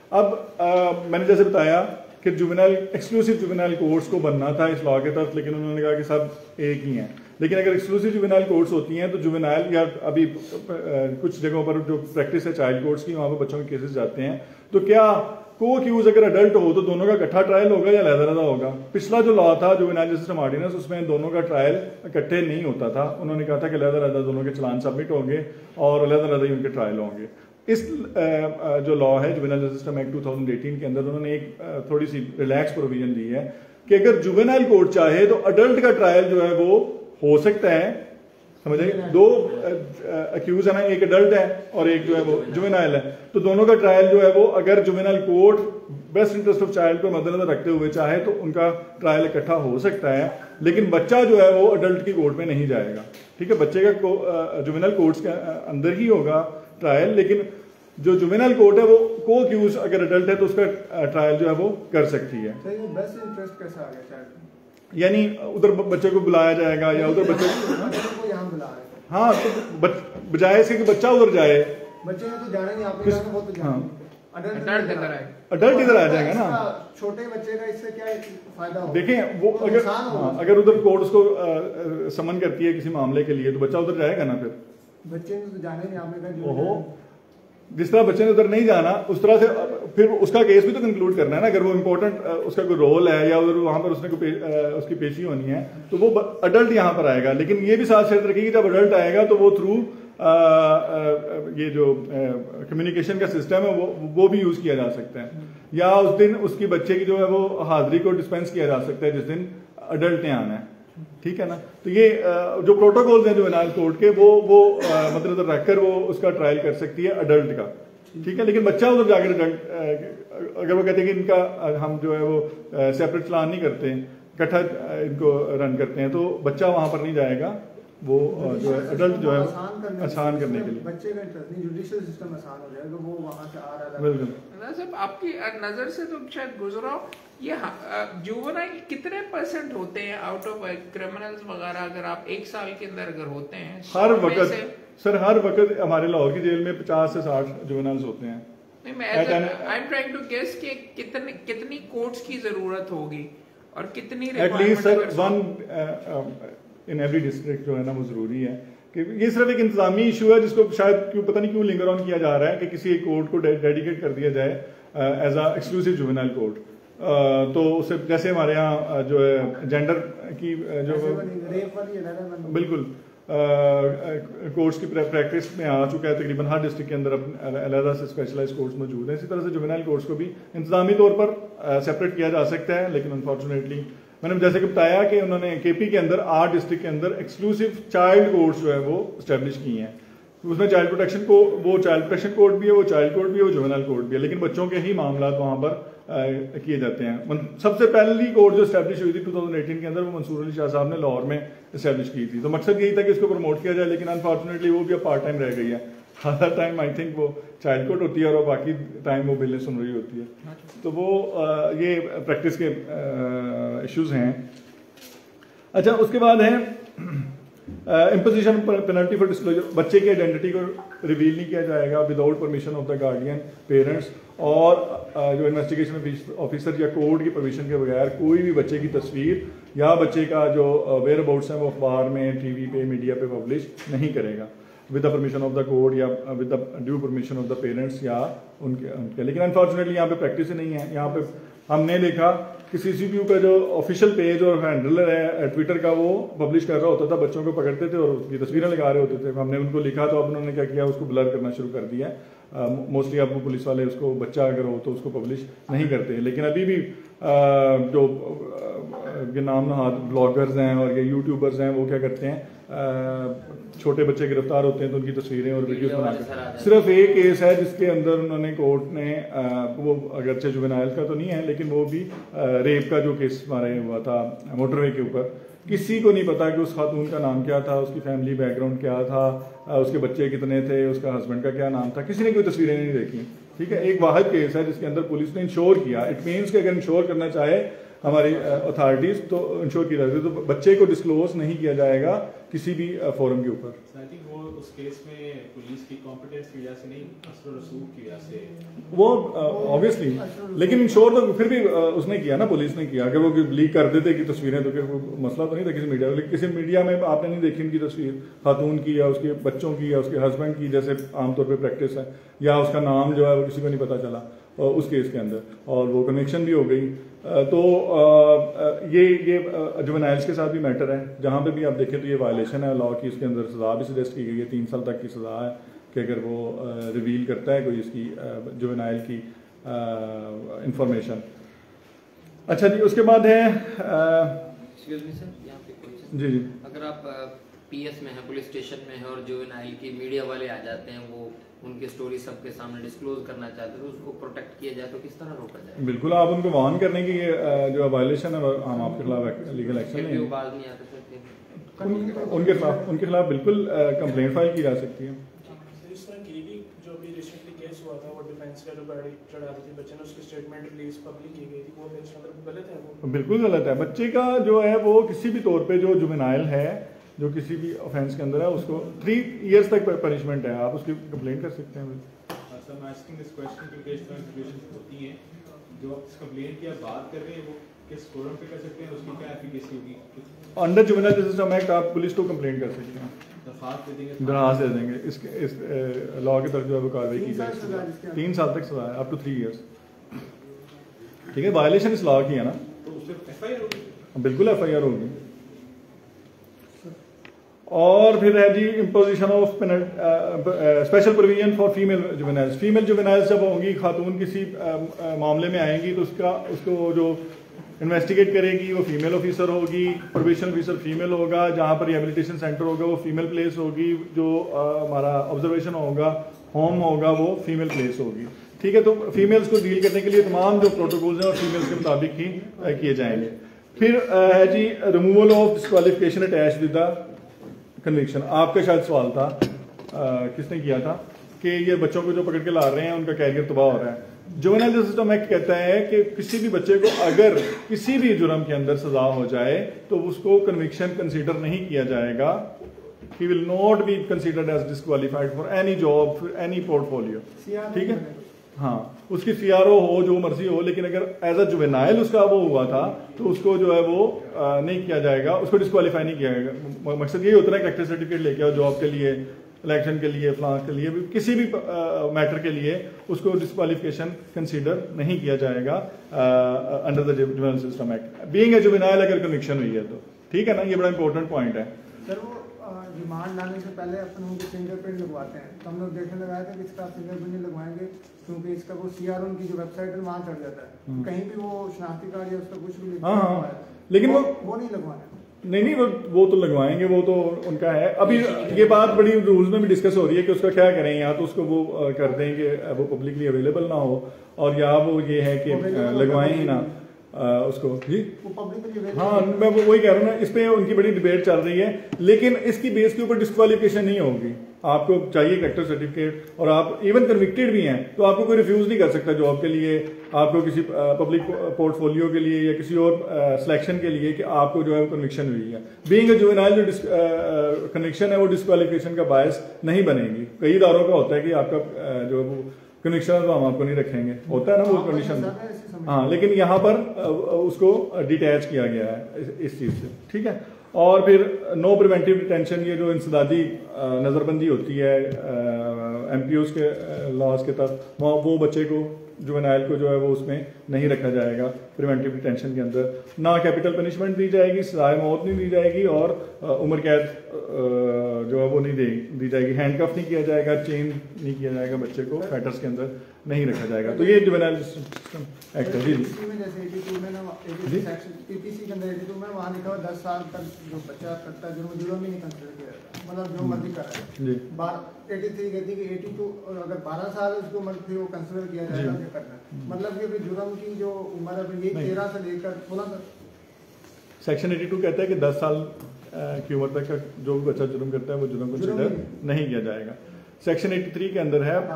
अब मैंने जैसे बताया कि जुवेनाइल एक्सक्लूसिव जुवेनाइल कोर्ट्स को बनना था इस लॉ के तहत, लेकिन उन्होंने कहा कि सब एक ही हैं। लेकिन अगर एक्सक्लूसिव जुवेनाइल कोर्ट्स होती हैं तो जुवेनाइल या अभी कुछ जगहों पर जो प्रैक्टिस है चाइल्ड कोर्ट्स की, वहां पर बच्चों के केसेस जाते हैं, तो क्या को अक्यूज अगर अडल्ट हो तो दोनों का इकट्ठा ट्रायल होगा या अलग-अलग होगा? पिछला जो लॉ था जुवेनाइल जस्टिस ऑर्डिनेंस, उसमें दोनों का ट्रायल इकट्ठे नहीं होता था। उन्होंने कहा था कि अलग-अलग दोनों के चलान सबमिट होंगे और अलग-अलग ही उनके ट्रायल होंगे। इस जो लॉ है जुवेनाइल जस्टिस सिस्टम एक्ट 2018 के अंदर उन्होंने एक थोड़ी सी रिलैक्स प्रोविजन दी है कि अगर जुवेनाइल कोर्ट चाहे तो अडल्ट का ट्रायल जो है वो हो सकता है। समझे, दो अक्यूज है ना, एक अडल्ट है और एक जो है वो जुवेनाइल है, तो दोनों का ट्रायल जो है वो अगर juvenile court best interest of child को मद्देनजर रखते हुए चाहे तो उनका ट्रायल इकट्ठा हो सकता है। लेकिन बच्चा जो है वो अडल्ट की कोर्ट में नहीं जाएगा, ठीक है, बच्चे का जुवेनाइल कोर्ट्स के अंदर ही होगा ट्रायल। लेकिन जो जुवेनाइल कोर्ट है वो को अक्यूज अगर अडल्ट है तो उसका ट्रायल जो है वो कर सकती है। बेस्ट इंटरेस्ट कैसे आ गया चाइल्ड? यानी उधर बच्चे को बुलाया जाएगा या उधर बच्चे को यहाँ बुला रहे हैं। हाँ, तो बजाय इसके कि बच्चा उधर जाए, बच्चे ने तो जाना नहीं, आपने कहा वो तो जाना अडल्ट इधर आ जाएगा ना। छोटे बच्चे का इससे क्या फायदा होगा? देखें वो अगर उधर कोर्ट उसको समन करती है किसी मामले के लिए तो बच्चा उधर जाएगा ना। फिर बच्चे ने तो जाना ही नहीं, आपने कहा ओहो, जिस तरह बच्चे ने उधर नहीं जाना उस तरह से फिर उसका केस भी तो कंक्लूड करना है ना। अगर वो इम्पोर्टेंट उसका कोई रोल है या उधर वहां पर उसने उसकी पेशी होनी है तो वो अडल्ट यहाँ पर आएगा। लेकिन ये भी साथ शर्त रखिए कि जब अडल्ट आएगा तो वो थ्रू ये जो कम्युनिकेशन का सिस्टम है वो भी यूज किया जा सकता है, या उस दिन उसकी बच्चे की जो है वो हाजिरी को डिस्पेंस किया जा सकता है जिस दिन अडल्ट ने आना है। ठीक है ना। तो ये जो प्रोटोकॉल्स हैं जुवेनाइल कोर्ट के वो मतलब रखकर वो उसका ट्रायल कर सकती है अडल्ट का। ठीक है। लेकिन बच्चा उधर जाकर अडल्ट अगर वो कहते हैं कि इनका हम जो है वो सेपरेट चलान नहीं करते, इकट्ठा इनको रन करते हैं, तो बच्चा वहां पर नहीं जाएगा। वो जो है अडल्ट जो है आसान करने के लिए बच्चे का इंटरेस्ट नहीं, जुडिशियल सिस्टम आसान हो जाएगा, वो वहां से आ रहा है। बिल्कुल साहब, आपकी नजर से तो शायद गुजरा हो, ये जुवेनाइल कितने % होते हैं आउट ऑफ क्रिमिनल्स वगैरह, अगर आप 1 साल के अंदर अगर होते हैं? हर वक्त हमारे लाहौर की जेल में 50 से 60 जुवेनाइल्स होते हैं। I am trying to guess कि कितनी कोर्ट्स की जरूरत होगी और कितनी at least one in every district जो है ना वो जरूरी है। कि ये सिर्फ एक इंतजामी इशू है जिसको शायद पता नहीं क्यों लिंगर ऑन किया जा रहा है कि किसी एक कोर्ट को डेडिकेट कर दिया जाए as a exclusive juvenile court. तो उससे जैसे हमारे यहाँ जो है जेंडर की जो बिल्कुल कोर्ट्स की प्रैक्टिस में आ चुका है, तकरीबन हर डिस्ट्रिक्ट के अंदर अलग से स्पेशलाइज्ड कोर्ट्स मौजूद हैं। इसी तरह से जुवेनाइल कोर्ट्स को भी इंतजामी तौर पर सेपरेट किया जा सकता है। लेकिन अनफॉर्चुनेटली मैंने जैसे कि बताया कि उन्होंने केपी के अंदर 8 डिस्ट्रिक्ट के अंदर एक्सक्लूसिव चाइल्ड कोर्ट्स जो है वो स्टैब्लिश की हैं। उसमें चाइल्ड प्रोटेक्शन कोर्ट भी है, वो चाइल्ड कोर्ट भी है, वो जुवेनाइल कोर्ट भी है, लेकिन बच्चों के ही मामला वहां पर किए जाते हैं। सबसे पहली कोर्ट जो स्टैब्लिश हुई थी 2018 के अंदर, वो मंसूर अली शाह साहब ने लाहौर में स्टैब्लिश की थी। तो मकसद यही था कि इसको प्रमोट किया जाए, लेकिन अनफॉर्चुनेटली वो भी अब पार्ट टाइम रह गई है। आधा टाइम आई थिंक वो चाइल्ड कोर्ट होती है और बाकी टाइम वो बिलें सुन रही होती है। तो वो ये प्रैक्टिस के इश्यूज हैं। अच्छा, उसके बाद है इम्पोजिशन पेनल्टी फॉर डिस्क्लोजर। बच्चे की आइडेंटिटी को रिवील नहीं किया जाएगा without permission of the guardian, parents और जो इन्वेस्टिगेशन ऑफिसर या कोर्ट की परमिशन के बगैर कोई भी बच्चे की तस्वीर या बच्चे का जो वेयर अबाउट्स है वो अखबार में, टीवी पे, मीडिया पे पब्लिश नहीं करेगा with the permission of the court या with the due permission of the parents या उनके। लेकिन अनफॉर्चुनेटली यहाँ पे प्रैक्टिस ही नहीं है। यहाँ पे हमने देखा कि सीसीपीयू का जो ऑफिशियल पेज और हैंडलर है ट्विटर का, वो पब्लिश कर रहा होता था, बच्चों को पकड़ते थे और उसकी तस्वीरें लगा रहे होते थे। हमने उनको लिखा तो अब उन्होंने क्या किया, उसको ब्लर करना शुरू कर दिया। मोस्टली अब पुलिस वाले उसको, बच्चा अगर हो तो उसको पब्लिश नहीं करते। लेकिन अभी भी जो नाम नहाद ब्लॉगर्स हैं और ये यूट्यूबर्स हैं वो क्या करते हैं, छोटे बच्चे गिरफ्तार होते हैं तो उनकी तस्वीरें और वीडियोस बनाकर। सिर्फ एक केस है जिसके अंदर उन्होंने कोर्ट ने वो अगरचे जुवेनाइल का तो नहीं है लेकिन वो भी रेप का जो केस हमारे हुआ था मोटरवे के ऊपर, किसी को नहीं पता कि उस खातून का नाम क्या था, उसकी फैमिली बैकग्राउंड क्या था, उसके बच्चे कितने थे, उसका हस्बैंड का क्या नाम था, किसी ने कोई तस्वीरें नहीं देखी। ठीक है, एक वाहिद केस है जिसके अंदर पुलिस ने इंश्योर किया। इट मीन्स कि अगर इंश्योर करना चाहे हमारी अथॉरिटीज तो इंश्योर की जाती है, तो बच्चे को डिस्क्लोज नहीं किया जाएगा किसी भी फोरम के ऊपर। आई थिंक वो उस केस में पुलिस की कॉम्पिटेंस की वजह से नहीं, असर रसूख की वजह से वो ऑब्वियसली, लेकिन इंश्योर तो फिर भी उसने किया ना, पुलिस ने किया। अगर वो लीक कर देते कि तस्वीरें तो फिर मसला तो नहीं था किसी मीडिया में। किसी मीडिया में आपने नहीं देखी उनकी तस्वीर, खातून की या उसके बच्चों की या उसके हस्बैंड की, जैसे आमतौर पर प्रैक्टिस है, या उसका नाम जो है वो किसी को नहीं पता चला उस केस के अंदर, और वो कनेक्शन भी हो गई। तो ये जुवेनाइल्स के साथ भी मैटर है, जहाँ पे भी आप देखें तो ये वायलेशन है लॉ की। इसके अंदर सजा भी सजेस्ट की गई है, 3 साल तक की सजा है कि अगर वो रिवील करता है कोई इसकी जुवेनाइल की इंफॉर्मेशन। अच्छा जी, उसके बाद है एक्सक्यूज मी सर, यहाँ पे क्वेश्चन। जी जी, अगर आप पीएस में है, पुलिस स्टेशन में है और जुवेनाइल की मीडिया वाले आ जाते हैं, वो उनकी स्टोरी सबके सामने डिस्क्लोज करना चाहते हैं, तो उसको प्रोटेक्ट किया जाए तो किस तरह रोका जाए? बिल्कुल, आप उनको वार्न करने की जो वायलेशन है हम आपके खिलाफ लीगल एक्शन फिर भी वो बाज नहीं आते सर, उनके खिलाफ बिल्कुल कंप्लेंट फाइल की जा सकती है। इस तरह की भी जो अभी रिसेंटली केस हुआ था वो डिफेंस का जो गाड़ी चढ़ा रही थी बच्चे ने, उसकी स्टेटमेंट रिलीज पब्लिक की गई थी, वो इसके अंदर गलत है वो? बिल्कुल गलत है। बच्चे का जो है वो किसी भी तौर पे जो जुवेनाइल है, जो किसी भी ऑफेंस के अंदर है, उसको 3 इयर्स तक पनिशमेंट है। आप उसकी कंप्लेंट कर सकते हैं। सर मैं आस्किंग दिस क्वेश्चन क्योंकि इस तरह सिचुएशंस होती हैं, जो आप कंप्लेंट की आप बात कर रहे हैं वो किस फोरम पे कर सकते हैं, उसकी क्या एफिकेसी होगी? Under juvenile justice system act आप पुलिस को कंप्लेंट कर सकते हैं, दरखास्त दे देंगे, दरखास्त दे देंगे। इस लॉ की तरफ जो है वो कार्रवाई की जाएगी। 3 साल तक सजा है, अप टू 3 इयर्स। ठीक है, वायलेशन इस लॉ की है ना, तो उस पर एफआईआर होगी? बिल्कुल एफआईआर होगी। और फिर है जी imposition of special provision for female juveniles. Female juveniles जब होंगी, खातून किसी मामले में आएंगी तो उसको जो इन्वेस्टिगेट करेगी वो फीमेल ऑफिसर होगी, प्रोबेशन ऑफिसर फीमेल होगा, जहाँ पर रिहेबिलिटेशन सेंटर होगा वो फीमेल प्लेस होगी, जो हमारा ऑब्जर्वेशन होगा, होम होगा, वो फीमेल प्लेस होगी। ठीक है, तो फीमेल्स को डील करने के लिए तमाम जो प्रोटोकॉल्स हैं और फीमेल्स के मुताबिक ही किए जाएंगे। फिर है जी removal of disqualification attach with the conviction. आपका शायद सवाल था, किसने किया था कि ये बच्चों को जो पकड़ के ला रहे हैं उनका कैरियर तबाह हो रहा है। जुवेनाइल जस्टिस सिस्टम एक्ट कहता है कि किसी भी बच्चे को अगर किसी भी जुर्म के अंदर सजा हो जाए तो उसको कन्विक्शन कंसीडर नहीं किया जाएगा। He will not be considered as disqualified for any job, for any portfolio. ठीक है, हाँ, उसकी सीआरओ हो, जो मर्जी हो, लेकिन अगर एज अ जुवेनाइल उसका वो हुआ था तो उसको जो है वो नहीं किया जाएगा, उसको डिस्क्वालीफाई नहीं किया जाएगा। मकसद यही होता है कि करेक्टर सर्टिफिकेट लेके आओ जॉब के लिए, इलेक्शन के लिए, फ्लांस के लिए, किसी भी मैटर के लिए उसको डिस्क्वालिफिकेशन कंसीडर नहीं किया जाएगा under the juvenile system act. Being a juvenile अगर कन्विक्शन हुई है तो, ठीक है ना, ये बड़ा इंपॉर्टेंट पॉइंट है। सर वो रिमांड लाने से पहले अपन उनके फिंगरप्रिंट लगवाते हैं, तो हम लोग देखने लगाए थे कि इसका फिंगरप्रिंट नहीं लगवाएंगे क्योंकि इसका वो सीआरओ की जो वेबसाइट है वहाँ चढ़ जाता है, कहीं भी वो शनाख्ती कार्ड या उसका कुछ भी लिखा हुआ है, लेकिन वो नहीं लगवाना। नहीं, वो तो लगवाएंगे, वो तो उनका है। अभी ये बात बड़ी रूल्स में भी डिस्कस हो रही है कि उसका क्या करें, या तो उसको वो कर दें कि वो पब्लिकली अवेलेबल ना हो, और या वो ये है कि लगवाएं ही ना उसको जी। हाँ, मैं वही कह रहा हूँ ना, इस पे उनकी बड़ी डिबेट चल रही है, लेकिन इसकी बेस के ऊपर डिस्क्वालिफिकेशन नहीं होगी। आपको चाहिए करेक्टर सर्टिफिकेट, और आप इवन कन्विक्टेड भी हैं तो आपको कोई रिफ्यूज नहीं कर सकता जॉब के लिए, आपको किसी पब्लिक पोर्टफोलियो के लिए या किसी और सिलेक्शन के लिए कि आपको जो है वो कन्विक्शन हुई है। बीइंग अ जुवेनाइल जो कन्विक्शन है वो डिस्क्वालिफिकेशन का बायस नहीं बनेगी। कई इदारों का होता है कि आपका जो वो कन्विक्शन तो हम आपको नहीं रखेंगे, होता है ना वो कंडीशन। हाँ, लेकिन यहाँ पर उसको डिटैच किया गया है इस चीज से। ठीक है, और फिर नो प्रिवेंटिव डिटेंशन, ये जो इंसदादी नज़रबंदी होती है एमपीओज के लॉज के तहत, वो बच्चे को जुवेनाइल को जो है वो उसमें नहीं रखा जाएगा प्रिवेंटिव डिटेंशन के अंदर। ना कैपिटल पनिशमेंट दी जाएगी, सजाए मौत नहीं दी जाएगी, और उम्र कैद जो है वो नहीं दी जाएगी। हैंडकफ नहीं किया जाएगा, चेन नहीं किया जाएगा, बच्चे को फैटर्स के अंदर नहीं रखा जाएगा। तो ये जुवेनाइल सिस्टम एक्ट है जी। जैसे 82 में ना, पीपीसी के अंदर 82 में वहाँ लिखा हुआ 10 साल तक जो बच्चा करता है जुर्म ही नहीं कंसिडर किया जाता, मतलब जो मर्जी कर रहा है जी। 83 कहती है कि 82 और अगर 12 साल उसकी उम्र थी वो कंसिडर किया जाएगा क्या करना, मतलब कि जुर्म की जो उम्र है ये 13 से लेकर 16 तक। सेक्शन 82 कहता है कि 10 साल की उम्र तक का जो भी बच्चा जुर्म करता है वो जुर्म कंसिडर नहीं किया जाएगा। सेक्शन 83 के अंदर है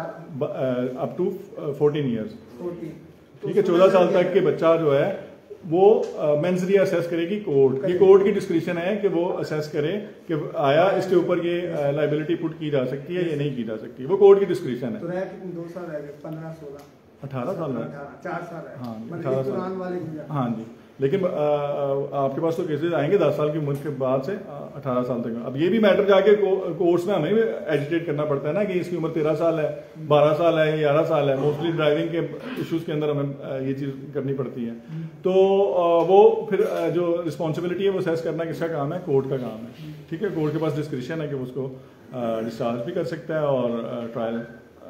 अप टू 14 ईयर्स। ठीक है, 14 साल तक के बच्चा जो है वो मेंसरी असेस करेगी कोर्ट। ये कोर्ट की डिस्क्रिप्शन है कि वो असेस करे कि आया इसके ऊपर ये लाइबिलिटी पुट की जा सकती है या नहीं की जा सकती, वो कोर्ट की डिस्क्रिप्शन है। तो रह 2 साल रह गए, 15 16 18 साल है, 4 साल है। हाँ, मतलब 18 साल। हाँ जी, लेकिन आपके पास तो केसेस आएंगे 10 साल की उम्र के बाद से 18 साल तक। अब ये भी मैटर जाके कोर्ट्स में हमें भी एजिटेट करना पड़ता है ना कि इसकी उम्र 13 साल है, 12 साल है, 11 साल है। मोस्टली ड्राइविंग के इश्यूज के अंदर हमें ये चीज करनी पड़ती है। तो वो फिर जो रिस्पॉन्सिबिलिटी है वो असेस करना किसका काम है, कोर्ट का काम है। ठीक है, कोर्ट के पास डिस्क्रिप्शन है कि उसको डिस्चार्ज भी कर सकता है और ट्रायल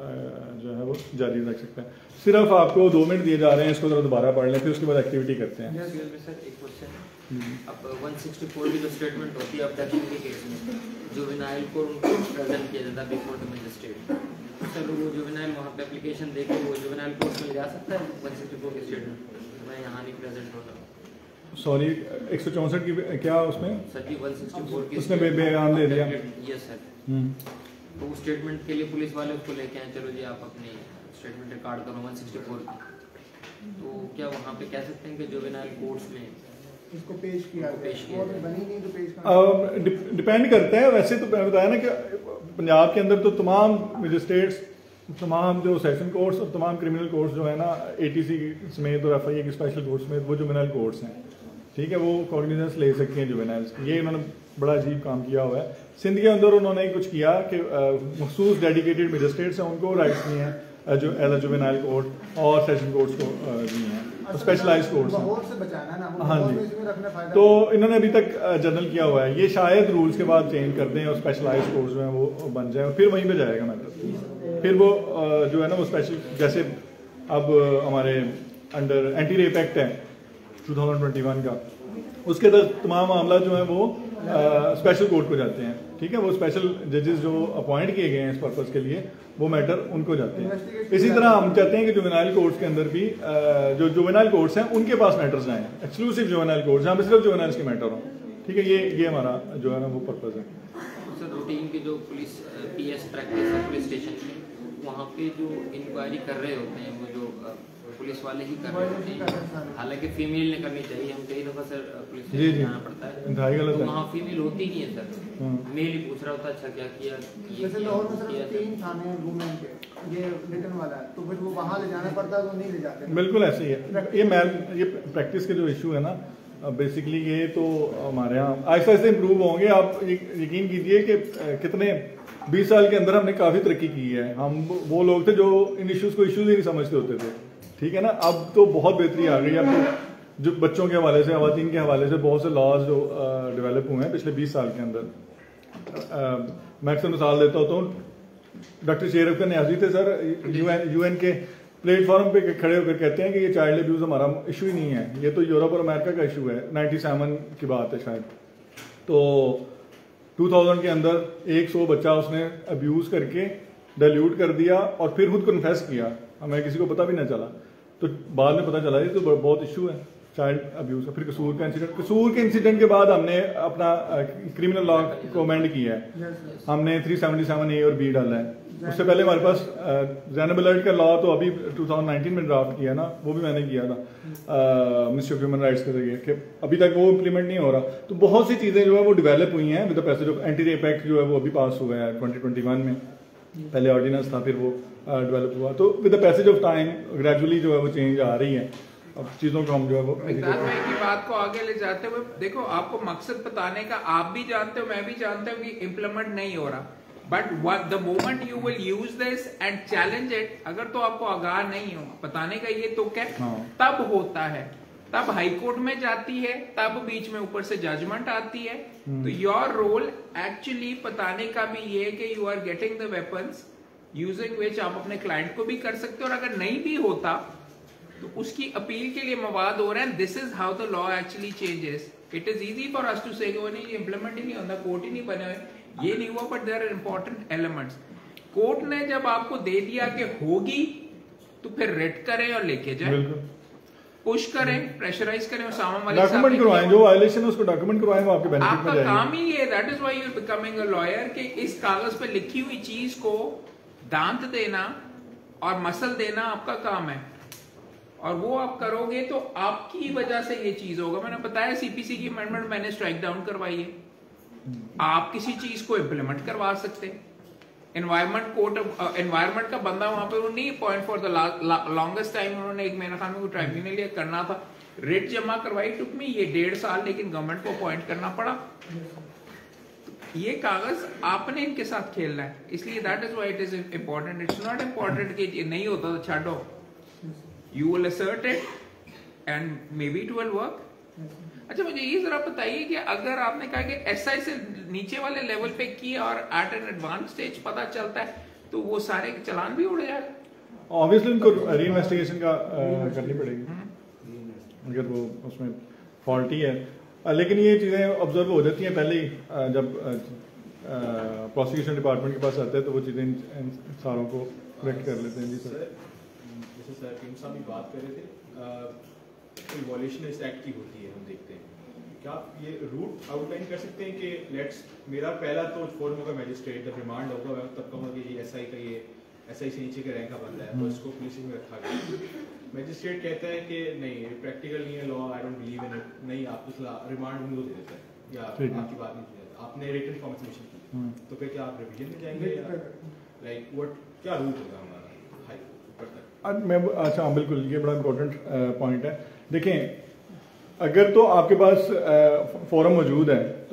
जो है वो जारी रख सकता है। सिर्फ आपको 2 मिनट दिए जा रहे हैं, इसको जरा दोबारा पढ़ लें, फिर उसके बाद एक्टिविटी करते हैं। सर एक क्वेश्चन, अब 164 की जो स्टेटमेंट होती है अबडक्शन के केस में, जुवेनाइल को उनको प्रेजेंट किया जाता है बिफोर द मजिस्ट्रेट, सर वो जुवेनाइल वहाँ पे एप्लीकेशन देके वो जुवेनाइल कोर्ट में जा सकता है 164 की स्टेटमेंट, मैं यहाँ नहीं प्रेजेंट होता। सॉरी, 164 की क्या उसमें सर जी 164 की उसने बयान दे दिया। Yes sir. तो उस स्टेटमेंट के लिए पुलिस वाले उसको लेके आए, चलो जी आप अपने स्टेटमेंट रिकॉर्ड करो 164 की, तो क्या वहाँ पे कह सकते हैं कि जुवेनाइल कोर्ट्स में इसको पेश किया बनी नहीं तो पेश डिपेंड करता है। वैसे तो मैंने बताया ना कि पंजाब के अंदर तो तमाम मजिस्ट्रेट्स, तमाम जो सेशन कोर्ट्स और तमाम क्रिमिनल कोर्ट्स जो है ना ATC समेत और FIA के स्पेशल कोर्ट्स समेत वो जुवेनाइल कोर्ट्स हैं, ठीक है, वो कॉग्निजेंस ले सकते हैं जुवेनाइल्स। ये इन्होंने बड़ा अजीब काम किया हुआ है। सिंध के अंदर उन्होंने कुछ किया कि मखसूस डेडिकेटेड मजिस्ट्रेट्स हैं, उनको राइट्स नहीं है जो एज अ जुवेनाइल कोर्ट और सेशन कोर्ट्स को नहीं है, स्पेशलाइज कोर्ट्स हैं। हाँ जी, तो इन्होंने अभी तक जनरल किया हुआ है, ये शायद रूल्स के बाद चेंज कर दें और स्पेशलाइज कोर्ट्स जो हैं वो बन जाए और फिर वहीं पे जाएगा मैटर। फिर वो जो है ना वो स्पेशल, जैसे अब हमारे अंडर एंटी रेप एक्ट है 2021 का, उसके तहत तमाम मामला जो है वो स्पेशल कोर्ट को जाते हैं, ठीक है, वो स्पेशल जजेस जो अपॉइंट किए गए हैं इस पर्पस के लिए वो मैटर उनको जाते हैं। इसी तरह हम चाहते हैं कि जुवेनाइल कोर्ट्स के अंदर भी जो जुवेनाइल कोर्ट्स हैं उनके पास मैटर्स जाएं, एक्सक्लूसिव जुवेनाइल कोर्ट्स जहाँ पे सिर्फ जुवेनाइल्स के मैटर हों, ठीक है, ये हमारा जो है ना वो पर्पस है। सर रूटीन की जो पुलिस PS प्रैक्टिस है पुलिस स्टेशन में, वहाँ पे जो इंक्वायरी कर रहे होते हैं वो जो पुलिस वाले ही कर रहे होते हैं, हालांकि फीमेल ने करनी चाहिए, हम कई दफा सर पुलिस स्टेशन जाना पड़ता है तो वहाँ फीमेल होती नहीं है सर, मेल ही पूछ रहा होता अच्छा क्या किया, जैसे लाहौर में सर 3 थाने वुमेन के, ये रिटर्न वाला है तो फिर वो वहाँ ले जाना पड़ता है तो नहीं ले जाते। बिल्कुल ऐसे ही है। ये प्रैक्टिस के जो इशू है ना, बेसिकली ये तो हमारे यहाँ आहिस्ता आहिस्ता इम्प्रूव होंगे। आप यकीन कीजिए कि कितने 20 साल के अंदर हमने काफ़ी तरक्की की है। हम वो लोग थे जो इन इश्यूज़ को इश्यूज़ ही नहीं समझते होते थे, ठीक है ना, अब तो बहुत बेहतरी आ गई। अब तो जो बच्चों के हवाले से, खवातीन के हवाले से बहुत से लॉज जो डेवलप हुए हैं पिछले 20 साल के अंदर। मैं अक्सर मिसाल देता होता हूँ, डॉक्टर शेर अख्तर न्याजी थे सर, UN के प्लेटफॉर्म पे खड़े होकर कहते हैं कि ये चाइल्ड अब्यूज़ हमारा इशू ही नहीं है, ये तो यूरोप और अमेरिका का इशू है। 97 की बात है शायद, तो 2000 के अंदर 100 बच्चा उसने अब्यूज़ करके डाइल्यूट कर दिया और फिर खुद कन्फेस किया, हमें किसी को पता भी ना चला, तो बाद में पता चला ये तो बहुत इशू है चाइल्ड अब्यूज़ का। फिर कसूर के इंसिडेंट के बाद हमने अपना क्रिमिनल लॉ को अमेंड किया है, हमने 377A और B डाला है। उससे पहले हमारे पास ज़ैनब अलर्ट का लॉ तो अभी 2019 में ड्राफ्ट किया ना, वो भी मैंने किया था मिनिस्ट्री ऑफ ह्यूमन राइट्स के जरिए, कि अभी तक वो इम्प्लीमेंट नहीं हो रहा। तो बहुत सी चीज़ें जो है वो डेवलप हुई हैं with the passage of anti rape act, जो है वो अभी पास हुआ है 2021 में, पहले ऑर्डिनेंस था फिर वो डेवलप हुआ। तो with the passage of time gradually जो है वो चेंज आ रही है, अब चीज़ों को हम जो है वो की बात को आगे ले जाते हुए देखो, आपको मकसद बताने का आप भी जानते हो, मैं भी जानता हूँ कि इम्प्लीमेंट नहीं हो रहा, but the moment you will use this and challenge it, अगर तो आपको आगाह नहीं हो बताने का ये तो क्या तब होता है, तब हाई कोर्ट में जाती है, तब बीच में ऊपर से जजमेंट आती है। तो योर रोल एक्चुअली बताने का भी ये है कि you are getting the weapons using which आप अपने क्लाइंट को भी कर सकते हो, और अगर नहीं भी होता तो उसकी अपील के लिए मवाद हो रहा है। This is how the law actually changes. It is easy for us to say नहीं इम्प्लीमेंट ही नहीं होता, कोर्ट ही नहीं बने हुए, ये नहीं हुआ, but there are important elements. Court ने जब आपको दे दिया कि होगी तो फिर रेड करें और लेके जाए, पुश करें, प्रेशराइज करें, उसामा मलिक डॉक्यूमेंट करवाएं, जो वायलेशन है उसको डॉक्यूमेंट करवाएं, वो आपके बेनिफिट में जाएगा। आपका काम ही ये, that is why you are becoming a lawyer, कि इस कागज पे लिखी हुई चीज को दांत देना और मसल देना आपका काम है, और वो आप करोगे तो आपकी वजह से ये चीज होगा। मैंने बताया CPC की अमेंडमेंट मैंने स्ट्राइक डाउन करवाई है, आप किसी चीज को इम्प्लीमेंट करवा सकते हैं। एनवायरमेंट कोर्ट, एनवायरमेंट का बंदा वहां पे नहीं appoint for the longest time, उन्होंने एक मेरा ख्याल में कोई ट्राइब्यूनल ये करना था, रेट जमा करवाई, टुक मी ये 1.5 साल, लेकिन गवर्नमेंट को अपॉइंट करना पड़ा। ये कागज आपने इनके साथ खेलना है, इसलिए that is why it is important. It's not important कि ये नहीं होता तो छाड़ो, you will assert it and maybe it will work. अच्छा मुझे ये जरा बताइए कि अगर आपने कहा कि SI से नीचे वाले लेवल पे किया और एट एन एडवांस स्टेज पता चलता है तो वो सारे चालान भी उड़ जाएगा? ऑब्वियसली उनको रीइन्वेस्टिगेशन का करनी पड़ेगी अगर वो उसमें फॉल्टी है, लेकिन ये चीज़ें ऑब्जर्व हो जाती हैं पहले ही, जब प्रोसिक्यूशन डिपार्टमेंट के पास आते हैं तो वो चीज़ें इन सारों को करेक्ट कर लेते हैं। जी सर, जैसे सर टीम साहब भी बात कर रहे थे, वॉल्यूशनिस्ट एक्ट की होती है, हम देखते हैं क्या आप ये रूट आउटलाइन कर सकते हैं कि लेट्स मेरा पहला तो फोरम होगा मैजिस्ट्रेट, जब रिमांड होगा मैं तब कहूँगा कि ये एसआई का ये एसआई से नीचे के रैंक का बंदा है तो इसको पुलिसिंग में रखा गया। मैजिस्ट्रेट कहता है कि नहीं प्रैक्टिकल नहीं है law, I don't believe in it, नहीं आप तो रिमांड उनको दे देता है या आपकी बात नहीं सुनी जाती, आपने रिटन फॉर्म सबमिशन की तो फिर क्या आप रिवीजन में जाएंगे या लाइक व्हाट क्या रूट होगा हमारा हाई ऊपर तक? मैं अच्छा बिल्कुल ये बड़ा इंपॉर्टेंट पॉइंट है। देखें अगर तो आपके पास फॉरम मौजूद है तो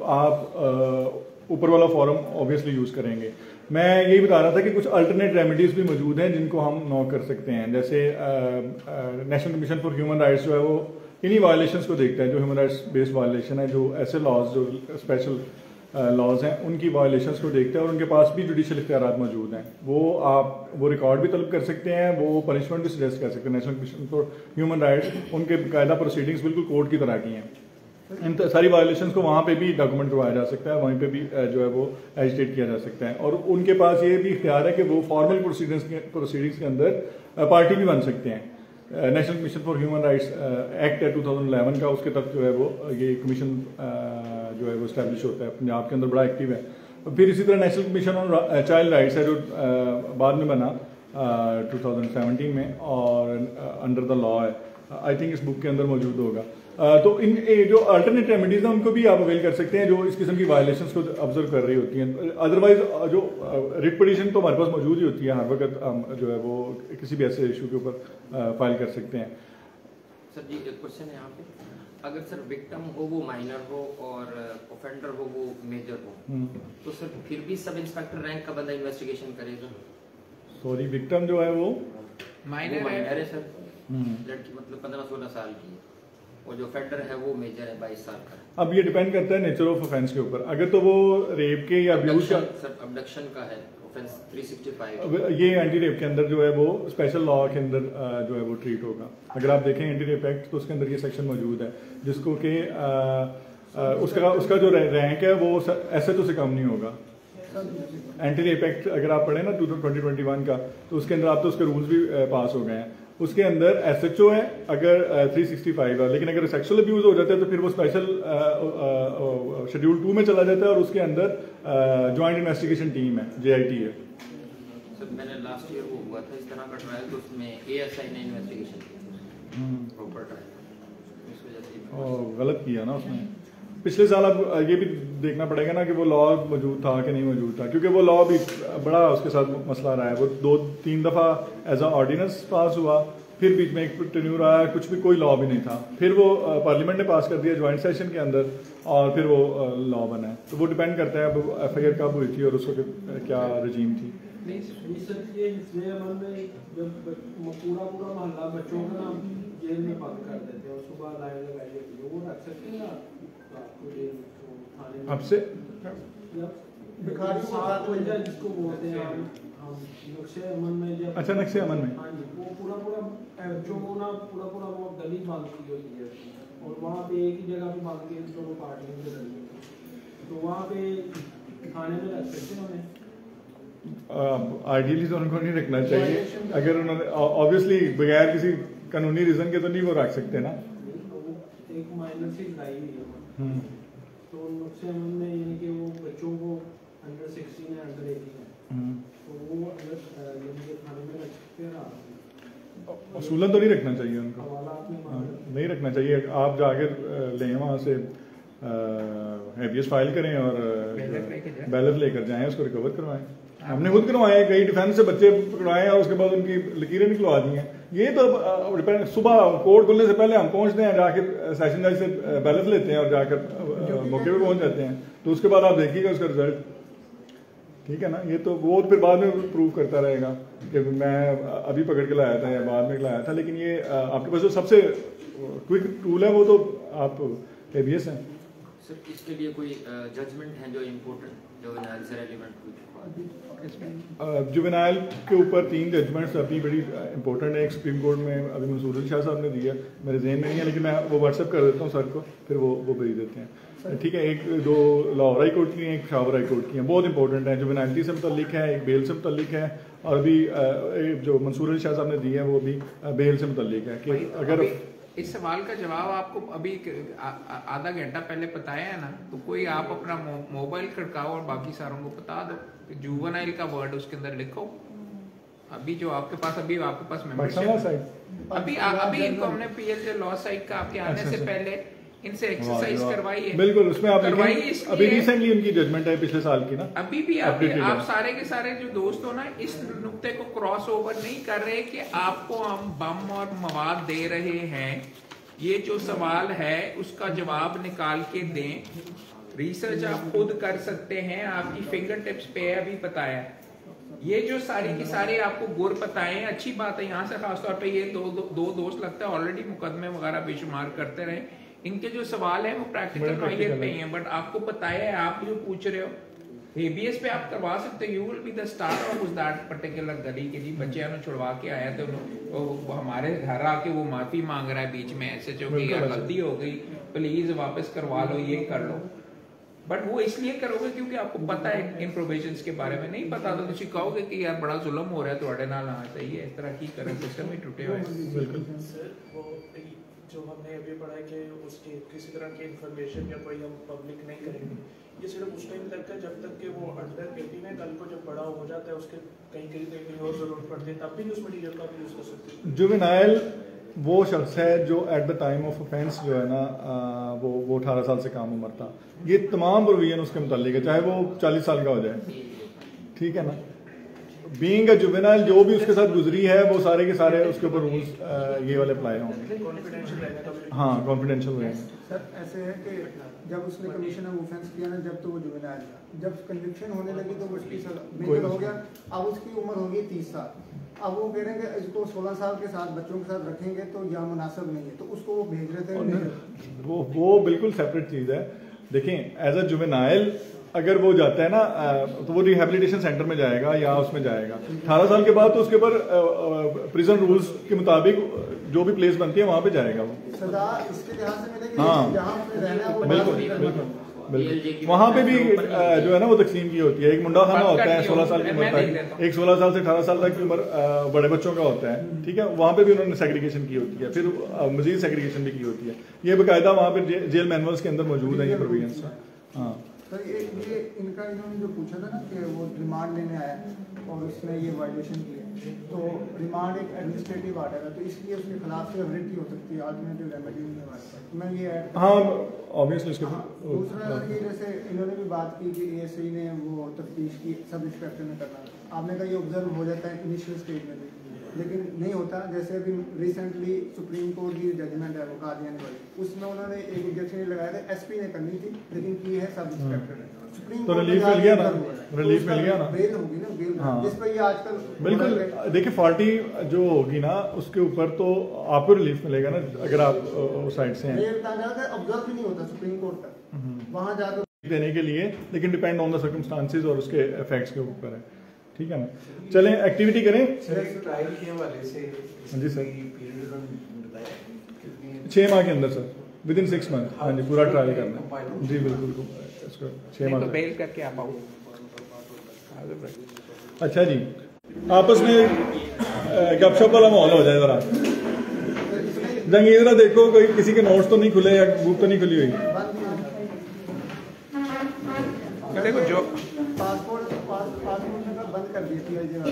आप ऊपर वाला फॉरम ऑब्वियसली यूज़ करेंगे। मैं यही बता रहा था कि कुछ अल्टरनेट रेमेडीज़ भी मौजूद हैं जिनको हम नॉक कर सकते हैं, जैसे national commission for human rights जो है वो इन्हीं वायलेशंस को देखता है जो ह्यूमन राइट्स बेस्ड वायलेशन है, जो ऐसे लॉज जो स्पेशल लॉज हैं उनकी वायलेशंस को देखते हैं और उनके पास भी जुडिशल इख्तियारात मौजूद हैं। वो रिकॉर्ड भी तलब कर सकते हैं, वो पनिशमेंट भी सजेस्ट कर सकते हैं। National commission for human rights उनके कायदा प्रोसीडिंग्स बिल्कुल कोर्ट की तरह की हैं। इन सारी वायलेशंस को वहाँ पे भी डॉक्यूमेंट करवाया जा सकता है, वहीं पे भी जो है वो एजिटेट किया जा सकता है और उनके पास ये भी इख्तियार है कि वो फॉर्मल प्रोसीडिंग्स के अंदर पार्टी भी बन सकते हैं। National commission for human rights act है 2011 का, उसके तहत जो है वो ये कमीशन जो है वो इस्टेब्लिश होता है, पंजाब के अंदर बड़ा एक्टिव है। फिर इसी तरह national commission on child rights है जो बाद में बना 2017 में और अंडर द लॉ है, आई थिंक इस बुक के अंदर मौजूद होगा। तो इन जो अल्टरनेट रेमेडीज हैं उनको भी आप अवेल कर सकते हैं जो इस किस्म की वायलेशंस को ऑब्जर्व कर रही होती हैं। अदरवाइज जो रिट पिटीशन तो हमारे पास मौजूद ही होती है, हर वक्त हम जो है वो किसी भी ऐसे इशू के ऊपर फाइल कर सकते हैं। सर जी एक क्वेश्चन है यहाँ पे, अगर सर विक्टिम हो वो माइनर हो और ऑफेंडर हो वो मेजर हो तो सर फिर भी सब इंस्पेक्टर रैंक का बंदा इन्वेस्टिगेशन करेगा? सॉरी विक्टिम जो है वो माइनर है सर, लड़की मतलब 15-16 साल की है और जो ऑफेंडर है वो मेजर है 22 साल का। अब ये डिपेंड करता है नेचर ऑफ ऑफेंस के ऊपर। अगर तो वो रेप के या अब्यूज का, सर अबडक्शन का है ऑफेंस 365, ये एंटी रेप के अंदर जो है वो स्पेशल लॉ के अंदर जो है वो ट्रीट होगा। अगर आप देखें एंटी रेप एक्ट तो उसके अंदर ये सेक्शन मौजूद है जिसको कि उसका जो रैंक है वो एसएचओ से कम नहीं होगा। एंटी रेप एक्ट अगर आप पढ़े ना 2021 का तो उसके अंदर आप तो उसके रूल्स भी पास हो गए हैं। उसके अंदर एसएचओ है अगर 365 है, लेकिन अगर सेक्सुअल अब्यूज हो जाता है तो फिर वो स्पेशल शेड्यूल 2 में चला जाता है और उसके अंदर ज्वाइंट इन्वेस्टिगेशन टीम है, JIT है। सर मैंने लास्ट ईयर वो हुआ था इस तरह का ट्रायल तो उसमें ASI ने इन्वेस्टिगेशन की प्रॉपर ट्रायल, इस वजह से गलत किया ना उसने पिछले साल। अब ये भी देखना पड़ेगा ना कि वो लॉ मौजूद था कि नहीं मौजूद था, क्योंकि वो लॉ भी बड़ा उसके साथ मसला रहा है। वो 2-3 दफ़ा एज अ ऑर्डिनेंस पास हुआ, फिर बीच में एक टेन्यूर आया, कुछ भी कोई लॉ भी नहीं था, फिर वो पार्लियामेंट ने पास कर दिया ज्वाइंट सेशन के अंदर और फिर वो लॉ बना है। तो वो डिपेंड करता है अब FIR कब हुई थी और उसको क्या रजीम थी। पूरा मोहल्ला बच्चों का नाम जेल में बंद कर देते हैं और सुबह लाइन लगाई जाती है, वो रख सकते हैं आपसे जिसको बोलते हैं नक्शे अमन में जब, अच्छा नक्शे अमन में हाँ जी, वो पूरा जो वो ना पूरा वो गली बंद की हुई है और वहाँ पे एक ही जगह पे बंद के दोनों पार्टियों के दरमियान, तो वहाँ पे थाने में रख सकते हैं उन्हें। आइडियली तो उनको नहीं रखना चाहिए, अगर उन्होंने ऑब्वियसली बगैर किसी कानूनी रीजन के तो नहीं वो रख सकते ना। एक माइनर से लाई हुई है तो नक्शे अमन में यानी कि वो बच्चों को अंडर 16 है अंडर 18 है तो वो यानी कि थाने में रख सकते हैं। असूलन तो नहीं रखना चाहिए उनको, नहीं रखना चाहिए। आप जाके लें वहाँ से हैबियस फाइल करें और बैलेट लेकर जाएं, उसको रिकवर करवाएं। हमने खुद करवाए, कई डिफेंस से बच्चे पकड़वाए और उसके बाद उनकी लकीरें निकलवा दी हैं। ये तो सुबह कोर्ट खुलने से पहले हम पहुंचते हैं, जाकर सेशन जज से बैलेट लेते हैं और जाकर मौके पे पहुंच जाते हैं, तो उसके बाद आप देखिएगा उसका रिजल्ट, ठीक है ना। ये तो वो फिर बाद में प्रूव करता रहेगा कि मैं अभी पकड़ के लाया था या बाद में लाया था, लेकिन ये आपके पास जो सबसे क्विक टूल है वो तो आप ABS हैं। सर इसके लिए कोई जजमेंट है जो इम्पोर्टेंट जो जुवेनाइल से रेलिवेंट? जुवेनाइल के ऊपर 3 जजमेंट्स अभी बड़ी इंपॉर्टेंट है। एक सुप्रीम कोर्ट में अभी मंसूर अली शाह साहब ने दिया, मेरे जहन में नहीं है, लेकिन मैं वो व्हाट्सएप कर देता हूँ सर को, फिर वो भेज देते हैं, ठीक है। एक 2 लाहौर हाई कोर्ट की हैं, एक पेशावर हाई कोर्ट की हैं, बहुत इंपॉर्टेंट है। जुवेनाइलिटी से मुतल्लिक है, एक बेल से मुतल्लिक है, और अभी जो मंसूर अली शाह साहब ने दी है वो भी बेल से मुतल्लिक है कि अगर इस सवाल का जवाब आपको अभी आधा घंटा पहले बताया है ना, तो कोई आप अपना मोबाइल खड़काओ और बाकी सारों को बता दो कि जुवेनाइल का वर्ड उसके अंदर लिखो। अभी जो आपके पास मेंबरशिप अभी इनको हमने PLJ लॉ साइट का आपके आने से पहले इनसे एक्सरसाइज करवाई है। बिल्कुल, उसमें आप करवाई अभी रिसेंटली उनकी जजमेंट है पिछले साल की ना। अभी भी आप सारे के सारे जो दोस्त हो ना, इस नुक्ते को क्रॉस ओवर नहीं कर रहे कि आपको हम बम और मवाद दे रहे हैं। ये जो सवाल है उसका जवाब निकाल के दें। रिसर्च आप खुद कर सकते हैं, आपकी फिंगर टिप्स पे है, अभी बताया। ये जो सारे के सारे आपको गुर बताएं, अच्छी बात है। यहाँ से खासतौर पे ये दो दोस्त लगता है ऑलरेडी मुकदमे वगैरह बेशुमार करते रहे। इनके जो सवाल है वो प्रैक्टिकल नॉलेज पे ही है, बट आपको बताया है, आप जो पूछ रहे हो ABS पे आप करवा सकते हो। You will be the star of that particular गली के जी बच्चे ने छुड़वा के आया थे, वो हमारे घर आके वो माफी मांग रहा है बीच में SHO की गलती हो गई, प्लीज वापस करवा लो, ये कर लो। बट वो इसलिए करोगे क्योंकि आपको पता है इन प्रोविजंस के बारे में। नहीं पता तो तुम कहोगे कि यार बड़ा जुल्म हो रहा है थोड़े नाल। हाँ सही है, इस तरह की करंट सिस्टम ही टूटे हुए हैं। बिल्कुल सर, वो जो हमने अभी पढ़ा है कि उसकी किसी तरह की इंफॉर्मेशन या कोई हम पब्लिक नहीं करेंगे, ये सिर्फ उस टाइम तक है जब तक कि वो अंडर 18 है। कल को जब बड़ा हो जाता है, उसके कहीं और जरूरत पड़ती है, तब भी उस मटीरियल का यूज कर सकते हैं। जुवेनाइल वो शख्स है जो at the time of offence जो है ना वो 18 साल से कम उम्र था। ये तमाम प्रोविजन उसके मुतालिक है, चाहे वो 40 साल का हो जाए, ठीक है ना। बीइंग अ जुवेनाइल जो भी उसके साथ गुजरी है वो सारे के सारे उसके ऊपर रूल्स ये वाले अप्लाई होंगे। हाँ, कॉन्फिडेंशियल रहेंगे। सर ऐसे है कि जब उसने कमीशन ऑफ ऑफेंस किया ना, जब तो वो जुवेनाइल था, जब कन्विक्शन होने लगी तो वो 30 साल हो गया। अब उसकी उम्र होगी 30 साल। अब वो कह रहे हैं कि इसको 16 साल के साथ बच्चों के साथ रखेंगे तो यह मुनासिब नहीं है, तो उसको वो भेज रहे थे। वो बिल्कुल सेपरेट चीज़ है। देखें, एज अ जुवेनाइल अगर वो जाता है ना तो वो रिहेबिलिटेशन सेंटर में जाएगा या उसमें जाएगा। 18 साल के बाद तो उसके ऊपर प्रिजन रूल्स के मुताबिक जो भी प्लेस बनती है वहाँ पे जाएगा वो। सजा इसके लिहाज से मिलेगी। हाँ, जहाँ पे रहना है वो बिल्कुल वहाँ पे भी जो है ना वो तकसीम की होती है। एक मुंडा खाना होता है 16 साल की उम्र तक, एक 16 साल से 18 साल तक की उम्र बड़े बच्चों का होता है, ठीक है। वहाँ पे भी उन्होंने सेग्रीगेशन की होती है, फिर मजीद सेग्रीगेशन भी की होती है। ये बाकायदा वहाँ पे जेल मैनुअल्स के अंदर मौजूद है ये प्रोविजंस। हाँ सर, ये इनका इन्होंने जो पूछा था ना कि वो रिमांड लेने आया और उसने ये वायलेशन की है, तो रिमांड एक एडमिनिस्ट्रेटिव आर्डर है, तो इसलिए उसके खिलाफ से रिट की हो सकती है, अल्टरनेटिव रेमेडी नहीं हमारे पास। मैं ये ऐड हाँ ऑब्वियसली उसके दूसरा ये जैसे इन्होंने भी बात की कि ASI ने वो तफ्तीश की सब इंस्पेक्टर ने करना, आपने कहा ये ऑब्जर्व हो जाता है इनिशियल स्टेज में भी, लेकिन नहीं होता। जैसे अभी रिसेंटली सुप्रीम कोर्ट की जजमेंट है वो कादियानी वाली, उसमें उन्होंने एक ऑब्जेक्शन लगाया था SP ने करनी थी, लेकिन की है सब इंस्पेक्टर ने। सुप्रीम तो कोर्ट रिलीफ मिल गया ना, रिलीफ मिल गया ना, बेल होगी ना, बेल। हाँ। जिस पर ये आजकल बिल्कुल देखिए 40 जो होगी ना उसके ऊपर तो आपको रिलीफ मिलेगा ना अगर आप उस साइड से हैं। ऑब्जर्व भी नहीं होता सुप्रीम कोर्ट तक वहाँ जाकर देने के लिए, लेकिन डिपेंड ऑन द सर्कमस्टांसेस और उसके इफेक्ट्स के ऊपर है, ठीक है ना। चलें एक्टिविटी करें। ट्रायल के हवाले से जी सर 6 माह के अंदर सर, विद इन 6 मंथ। हाँ जी, पूरा ट्रायल करना है जी, बिल्कुल इसको 6 माह बेल करके आप आओ। अच्छा जी, आपस में गपशप वाला माहौल हो जाए जरा। जंगीर जरा देखो कोई किसी के नोट्स तो नहीं खुले या बुक तो नहीं खुली हुई। देखो जो पासपोर्ट बंद कर दी थी,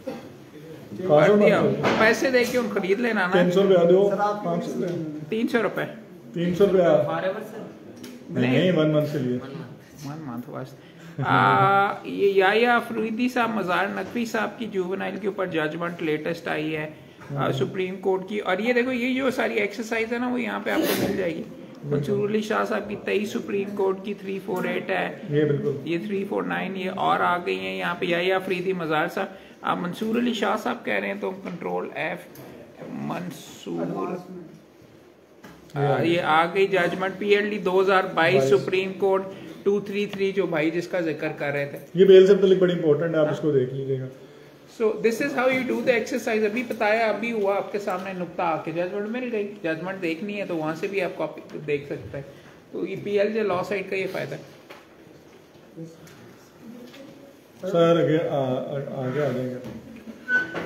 पैसे दे के उन खरीद लेना ना। 300 रुपया दो, 500 रुपया, 300 रुपए, 300 रुपया नहीं 1 मंथ के लिए, 1 मंथ वास्ते। ये याया अफरीदी साहब, मज़ार नकवी साहब की जुवेनाइल के ऊपर जजमेंट लेटेस्ट आई है सुप्रीम कोर्ट की। और ये देखो ये जो सारी एक्सरसाइज है ना वो यहाँ पे आपको मिल जाएगी। मंसूर अली शाह साहब की 23 सुप्रीम कोर्ट की 348 है, ये बिल्कुल ये 349 ये और आ गई है यहाँ पे। याया अफरीदी मज़ार साहब, आप मंसूर अली शाह साहब कह रहे हैं तो कंट्रोल F मंसूर, ये आ गई जजमेंट PLD 2022 सुप्रीम कोर्ट 233 जो भाई जिसका जिक्र कर रहे थे। ये बेल से बड़ी इंपॉर्टेंट है, आप इसको देख लीजिएगा। So this is how you do the exercise. अभी बताया, अभी हुआ आपके सामने नुक्ता आके जजमेंट मिल गई। जजमेंट देखनी है तो वहां से भी आप कॉपी देख सकते हैं। तो ये PLJ लॉ साइट का ये फायदा है। सर आगे आ जाएंगे।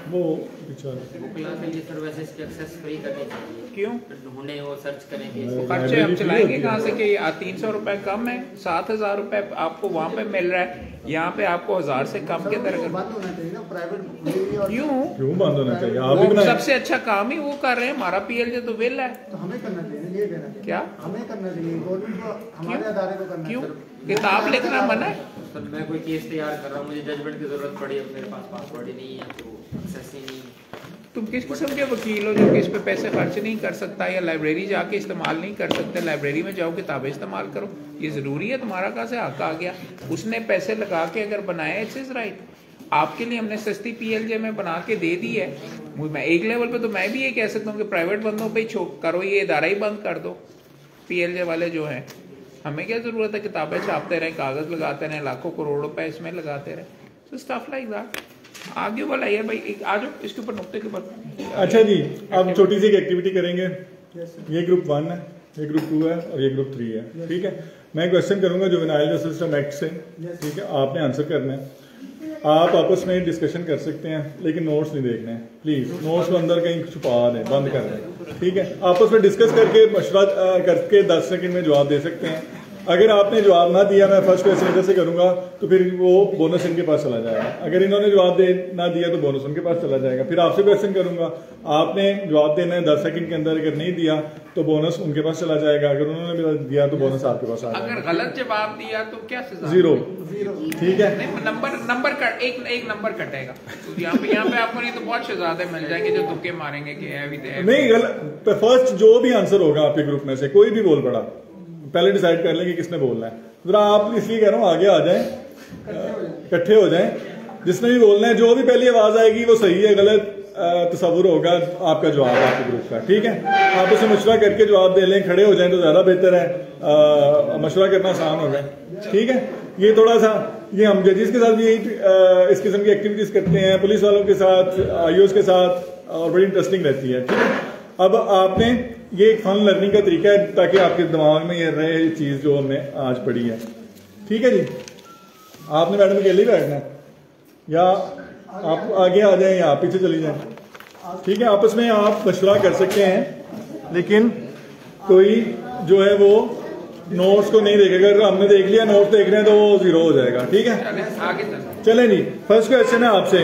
वो बेचारा बुकला के लिए सर वैसे इसकी एक्सेस फ्री करनी चाहिए। क्यों ढूंढे और सर्च करेंगे खर्चे हम चलाएंगे कहाँ से कि 300 रुपए कम है, 7,000 रुपए आपको वहाँ पे मिल रहा है, यहाँ पे आपको 1000 से कम के अंदर बंद होना चाहिए ना प्राइवेट। क्यों बंद होना चाहिए? आप भी वो बनाएं। सबसे अच्छा काम ही वो कर रहे हैं। हमारा PLJ तो बिल है, तो हमें करना चाहिए, ये देना चाहिए। क्या हमें करना चाहिए, गवर्नमेंट को हमारे अदारे को करना क्यों चाहिए। किताब लिखना मना है? सर मैं कोई केस तैयार कर रहा हूँ, मुझे जजमेंट की जरूरत पड़ी, अब मेरे पास पासवर्ड ही नहीं है तो एक्सेस ही नहीं है। तुम किस किस्म के वकील हो जो कि इस पे पैसे खर्च नहीं कर सकता या लाइब्रेरी जाके इस्तेमाल नहीं कर सकते? लाइब्रेरी में जाओ, किताबें इस्तेमाल करो, ये जरूरी है? तुम्हारा कहाँ से हक आ गया? उसने पैसे लगा के अगर बनाया, इट्स इज राइट। आपके लिए हमने सस्ती PLJ में बना के दे दी है। मैं एक लेवल पे तो मैं भी ये कह सकता हूँ कि प्राइवेट बंदों पे ही करो, ये इदारा ही बंद कर दो। PLJ वाले जो हैं, हमें क्या जरूरत है किताबें छापते रहे, कागज लगाते रहे, लाखों करोड़ रुपए इसमें लगाते रहे? So stuff like that. आगे वाला ये भाई आ जाओ इसके ऊपर नुक्ते के ऊपर। अच्छा जी, अब छोटी सी एक एक्टिविटी करेंगे। ये ग्रुप 1 है, ये ग्रुप 2 है और ये ग्रुप 3 है, ठीक है। मैं क्वेश्चन करूंगा जुवेनाइल जस्टिस सिस्टम एक्ट से, ठीक है। आपने आंसर करना है। आप आपस में डिस्कशन कर सकते हैं, लेकिन नोट्स नहीं देखने हैं प्लीज। नोट्स को अंदर कहीं छुपा दें, बंद कर दें, ठीक है। आपस में डिस्कस करके मशवरा करके 10 सेकंड में जवाब दे सकते हैं। अगर आपने जवाब ना दिया, मैं फर्स्ट क्वेश्चन इधर से करूंगा तो फिर वो बोनस इनके पास चला जाएगा। अगर इन्होंने जवाब ना दिया तो बोनस उनके पास चला जाएगा। फिर आपसे क्वेश्चन करूंगा, आपने जवाब देना है 10 सेकंड के अंदर। अगर नहीं दिया तो बोनस उनके पास चला जाएगा। अगर उन्होंने दिया तो बोनस आपके पास आ जाएगा। अगर गलत जवाब दिया तो क्या सजा? 0, ठीक है। नहीं, नंबर कट, एक नंबर कटेगा तो यहाँ पे आपको, नहीं तो बहुत शहजादे मिल जाएंगे जो तुक्के मारेंगे कि है भी दे। नहीं, गलत फर्स्ट जो भी आंसर होगा आपके ग्रुप में से कोई भी बोल पड़ा, पहले डिसाइड कर लें कि किसने बोलना है। जरा आप इसलिए कह रहा हूँ आगे आ जाएं, इकट्ठे हो जाएं। जिसने भी बोलना है, जो भी पहली आवाज आएगी वो सही है गलत तस्वुर होगा आपका जवाब आपके ग्रुप का, ठीक है। आप उसे मशवरा करके जवाब दे लें, खड़े हो जाएं तो ज्यादा बेहतर है। मशवरा करना आसान होगा, ठीक है। ये थोड़ा सा ये हम जजेस के साथ भी इस किस्म की एक्टिविटीज करते हैं, पुलिस वालों के साथ, IOs के साथ, और बड़ी इंटरेस्टिंग रहती है, ठीक है। अब आपने ये एक फन लर्निंग का तरीका है ताकि आपके दिमाग में ये रहे चीज जो हमने आज पढ़ी है, ठीक है जी। आपने मैडम अकेले ही बैठना है या आप आगे आ जाएं या आप पीछे चली जाएं, ठीक है। आपस में आप मशवरा कर सकते हैं, लेकिन कोई जो है वो नोट्स को नहीं देखेगा। अगर हमने देख लिया नोट्स देख रहे हैं तो वो 0 हो जाएगा, ठीक है। चले जी, फर्स्ट क्वेश्चन है आपसे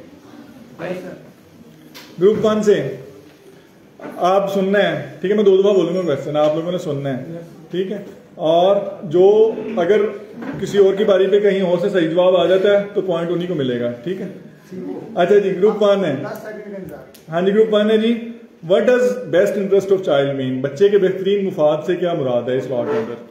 ग्रुप 1 से। आप सुनना है, ठीक है। मैं 2 दफा बोलूंगा क्वेश्चन, आप लोगों ने सुनना है, ठीक है। और जो अगर किसी और की बारी पे कहीं और से सही जवाब आ जाता है तो पॉइंट उन्हीं को मिलेगा, ठीक है। अच्छा जी, ग्रुप 1 है। हाँ जी, ग्रुप 1 है जी। What does best interest of child mean? बच्चे के बेहतरीन मुफाद से क्या मुराद है इस लॉ के अंदर?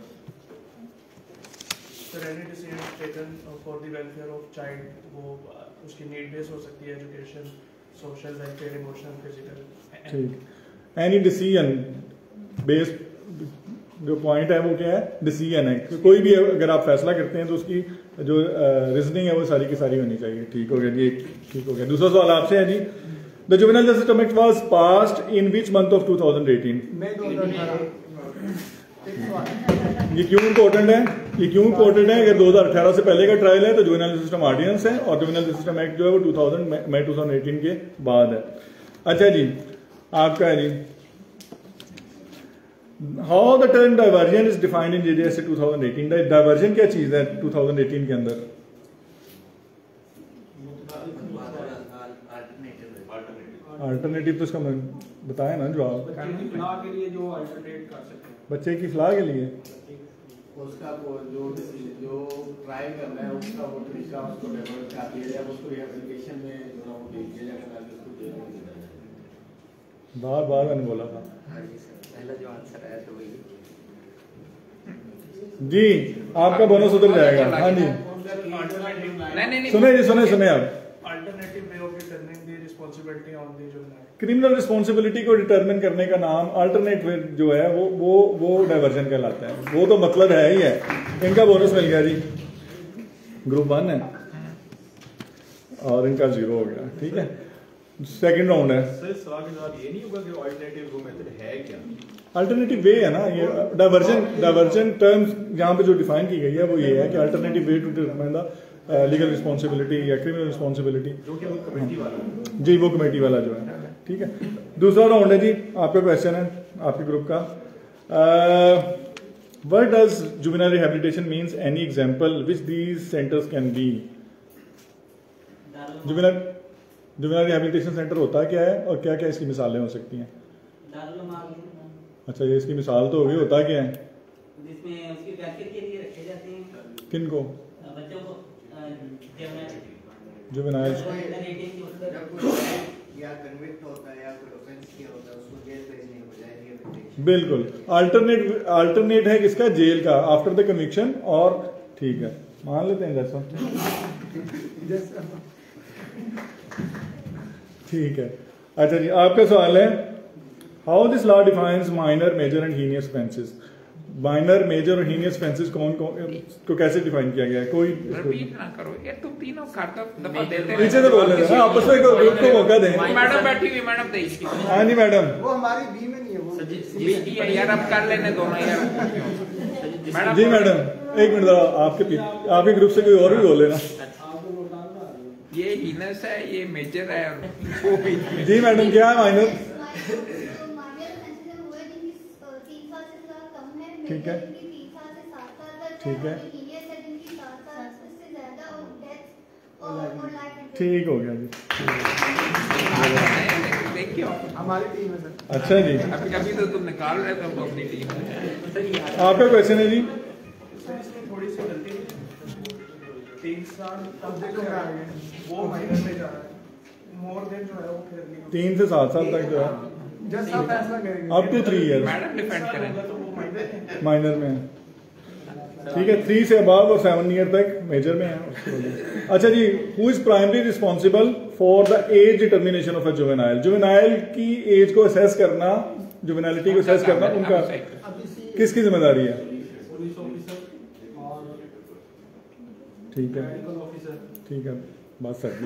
For the welfare of child, वो उसकी नीड बेस्ड हो सकती है, education, social welfare, emotional, physical, ठीक। एनी डिसीजन बेस्ड जो पॉइंट है वो क्या है? डिसीजन है। कोई भी अगर आप फैसला करते हैं तो उसकी जो रीजनिंग है वो सारी की सारी होनी चाहिए, ठीक हो गया जी, ठीक हो गया। दूसरा सवाल आपसे है जी, the juvenile justice system act was passed in which month of 2018? ये क्यों इम्पोर्टेंट है? ये क्यों इम्पोर्टेंट है? अगर 2018 से पहले का ट्रायल है तो जुवेनाइल सिस्टम ऑर्डिनेंस है, और जुवेनाइल सिस्टम एक्ट जो है वो 2018 के बाद है। अच्छा जी, आपका है जी, how the term diversion is defined in JJSA 2018? Diversion क्या चीज है 2018 के अंदर? अल्टरनेटिव तो इसका बताया ना जवाब। के लिए जो अल्टरनेट कर सकते हैं, बच्चे की फलाह के लिए उसका जो ट्रायल करना है उसका वो तरीका उसको डेवलप कर दिया जाए, उसको एप्लीकेशन में जो वो भेज दिया जाए, बार बार मैंने बोला था पहला जो आंसर आया तो वही जी। आपका बोनस उधर जाएगा। हाँ जी, नहीं सुने जी, सुने आप। Alternative way of determining the responsibility on the juvenile, criminal responsibility को डिटरमिन करने का नाम अल्टरनेट वे जो है वो डाइवर्जन कहलाता है। वो तो मतलब है ही है। इनका बोनस मिल गया जी, ग्रुप 1 है और इनका 0 हो गया, ठीक है। सेकंड राउंड है। सर सवाल के जवाब ये नहीं होगा कि अल्टरनेटिव वो मेथड है क्या? अल्टरनेटिव वे है ना ये। डाइवर्जन टर्म्स यहाँ पे जो डिफाइन की गई है वो ये है कि alternative way to determine the legal responsibility या क्रिमिनल रिस्पॉन्सिबिलिटी, जो कि वो कमेटी वाला जी वो कमेटी वाला जो है, ठीक है। दूसरा राउंड है जी, आपका क्वेश्चन है आपके ग्रुप का, what does juvenile rehabilitation means, any example which these centres can be. Juvenile rehabilitation centre होता क्या है और क्या क्या इसकी मिसालें हो सकती हैं? अच्छा, ये इसकी मिसाल तो होगी, होता क्या है? जिसमें उसकी व्याख्या के लिए रखे जाते हैं किनको? बच्चों को, जुवेनाइल या कन्विक्ट होता है या कोई ऑफेंस किया होता है उसको जेल भेजने के बजाय रिहैबिलिटेशन। बिल्कुल, अल्टरनेट है किसका? जेल का, आफ्टर द कन्विक्शन। और ठीक है, मान लेते हैं जैसा ठीक है। अच्छा जी, आपका सवाल है, how this law defines minor, major and heinous offences. Minor, major और हीनियस ऑफेंसेस कौन को कैसे डिफाइन किया गया है? कोई रिपीट ना करो ये, तुम तीनों दफा देते हैं। नीचे तो बोल रहे हैं, आपस में ग्रुप को मौका दें। मैडम बैठी हुई, मैडम देगी। हाँ नहीं मैडम, वो हमारी बी में नहीं है, वो बी है यार, अब कर लेने दोनों यार। जी मैडम एक मिनट, आपके ग्रुप से कोई और भी बोले ना। ये हीनस है, ये मेजर है, वो भी जी मैडम क्या है माइनर? ठीक है, ठीक है, ठीक हो गया जी, देखिए हमारी टीम है सर। अच्छा जी, अभी कभी तो तुम निकाल रहे थे अपनी टीम में। आपका क्वेश्चन है जी। थोड़ी सी गलती, 3 साल वो माइनर में जा रहा है, मोर देन जो है वो फिर 3 से 7 साल तक जो है, जैसा फैसला करेंगे up to 3 years madam defend करेंगे तो वो माइनर माइनर में है, ठीक है। 3 से अबव और 7 ईयर तक मेजर में है। अच्छा जी, who is primary responsible for the age determination of a juvenile. Juvenile की एज को असेस करना, जुवेनाइलिटी को असेस करना उनका किसकी जिम्मेदारी है? पुलिस ऑफिसर और ठीक है, मेडिकल ऑफिसर। ठीक है, बस सर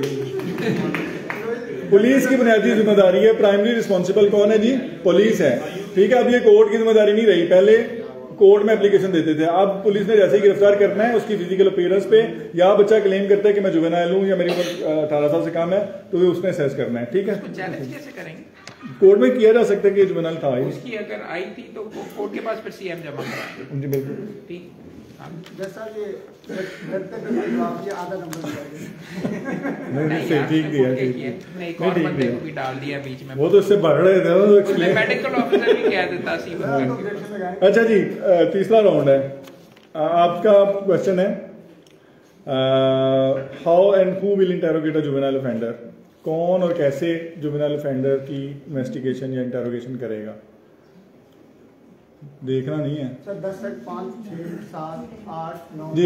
पुलिस की बुनियादी जिम्मेदारी है। प्राइमरी रिस्पॉन्सिबल कौन है जी? पुलिस है, ठीक है। अब ये कोर्ट की जिम्मेदारी नहीं रही, पहले कोर्ट में एप्लीकेशन देते थे, अब पुलिस ने जैसे ही गिरफ्तार करना है उसकी फिजिकल अपीयरेंस पे, या बच्चा क्लेम करता है कि मैं जुवेनाइल हूं या मेरी उम्र 18 साल से कम है, तो उसने असेस करना है, ठीक है। चैलेंज कैसे करेंगे? कोर्ट में किया जा सकता है कि जुवेनाइल था ही उसकी अगर आई थी तो कोर्ट के पास फिर सीएम जमा कराएंगे। जी बिल्कुल, ठीक, जैसा ये लड़ते जवाब ये आधा नंबर नहीं सही, ठीक दिया, ठीक नहीं, एक और बंदे को भी डाल दिया बीच में, वो तो इससे बढ़ रहे थे तो एक्सप्लेन। मेडिकल ऑफिसर भी कह देता सी। अच्छा जी, तीसरा राउंड है, आपका क्वेश्चन है, how and who will interrogate a juvenile offender. कौन और कैसे जुवेनाइल ऑफेंडर की इन्वेस्टिगेशन या इंटेरोगेशन करेगा? देखना नहीं है सर। 10 से 5 6 7 8 9 जी।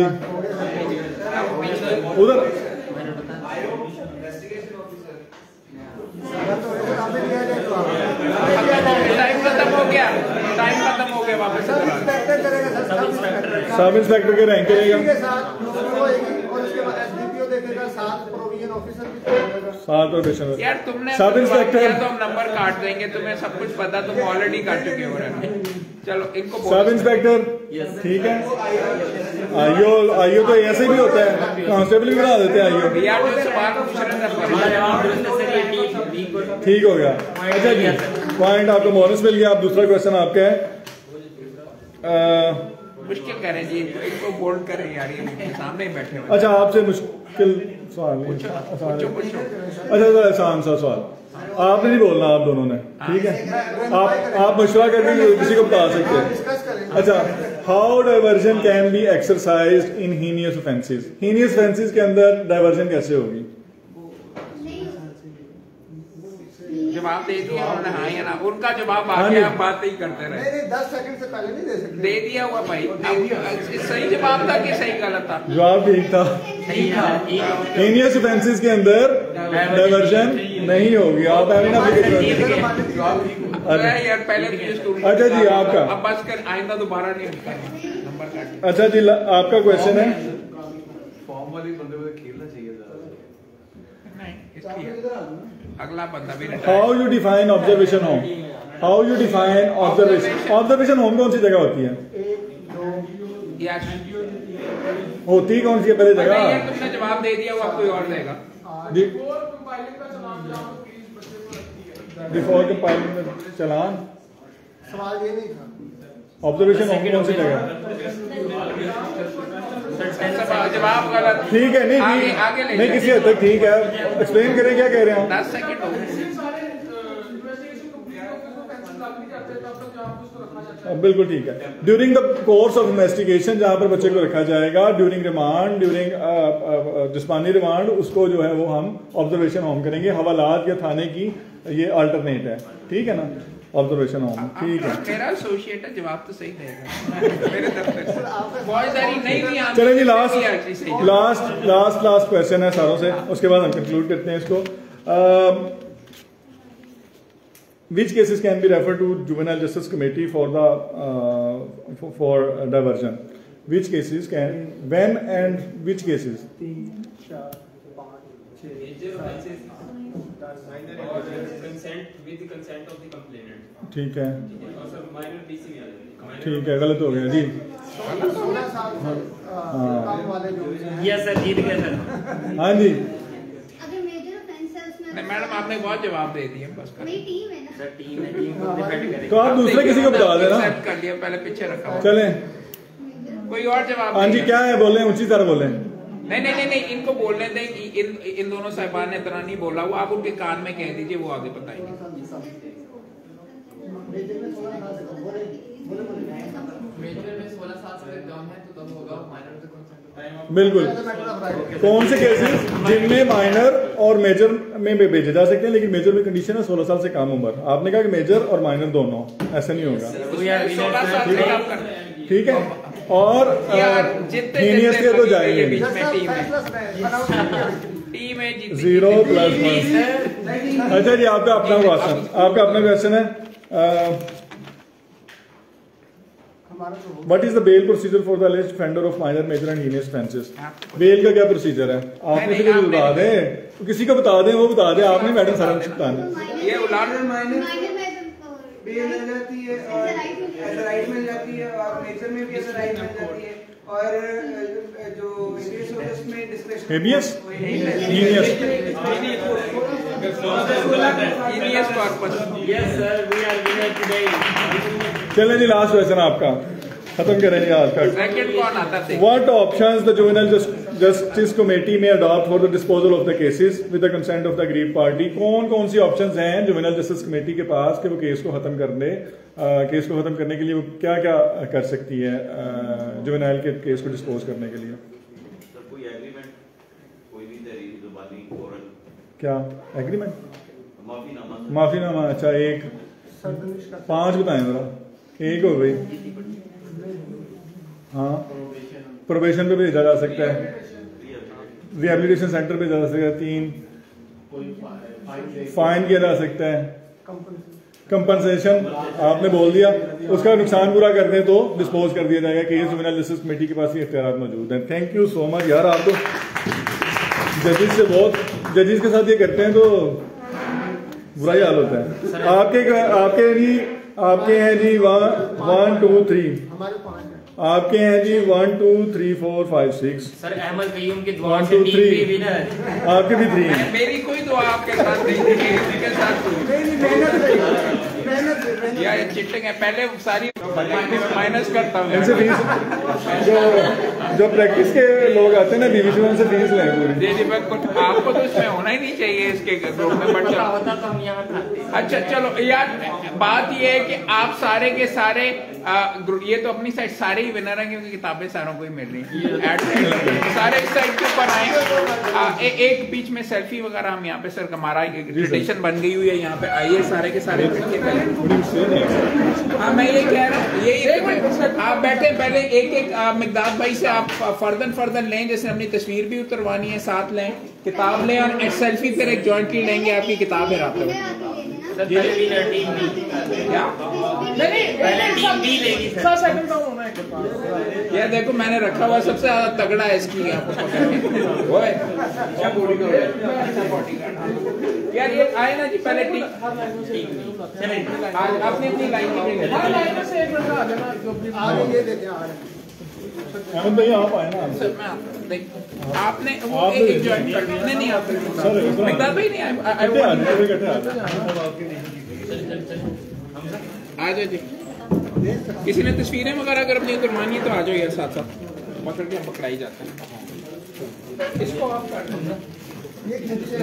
उधर टाइम खत्म हो गया, टाइम खत्म हो गया, वापस सब इंस्पेक्टर करेगा सर, सब इंस्पेक्टर के रैंक करेगा, के साथ और उसके बाद एसडीपीओ देखेगा, साथ प्रोविजन ऑफिसर भी करेगा, साथ प्रोबेशनर। यार तुमने सब इंस्पेक्टर तो हम नंबर काट देंगे, तुम्हें सब कुछ पता, तुम ऑलरेडी काट चुके हो रहे हैं। चलो इनको सब इंस्पेक्टर, ठीक है। आईओ तो ऐसे भी होता है, कांस्टेबल भी बना देते हैं आईओ। यार जो सवाल पूछ रहे थे, ठीक हो गया। अच्छा जी, पॉइंट आपको बोनस मिल गया। अब दूसरा क्वेश्चन आपका है, मुश्किल करें जी, इनको बोल्ड करें यार, ये सामने ही बैठे हुए। अच्छा आपसे मुश्किल सवाल, अच्छा आसान सा सवाल, आपने नहीं बोलना, आप दोनों ने, ठीक है। आप मशवरा करके किसी को बता सकते हैं। अच्छा, how diversion can be exercised in heinous offences. Heinous offences के अंदर डाइवर्जन कैसे होगी? जवाब दे दिया उन्होंने, हाँ या ना, उनका जवाब आ गया, आप बात ही करते रहे। नहीं 10 सेकंड से पहले नहीं दे सकते। दे दिया हुआ भाई, अब सही जवाब था कि सही गलत था? जवाब ठीक था, हीनियस ऑफेंसेस के अंदर डाइवर्जन नहीं होगी। आप यार पहले। अच्छा जी, आपका अब बस कर, आइंदा दोबारा नहीं नंबर काट। अच्छा जी, आपका क्वेश्चन है, फॉर्म वाली बंदे को खेलना चाहिए था। नहीं, इसलिए अगला बंदा भी। How you define observation home. How you define observation. Observation home कौन सी जगह होती है? होती कौन सी है पहले जगह? जवाब दे दिया, वो आप कोई और देगा। बिफोर कंपाइलिंग में चलान सवाल ये नहीं था। ऑब्जर्वेशन होम कौन सी जगह? जवाब गलत। ठीक है, नहीं आगे नहीं किसी हद तक ठीक है, एक्सप्लेन करें क्या कह रहे हैं। 10 सेकंड हो गए। बिल्कुल ठीक है। During the course of investigation जहां पर बच्चे को रखा जाएगा, ड्यूरिंग रिमांड, ड्यूरिंग जिस्मानी रिमांड, उसको जो है वो हम ऑब्जर्वेशन होम करेंगे। हवालात या थाने की ये अल्टरनेट है, ठीक है ना, ऑब्जर्वेशन होम। ठीक है, मेरा एसोसिएट है, जवाब तो सही देगा मेरे दफ्तर से। बहुत सारी नहीं भी आती। चलें जी, लास्ट क्वेश्चन है सारों से, उसके बाद हम कंक्लूड करते हैं इसको। Which cases can be referred to Juvenile Justice Committee for diversion? Which cases can, when and which cases? 3, 4, 5, 6, Major offenses और consent with the consent of the complainant। ठीक है, और सब minor DC में आ जाएंगे। ठीक है, गलत हो गया जी। 16 साल काम वाले जो यस सर, जीत गया सर। हाँ जी, मैडम आपने बहुत जवाब दे दिए, बस कर टीम है ना सर, टीम है, टीम को डिफेंड करेंगे। तो आप दूसरे किसी को बता देना। एक्सेप्ट कर लिया, पहले पीछे रखा हुआ। चलें, कोई और जवाब? हाँ जी, क्या है, बोलें, ऊंची तरह बोलें। नहीं, इनको बोलने दें। इन दोनों साहिबान ने इतना नहीं बोला, वो आप उनके कान में कह दीजिए, वो आगे बताएंगे। बिल्कुल, कौन से केसेस जिनमें माइनर और मेजर में भेजे जा सकते हैं, लेकिन मेजर में कंडीशन है 16 साल से कम उम्र। आपने कहा कि मेजर और माइनर दोनों, ऐसा नहीं होगा, 16 साल से कम करना है। ठीक है। और हीनियस के तो जाएंगे टीम है 0+1। अच्छा जी, आपका अपना क्वेश्चन है। What is the bail procedure for the alleged offender of minor, major and heinous offences? Bail का क्या प्रोसीजर है? आपने किसी को बता दें, तो किसी को बता दें, वो बता दें। आपने मैडम सारा कुछ बताना। ये उलाट बेल मिल जाती है और ऐसा राइट मिल जाती है, और मेजर में भी ऐसा राइट मिल जाती है, और जो हेबियस होता है उसमें description habeas heinous corpus. Yes sir, we are winner today. चलें जी, लास्ट क्वेश्चन आपका खत्म करेंगे आज का। सेकंड कौन आता थे? What options the Juvenile Justice Committee may adopt for the disposal of the cases with the consent of the aggrieved party? कौन सी ऑप्शंस हैं जुवेनाइल जस्टिस कमेटी के पास कि वो केस को खत्म कर दे? केस को खत्म करने के लिए वो क्या क्या कर सकती है जुवेनाइल के केस को डिस्पोज करने के लिए? सर, कोई एग्रीमेंट, कोई भी तहरीर जुबानी ओरल, क्या एग्रीमेंट? माफीनामा। अच्छा, एक 5 बताएं जरा। एक हो गई, हाँ, प्रोबेशन पे भेजा जा सकता है, रिहेबिलिटेशन सेंटर पे जा सकता है, 3 फाइन किया जा सकता है, कंपनसेशन आपने बोल दिया, उसका नुकसान पूरा कर दें तो डिस्पोज कर दिया जाएगा। केस जुवेनाइल जस्टिस कमेटी के पास ये इख्तियार मौजूद हैं। थैंक यू सो मच यार, आप तो जजेस के साथ ये करते हैं तो बुरा ही हाल होता है। आपके हैं जी 1 2 3, आपके हैं जी 1 2 3 4 5 6। सर, अहमद कयूम की दुआ 1 से 2 टीम 3 भी विनर। आपके भी 3 हैं। मेरी कोई दुआ आपके साथ नहीं थी, इनके साथ यार चिटिंग है। पहले सारी माइनस करता हूँ इनसे फीस, जो प्रैक्टिस के लोग आते हैं ना बीबीसी में, उनसे फीस लें पूरी। जी बिल्कुल, आपको तो इसमें होना ही नहीं चाहिए इसके ग्रुप में, बट अच्छा चलो यार, बात ये है कि आप सारे के सारे ये तो अपनी साइड सारे ही विनर हैं, क्योंकि किताबें सारों को ही मिल रही हैं। सारे इस साइड के ऊपर आए। एक बीच में सेल्फी वगैरह हम यहाँ पे सर हमारा ट्रेडिशन बन गई हुई है, यहाँ पे आइए सारे के सारे। हाँ, मैं ये कह रहा हूँ, आप बैठे पहले एक मिकदाद भाई से आप फर्दन लें, जैसे अपनी तस्वीर भी उतरवानी है, साथ लें, किताब लें, और सेल्फी फिर एक जॉइंटली लेंगे, आपकी किताब है रात में। पहले विनर टीम बी, क्या पहले टीम बी लेगी सर। ये देखो मैंने रखा हुआ सबसे ज्यादा तगड़ा है इसकी, आपको यार ये आए ना जी, पहले टीम अपनी लाइन की अहमद भाई आप आए ना सर मैं आपने वो एक ज्वाइन कर दिया नहीं आप सर मिकदार भाई नहीं आ जाओ जी। किसी ने तस्वीरें वगैरह अगर अपनी करवानी है तो आ जाओ यार, साथ साथ पकड़ के हम पकड़ाई जाते हैं। इसको आप कर दो ये खींचे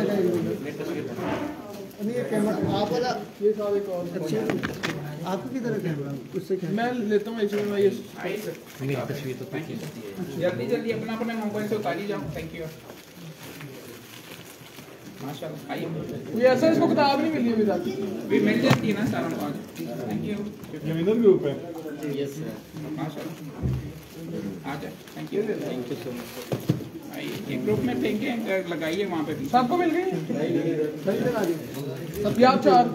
नहीं ये कैमरा आप वाला ये सारे कॉल अच्छे आपको किधर है कैमरा उससे क्या मैं लेता हूँ इसमें मैं ये तस्वीर तो थैंक यू जल्दी जल्दी अपना अपने मोबाइल से उतारी जाओ। थैंक यू माशाल्लाह। आइए ये ऐसा इसको किताब नहीं मिली अभी तक भी मिल जाती है ना सारा पाँच। थैंक यू जमींदर ग्रुप है। यस सर माशाल्लाह आ जाए। Thank you so much. आइए ये ग्रुप में फेंके लगाइए वहाँ पे भी सबको मिल गई सभी आप चार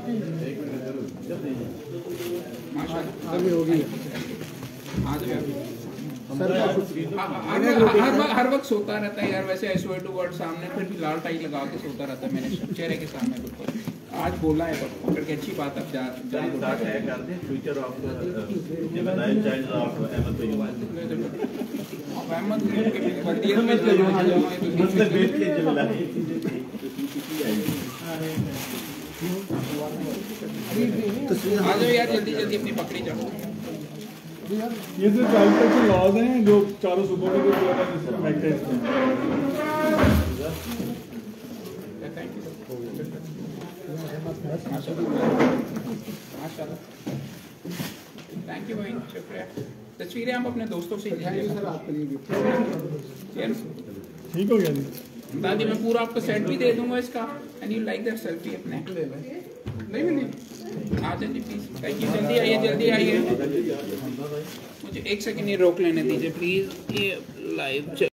माशाल्लाह अभी होगी आ जाए। हर वक्त सोता रहता है यार वैसे आई स्वेयर टू गॉड सामने फिर भी लाल टाई लगा के सोता रहता है मेरे चेहरे के सामने बिल्कुल। आज बोला है पकड़ के अच्छी बात अब स्टार्ट है कर दे future of juvenile child of Ahmed भाई अहमद के बल्दियत में मतलब बेच के जुवेनाइल आ जाओ यार जल्दी जल्दी अपनी पकड़ी जाओ। ये जो चाइल्ड प्रोटेक्शन लॉज हैं जो चारों सूबों के जो सिस्टम एक्ट है इसमें थैंक यू भाई शुक्रिया। तस्वीरें आप अपने दोस्तों से ठीक हो गया जी दादी मैं पूरा आपको सेट भी दे दूंगा इसका and you like that selfie अपने नहीं मिली आ जाइए प्लीज। थैंक यू जल्दी आइए मुझे एक सेकंड ये रोक लेने दीजिए प्लीज। ये लाइव